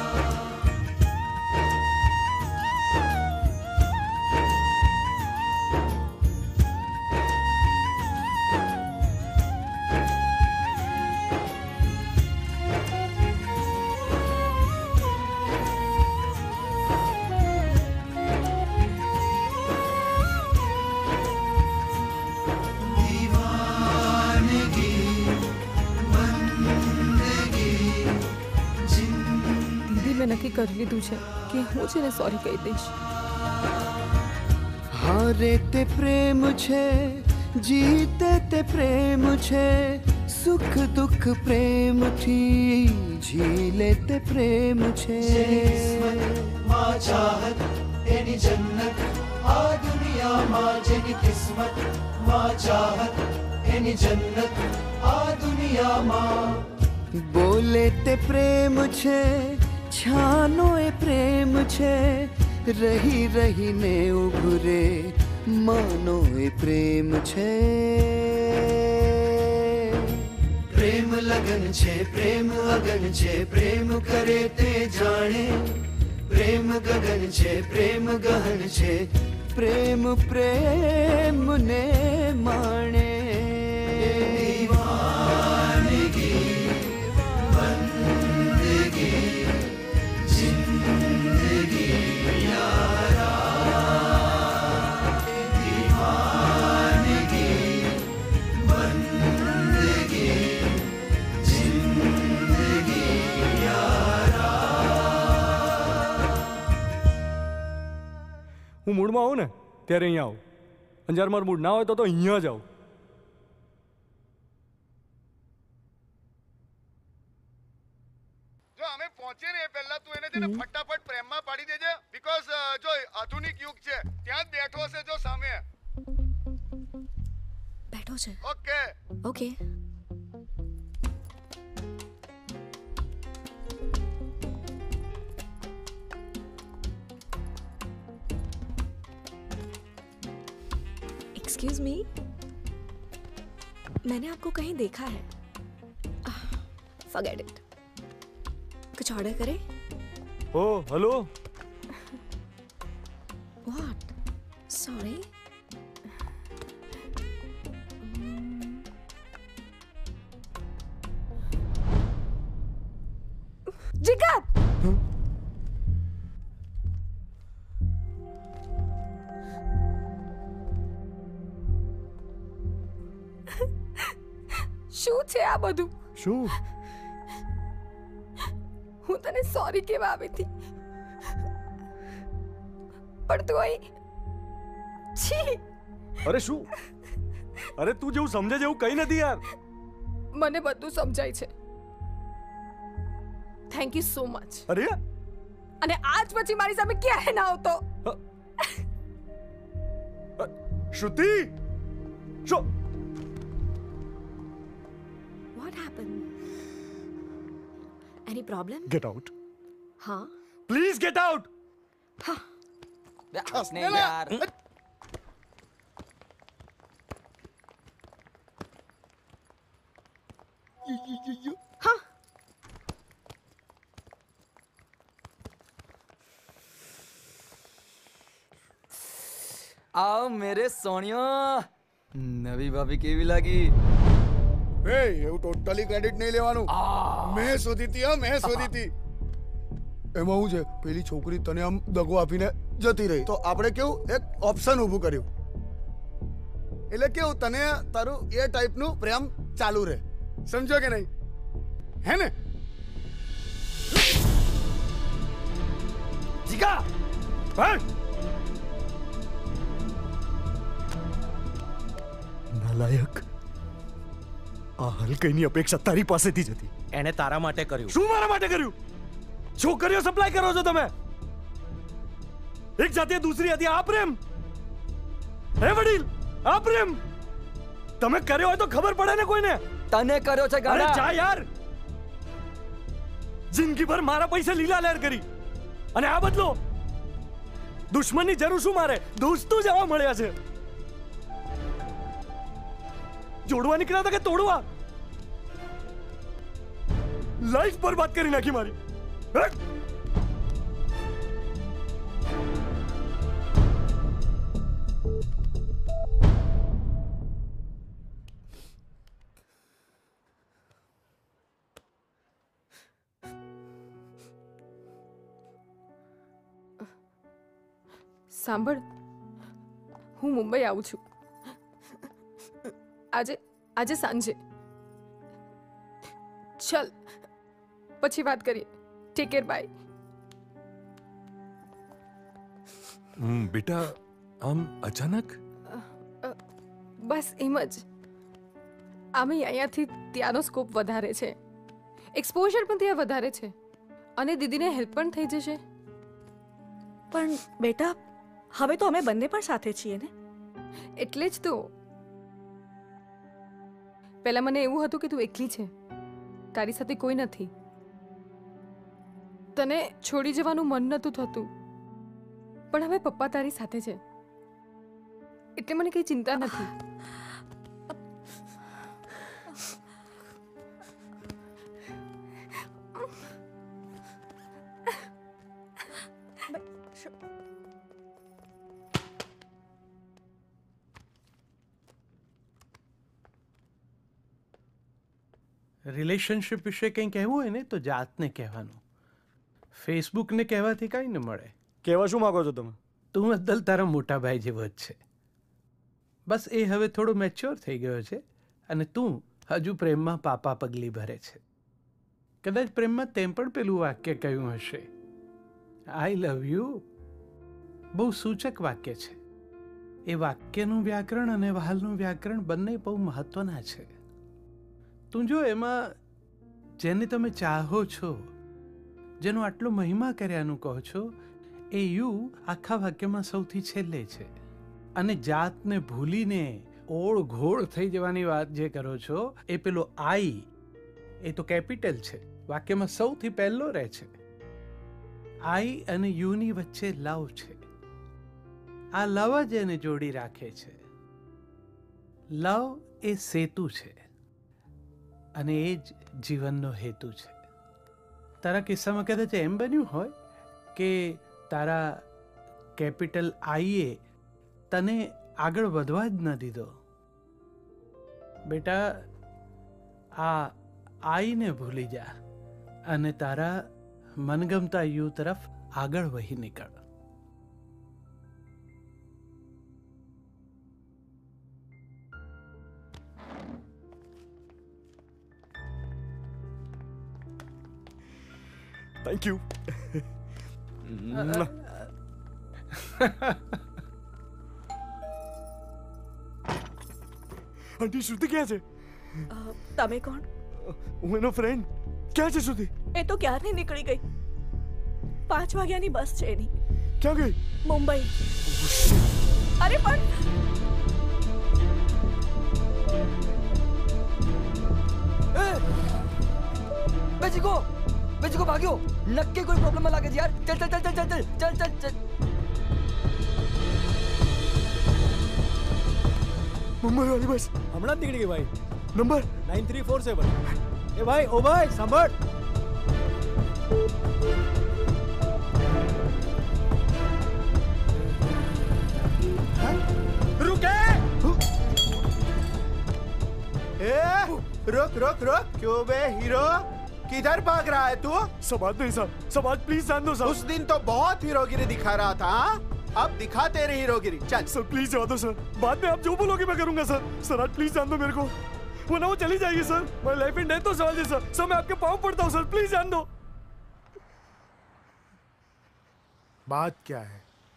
O: દીદી, મેં નક્કી કરી લીધું છે કે હું છે ને સોરી કહી દઈશ.
S: હારે તે પ્રેમ છે, જીતે તે પ્રેમ છે. સુખ દુઃખ પ્રેમથી ઝીલે તે પ્રેમ છે.
D: માં ચાહત એની જન્નત આ દુનિયામાં, જેની કિસ્મત માં ચાહત એની જન્નત આ દુનિયામાં.
S: બોલે તે પ્રેમ છે, છાનો એ પ્રેમ છે. રહી રહીને ઉભરે માનો એ પ્રેમ છે.
D: પ્રેમ લગન છે, પ્રેમ અગન છે, પ્રેમ કરે તે જાણે. પ્રેમ ગગન છે, પ્રેમ ગહન છે,
S: પ્રેમ પ્રેમ ને માણે.
D: દીવાનગી બંદગી જિંદગી યારા. દીવાનગી બંદગી જિંદગી યારા.
B: હું મૂડમાં આવું ને ત્યારે અહીંયા આવું, અને જ્યારે મારું મૂડ ના હોય તો અહીંયા જ આવું.
K: જો અમે પહોંચે ને એ પહેલા તું એને છે ને ફટાફટ પ્રેમમાં પાડી દેજે બીકોઝ જો આધુનિક યુગ છે ત્યાં જ બેઠો છે જો સામે
P: બેઠો છે
K: ઓકે
P: ઓકે एक्सक्यूज मी मैंने आपको कहीं देखा है फॉरगेट इट कुछ ऑर्डर करें
B: ओ हेलो
P: व्हाट सॉरी जिगर
O: શું છે આ બધું?
B: શું?
O: હું તને સોરી કહેવા આવી હતી પણ તોય છી.
B: અરે શું? અરે તું જેવું સમજે જેવું કઈ નથી યાર.
O: મને બધું સમજાય છે. Thank you so much.
B: અરે
O: અને આજ પછી મારી સામે ક્યાંય ના આવતો.
B: શ્રુતિ શું?
P: What happened? Any problem?
B: Get out.
P: हाँ.
B: Please get out.
P: हाँ.
F: हंसने यार.
P: हाँ.
F: आओ मेरे सोनियो. नवी भाभी केवी लागी?
C: એ એવું ટોટલી ક્રેડિટ નહીં લેવાનું. મેં શોધી હતી મેં શોધી હતી. એમાં શું છે પેલી છોકરી તને આમ દગો આપીને જતી રહી તો આપણે કેવું એક ઓપ્શન ઊભું કર્યું એટલે કેવું તને તારું એ ટાઈપનું પ્રેમ ચાલુ રહે. સમજો કે નહીં હે ને?
B: જીગા ભાઈ નાલાયક. આ હલકઈની અપેક્ષા તારી પાસેથી જ હતી.
G: એણે તારા માટે કર્યું.
B: શું મારા માટે કર્યું? છોકરીઓ સપ્લાય કરો છો તમે. એક જાતે દૂસરી હતી આ પ્રેમ? હે વડીલ આ પ્રેમ તમે કર્યો હોય તો ખબર પડે ને કોઈને.
F: તને કર્યો છે ગાડા.
B: અરે જા યાર. જિંદગીભર મારા પૈસે લીલા લહેર કરી અને આ બદલો દુશ્મનની જરૂર શું મારે? દોસ્તો જવા મળ્યા છે. જોડવા નીકળ્યા હતા કે તોડવા? લાઈફ બરબાદ કરી નાખી મારી.
O: સાંભળ, હું મુંબઈ આવું છું આજે સાંજે. ચલ પછી વાત કરીએ. Take care bye.
E: બેટા આમ અચાનક?
O: બસ એમ જ. આમે અહીંયાથી ત્યાંનો સ્કોપ વધારે છે, એક્સપોઝર પણ ત્યાં વધારે છે અને દીદીને હેલ્પ પણ થઈ જશે.
P: પણ બેટા હવે તો અમે બંને પણ સાથે છીએ ને.
O: એટલે જ તો પહેલા મને એવું હતું કે તું એકલી છે, તારી સાથે કોઈ નથી. તને છોડી જવાનું મન નતું થતું, પણ હવે પપ્પા તારી સાથે છે એટલે મને કઈ ચિંતા નથી.
G: રિલેશનશિપ વિશે કંઈ કહેવું હોય ને તો જાતને કહેવાનું. ફેસબુકને કહેવાથી કાંઈ ન મળે.
B: કહેવા શું માંગો છો તમે?
G: તું બદલ તારા મોટા ભાઈ જેવો જ છે. બસ એ હવે થોડો મેચ્યોર થઈ ગયો છે અને તું હજુ પ્રેમમાં પાપા પગલી ભરે છે. કદાચ પ્રેમમાં તેમ પણ પેલું વાક્ય કહ્યું હશે, આઈ લવ યુ. બહુ સૂચક વાક્ય છે. એ વાક્યનું વ્યાકરણ અને વહાલનું વ્યાકરણ બંને બહુ મહત્વના છે. તું જો એમાં જેને તમે ચાહો છો
L: જેનો આટલો મહિમા કર્યાનું કહો છો એ યુ આખા વાક્યમાં સૌથી છેલ્લે છે. અને જાતને ભૂલીને ઓળ ઘોળ થઈ જવાની વાત જે કરો છો એ પેલો આઈ એ તો કેપિટલ છે, વાક્યમાં સૌથી પહેલો રહે છે. આઈ અને યુની વચ્ચે લવ છે. આ લવ જ એને જોડી રાખે છે. લવ એ સેતુ છે અને એ જ જીવનનો હેતુ છે. તારા કિસ્સામાં કદાચ એમ બન્યું હોય કે તારા કેપિટલ આઈએ તને આગળ વધવા જ ન દીધો. બેટા, આ આઈને ભૂલી જા અને તારા મનગમતા યુ તરફ આગળ વહી નીકળ.
B: Thank you. આંટી શ્રુતિ ક્યાં છે?
P: તમે કોણ?
B: હું એનો ફ્રેન્ડ. ક્યાં છે શ્રુતિ?
P: એ તો ક્યારની નીકળી ગઈ. 5 વાગ્યાની બસ છે એની.
B: ક્યાં ગઈ?
P: મુંબઈ. અરે પણ
F: બેજીકો ભાગ્યો. નક્કી કોઈ પ્રોબ્લેમ માં લાગે છે યાર. ચલ ચલ ચલ ચલ ચલ ચલ ચલ.
B: મુંબઈ વાળી બસ
M: હમણાં જ નીકળી ગઈ ભાઈ.
B: નંબર
M: 9347. એ ભાઈ, ઓ ભાઈ સાંભળ.
Q: रुके! रुक रुक रुक, क्यों बे हीरो? किधर भाग रहा है तू?
B: समाज नहीं सर, समाज प्लीज जान दो सर.
Q: उस दिन तो बहुत हीरोगिरी दिखा रहा था. अब दिखा तेरी हीरोगिरी. चल
B: सर प्लीज जान दो सर. बाद में आप जो बोलोगे मैं करूंगा सर. सर आज प्लीज जान दो मेरे को, वरना वो चली जाएगी सर. मैं लाइफ एंड डेथ तो सवाल है सर. सर मैं आपके पाँव पड़ता हूँ सर, प्लीज जान दो.
C: बात क्या है?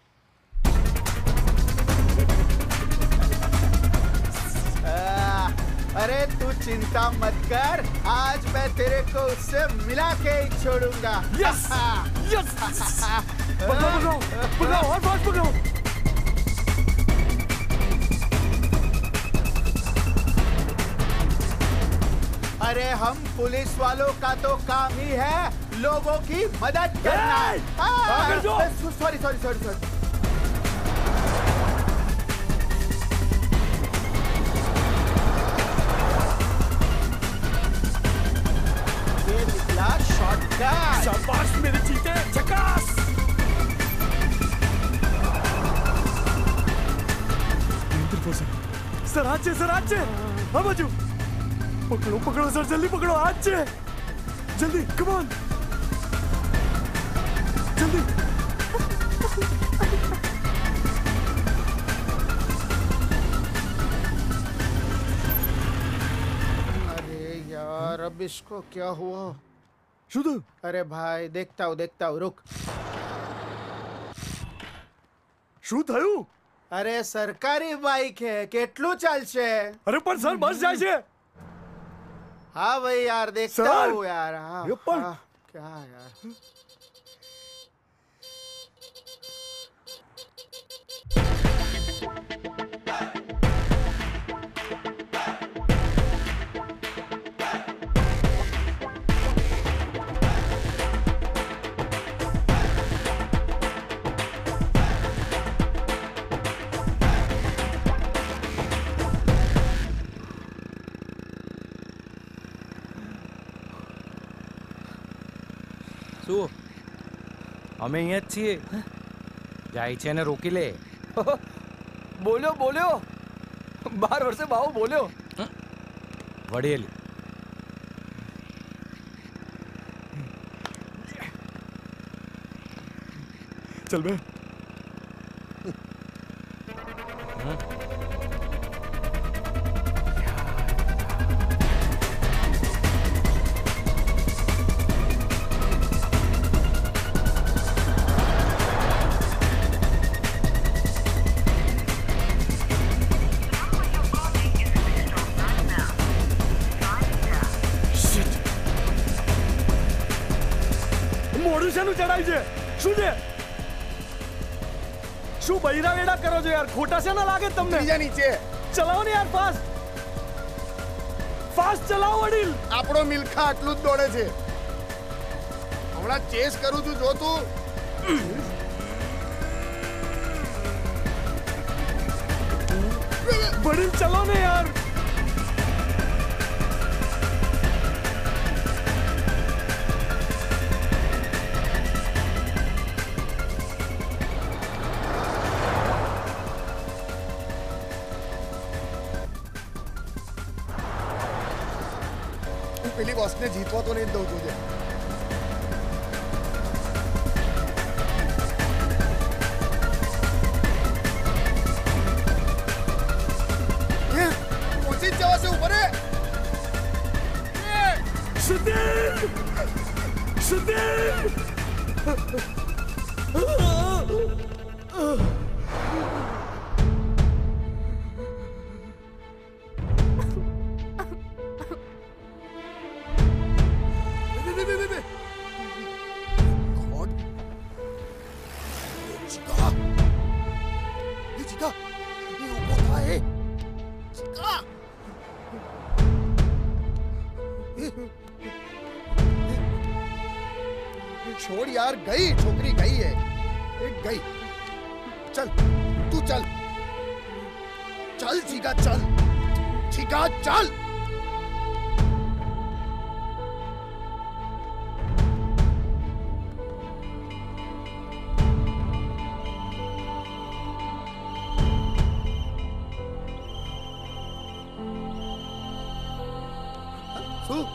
Q: अरे तू चिंता मत कर, आज मैं तेरे को उससे मिला के ही छोड़ूंगा.
B: Yes yes. पकड़ो और फास्ट पकड़ो.
Q: अरे हम पुलिस वालों का तो काम ही है लोगों की मदद करना. Sorry sorry sorry sorry.
B: शाबाश मेरे चीते, झकास. सर आज से हाँ बाजू. पकड़ो पकड़ो सर, जल्दी पकड़ो. आज से जल्दी, कम ऑन जल्दी.
Q: अरे यार अब इसको क्या हुआ?
B: शुद्ध.
Q: अरे भाई देखता हूँ रुक.
B: શું થયું?
Q: અરે સરકારી બાઈક હે, કેટલું ચાલશે?
B: અરે પણ સર બસ જાય છે.
Q: हाँ भाई यार देखता हूँ यार. हाँ क्या यार.
G: શું અમે અહીંયા જ છીએ. જાય છે ને રોકી લે.
F: બોલ્યો 12 વર્ષે બાવો બોલ્યો.
G: વડેલ
B: चल बे. મોઢું શાનું ચડાય છે? શું છે? શું બૈરા વેડા કરો છો યાર? ખોટા છે ના લાગે તમને?
C: નીચે
B: ચલાવો ને યાર, ફાસ્ટ ફાસ્ટ ચલાવો વડીલ.
C: આપણો મિલ્ખા આટલું જ દોડે છે. હમણાં ચેસ કરું છું, જો તું.
B: વડીલ ચલો ને યાર.
C: પેલી બોસને જીતવા તો નહીં દઉં છું. પહોંચી જ જવાશે ઉપર. छोड़ यार, गई छोकरी गई है. एक गई. चल तू चल. चल जीगा चल. जीगा चल. શું?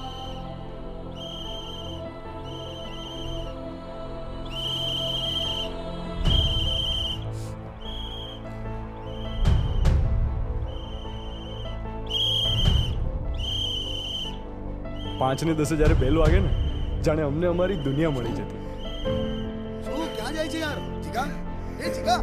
B: પાંચ ને 10 જ્યારે બેલ વાગે ને, જાણે અમને અમારી દુનિયા મળી જતી.
C: શું ક્યાં જાય છે યાર? જીગા, એ જીગા.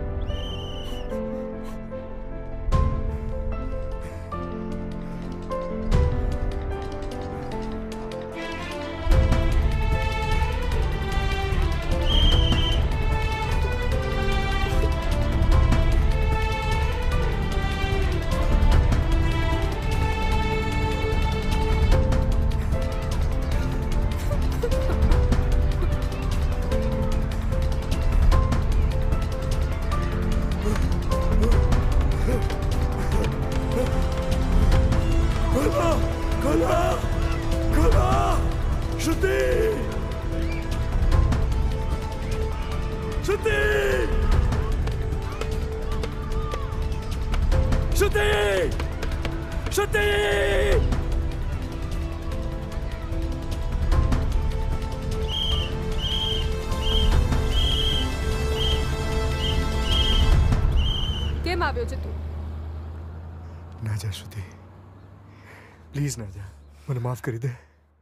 O: કેમ આવ્યો છે તું?
B: ના જા શ્રુતિ, પ્લીઝ ના જા. મને માફ કરી દે.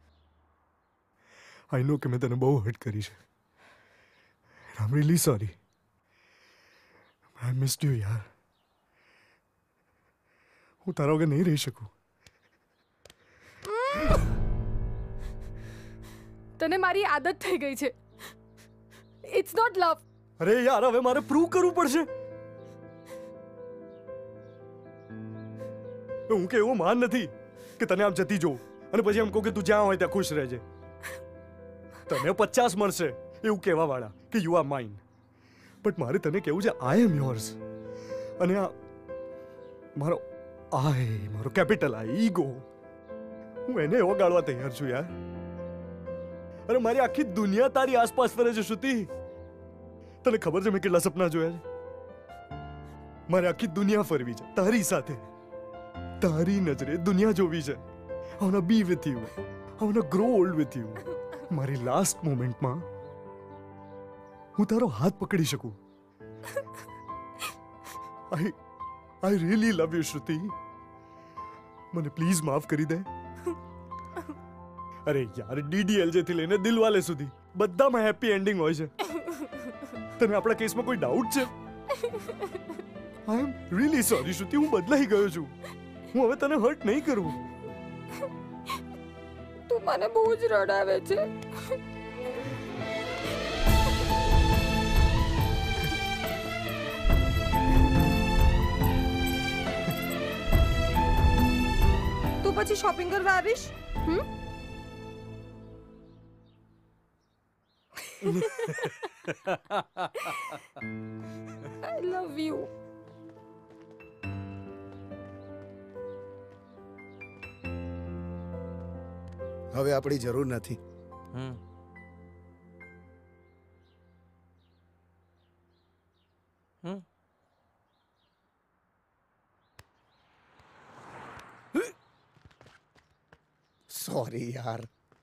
B: આઈ નો કે મેં તને બહુ હર્ટ કરી છે. I am really sorry. I missed you યાર. હું તારા વગર નહીં રહી શકું.
O: તને મારી આદત થઈ ગઈ છે. It's not love.
B: અરે યાર, હવે મારે પ્રૂવ કરવું પડશે. હું કે એવો માન નથી કે તને આમ જતી જોઉં અને પછી એમ કહું કે તું જ્યાં હોય ત્યાં ખુશ રહેજે. તને 50 મળશે એવું કહેવા વાળા કે યુ આર માઇન, બટ મારે તને કેવું છે આઈ એમ યોર્સ. અને આ મારો મારો કેપિટલ ઈગો, હું એને એવો ગાળવા તૈયાર છું યાર. અરે મારી આખી દુનિયા તારી આસપાસ ફરે છે શ્રુતિ. તને ખબર છે મેં કેટલા સપના જોયા છે? મારે આખી દુનિયા ફરવી છે તારી સાથે. તારી નજરે દુનિયા જોવી છે. I wanna be with you. I wanna grow old with you. મારી લાસ્ટ મોમેન્ટમાં હું તારો હાથ પકડી શકું. I really love you શ્રુતિ. મને પ્લીઝ માફ કરી દે. અરે યાર, DDLJ થી લઈને દિલવાલે સુધી બધામાં હેપી એન્ડિંગ હોય છે. તને આપણા કેસમાં કોઈ ડાઉટ છે? I am really sorry શ્રુતિ. હું બદલાઈ ગયો છું. હું હવે તને હર્ટ નહીં કરું.
O: તું મને બહુ જ રડાવે છે. તું પછી શોપિંગ કરવા આવીશ? I love you.
C: હવે આપણી જરૂર નથી. સોરી યાર.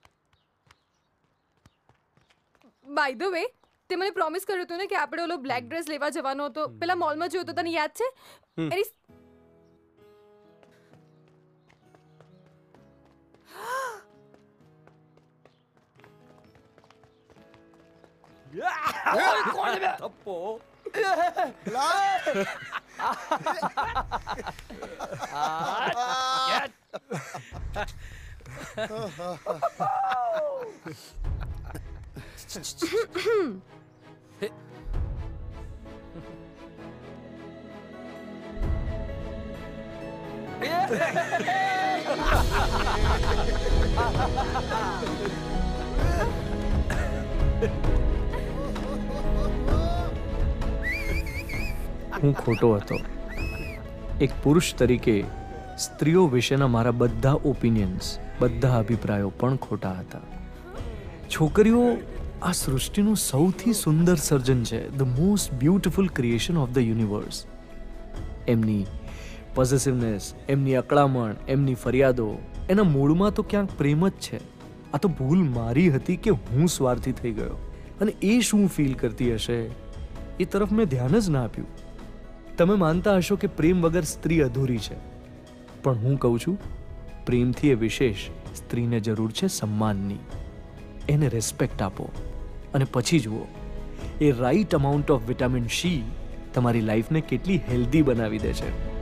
O: બાય ધ વે, તે મને પ્રોમિસ કર્યું હતું ને કે આપણે ઓલો બ્લેક ડ્રેસ લેવા જવાનો હતો, પેલા મોલમાં જોયો તો, તને યાદ છે? એની
B: હું ખોટો હતો. એક પુરુષ તરીકે સ્ત્રીઓ વિશેના મારા બધા ઓપિનિયન્સ, બધા અભિપ્રાયો પણ ખોટા હતા. છોકરીઓ આ સૃષ્ટિનું સૌથી સુંદર સર્જન છે, the most beautiful creation of the universe. એમની પોઝેસિવનેસ, એમની અકળામણ, એમની ફરિયાદો, એના મૂળમાં તો ક્યાંક પ્રેમ જ છે. આ તો ભૂલ મારી હતી કે હું સ્વાર્થી થઈ ગયો, અને એ શું ફીલ કરતી હશે એ તરફ મેં ધ્યાન જ ના આપ્યું. તમે માનતા હશો કે પ્રેમ વગર સ્ત્રી અધૂરી છે, પણ હું કહું છું, પ્રેમથી એ વિશેષ સ્ત્રીને જરૂર છે સન્માનની. એને રિસ્પેક્ટ આપો, અને પછી જુઓ એ right amount of vitamin C તમારી લાઈફને કેટલી હેલ્ધી બનાવી દે છે.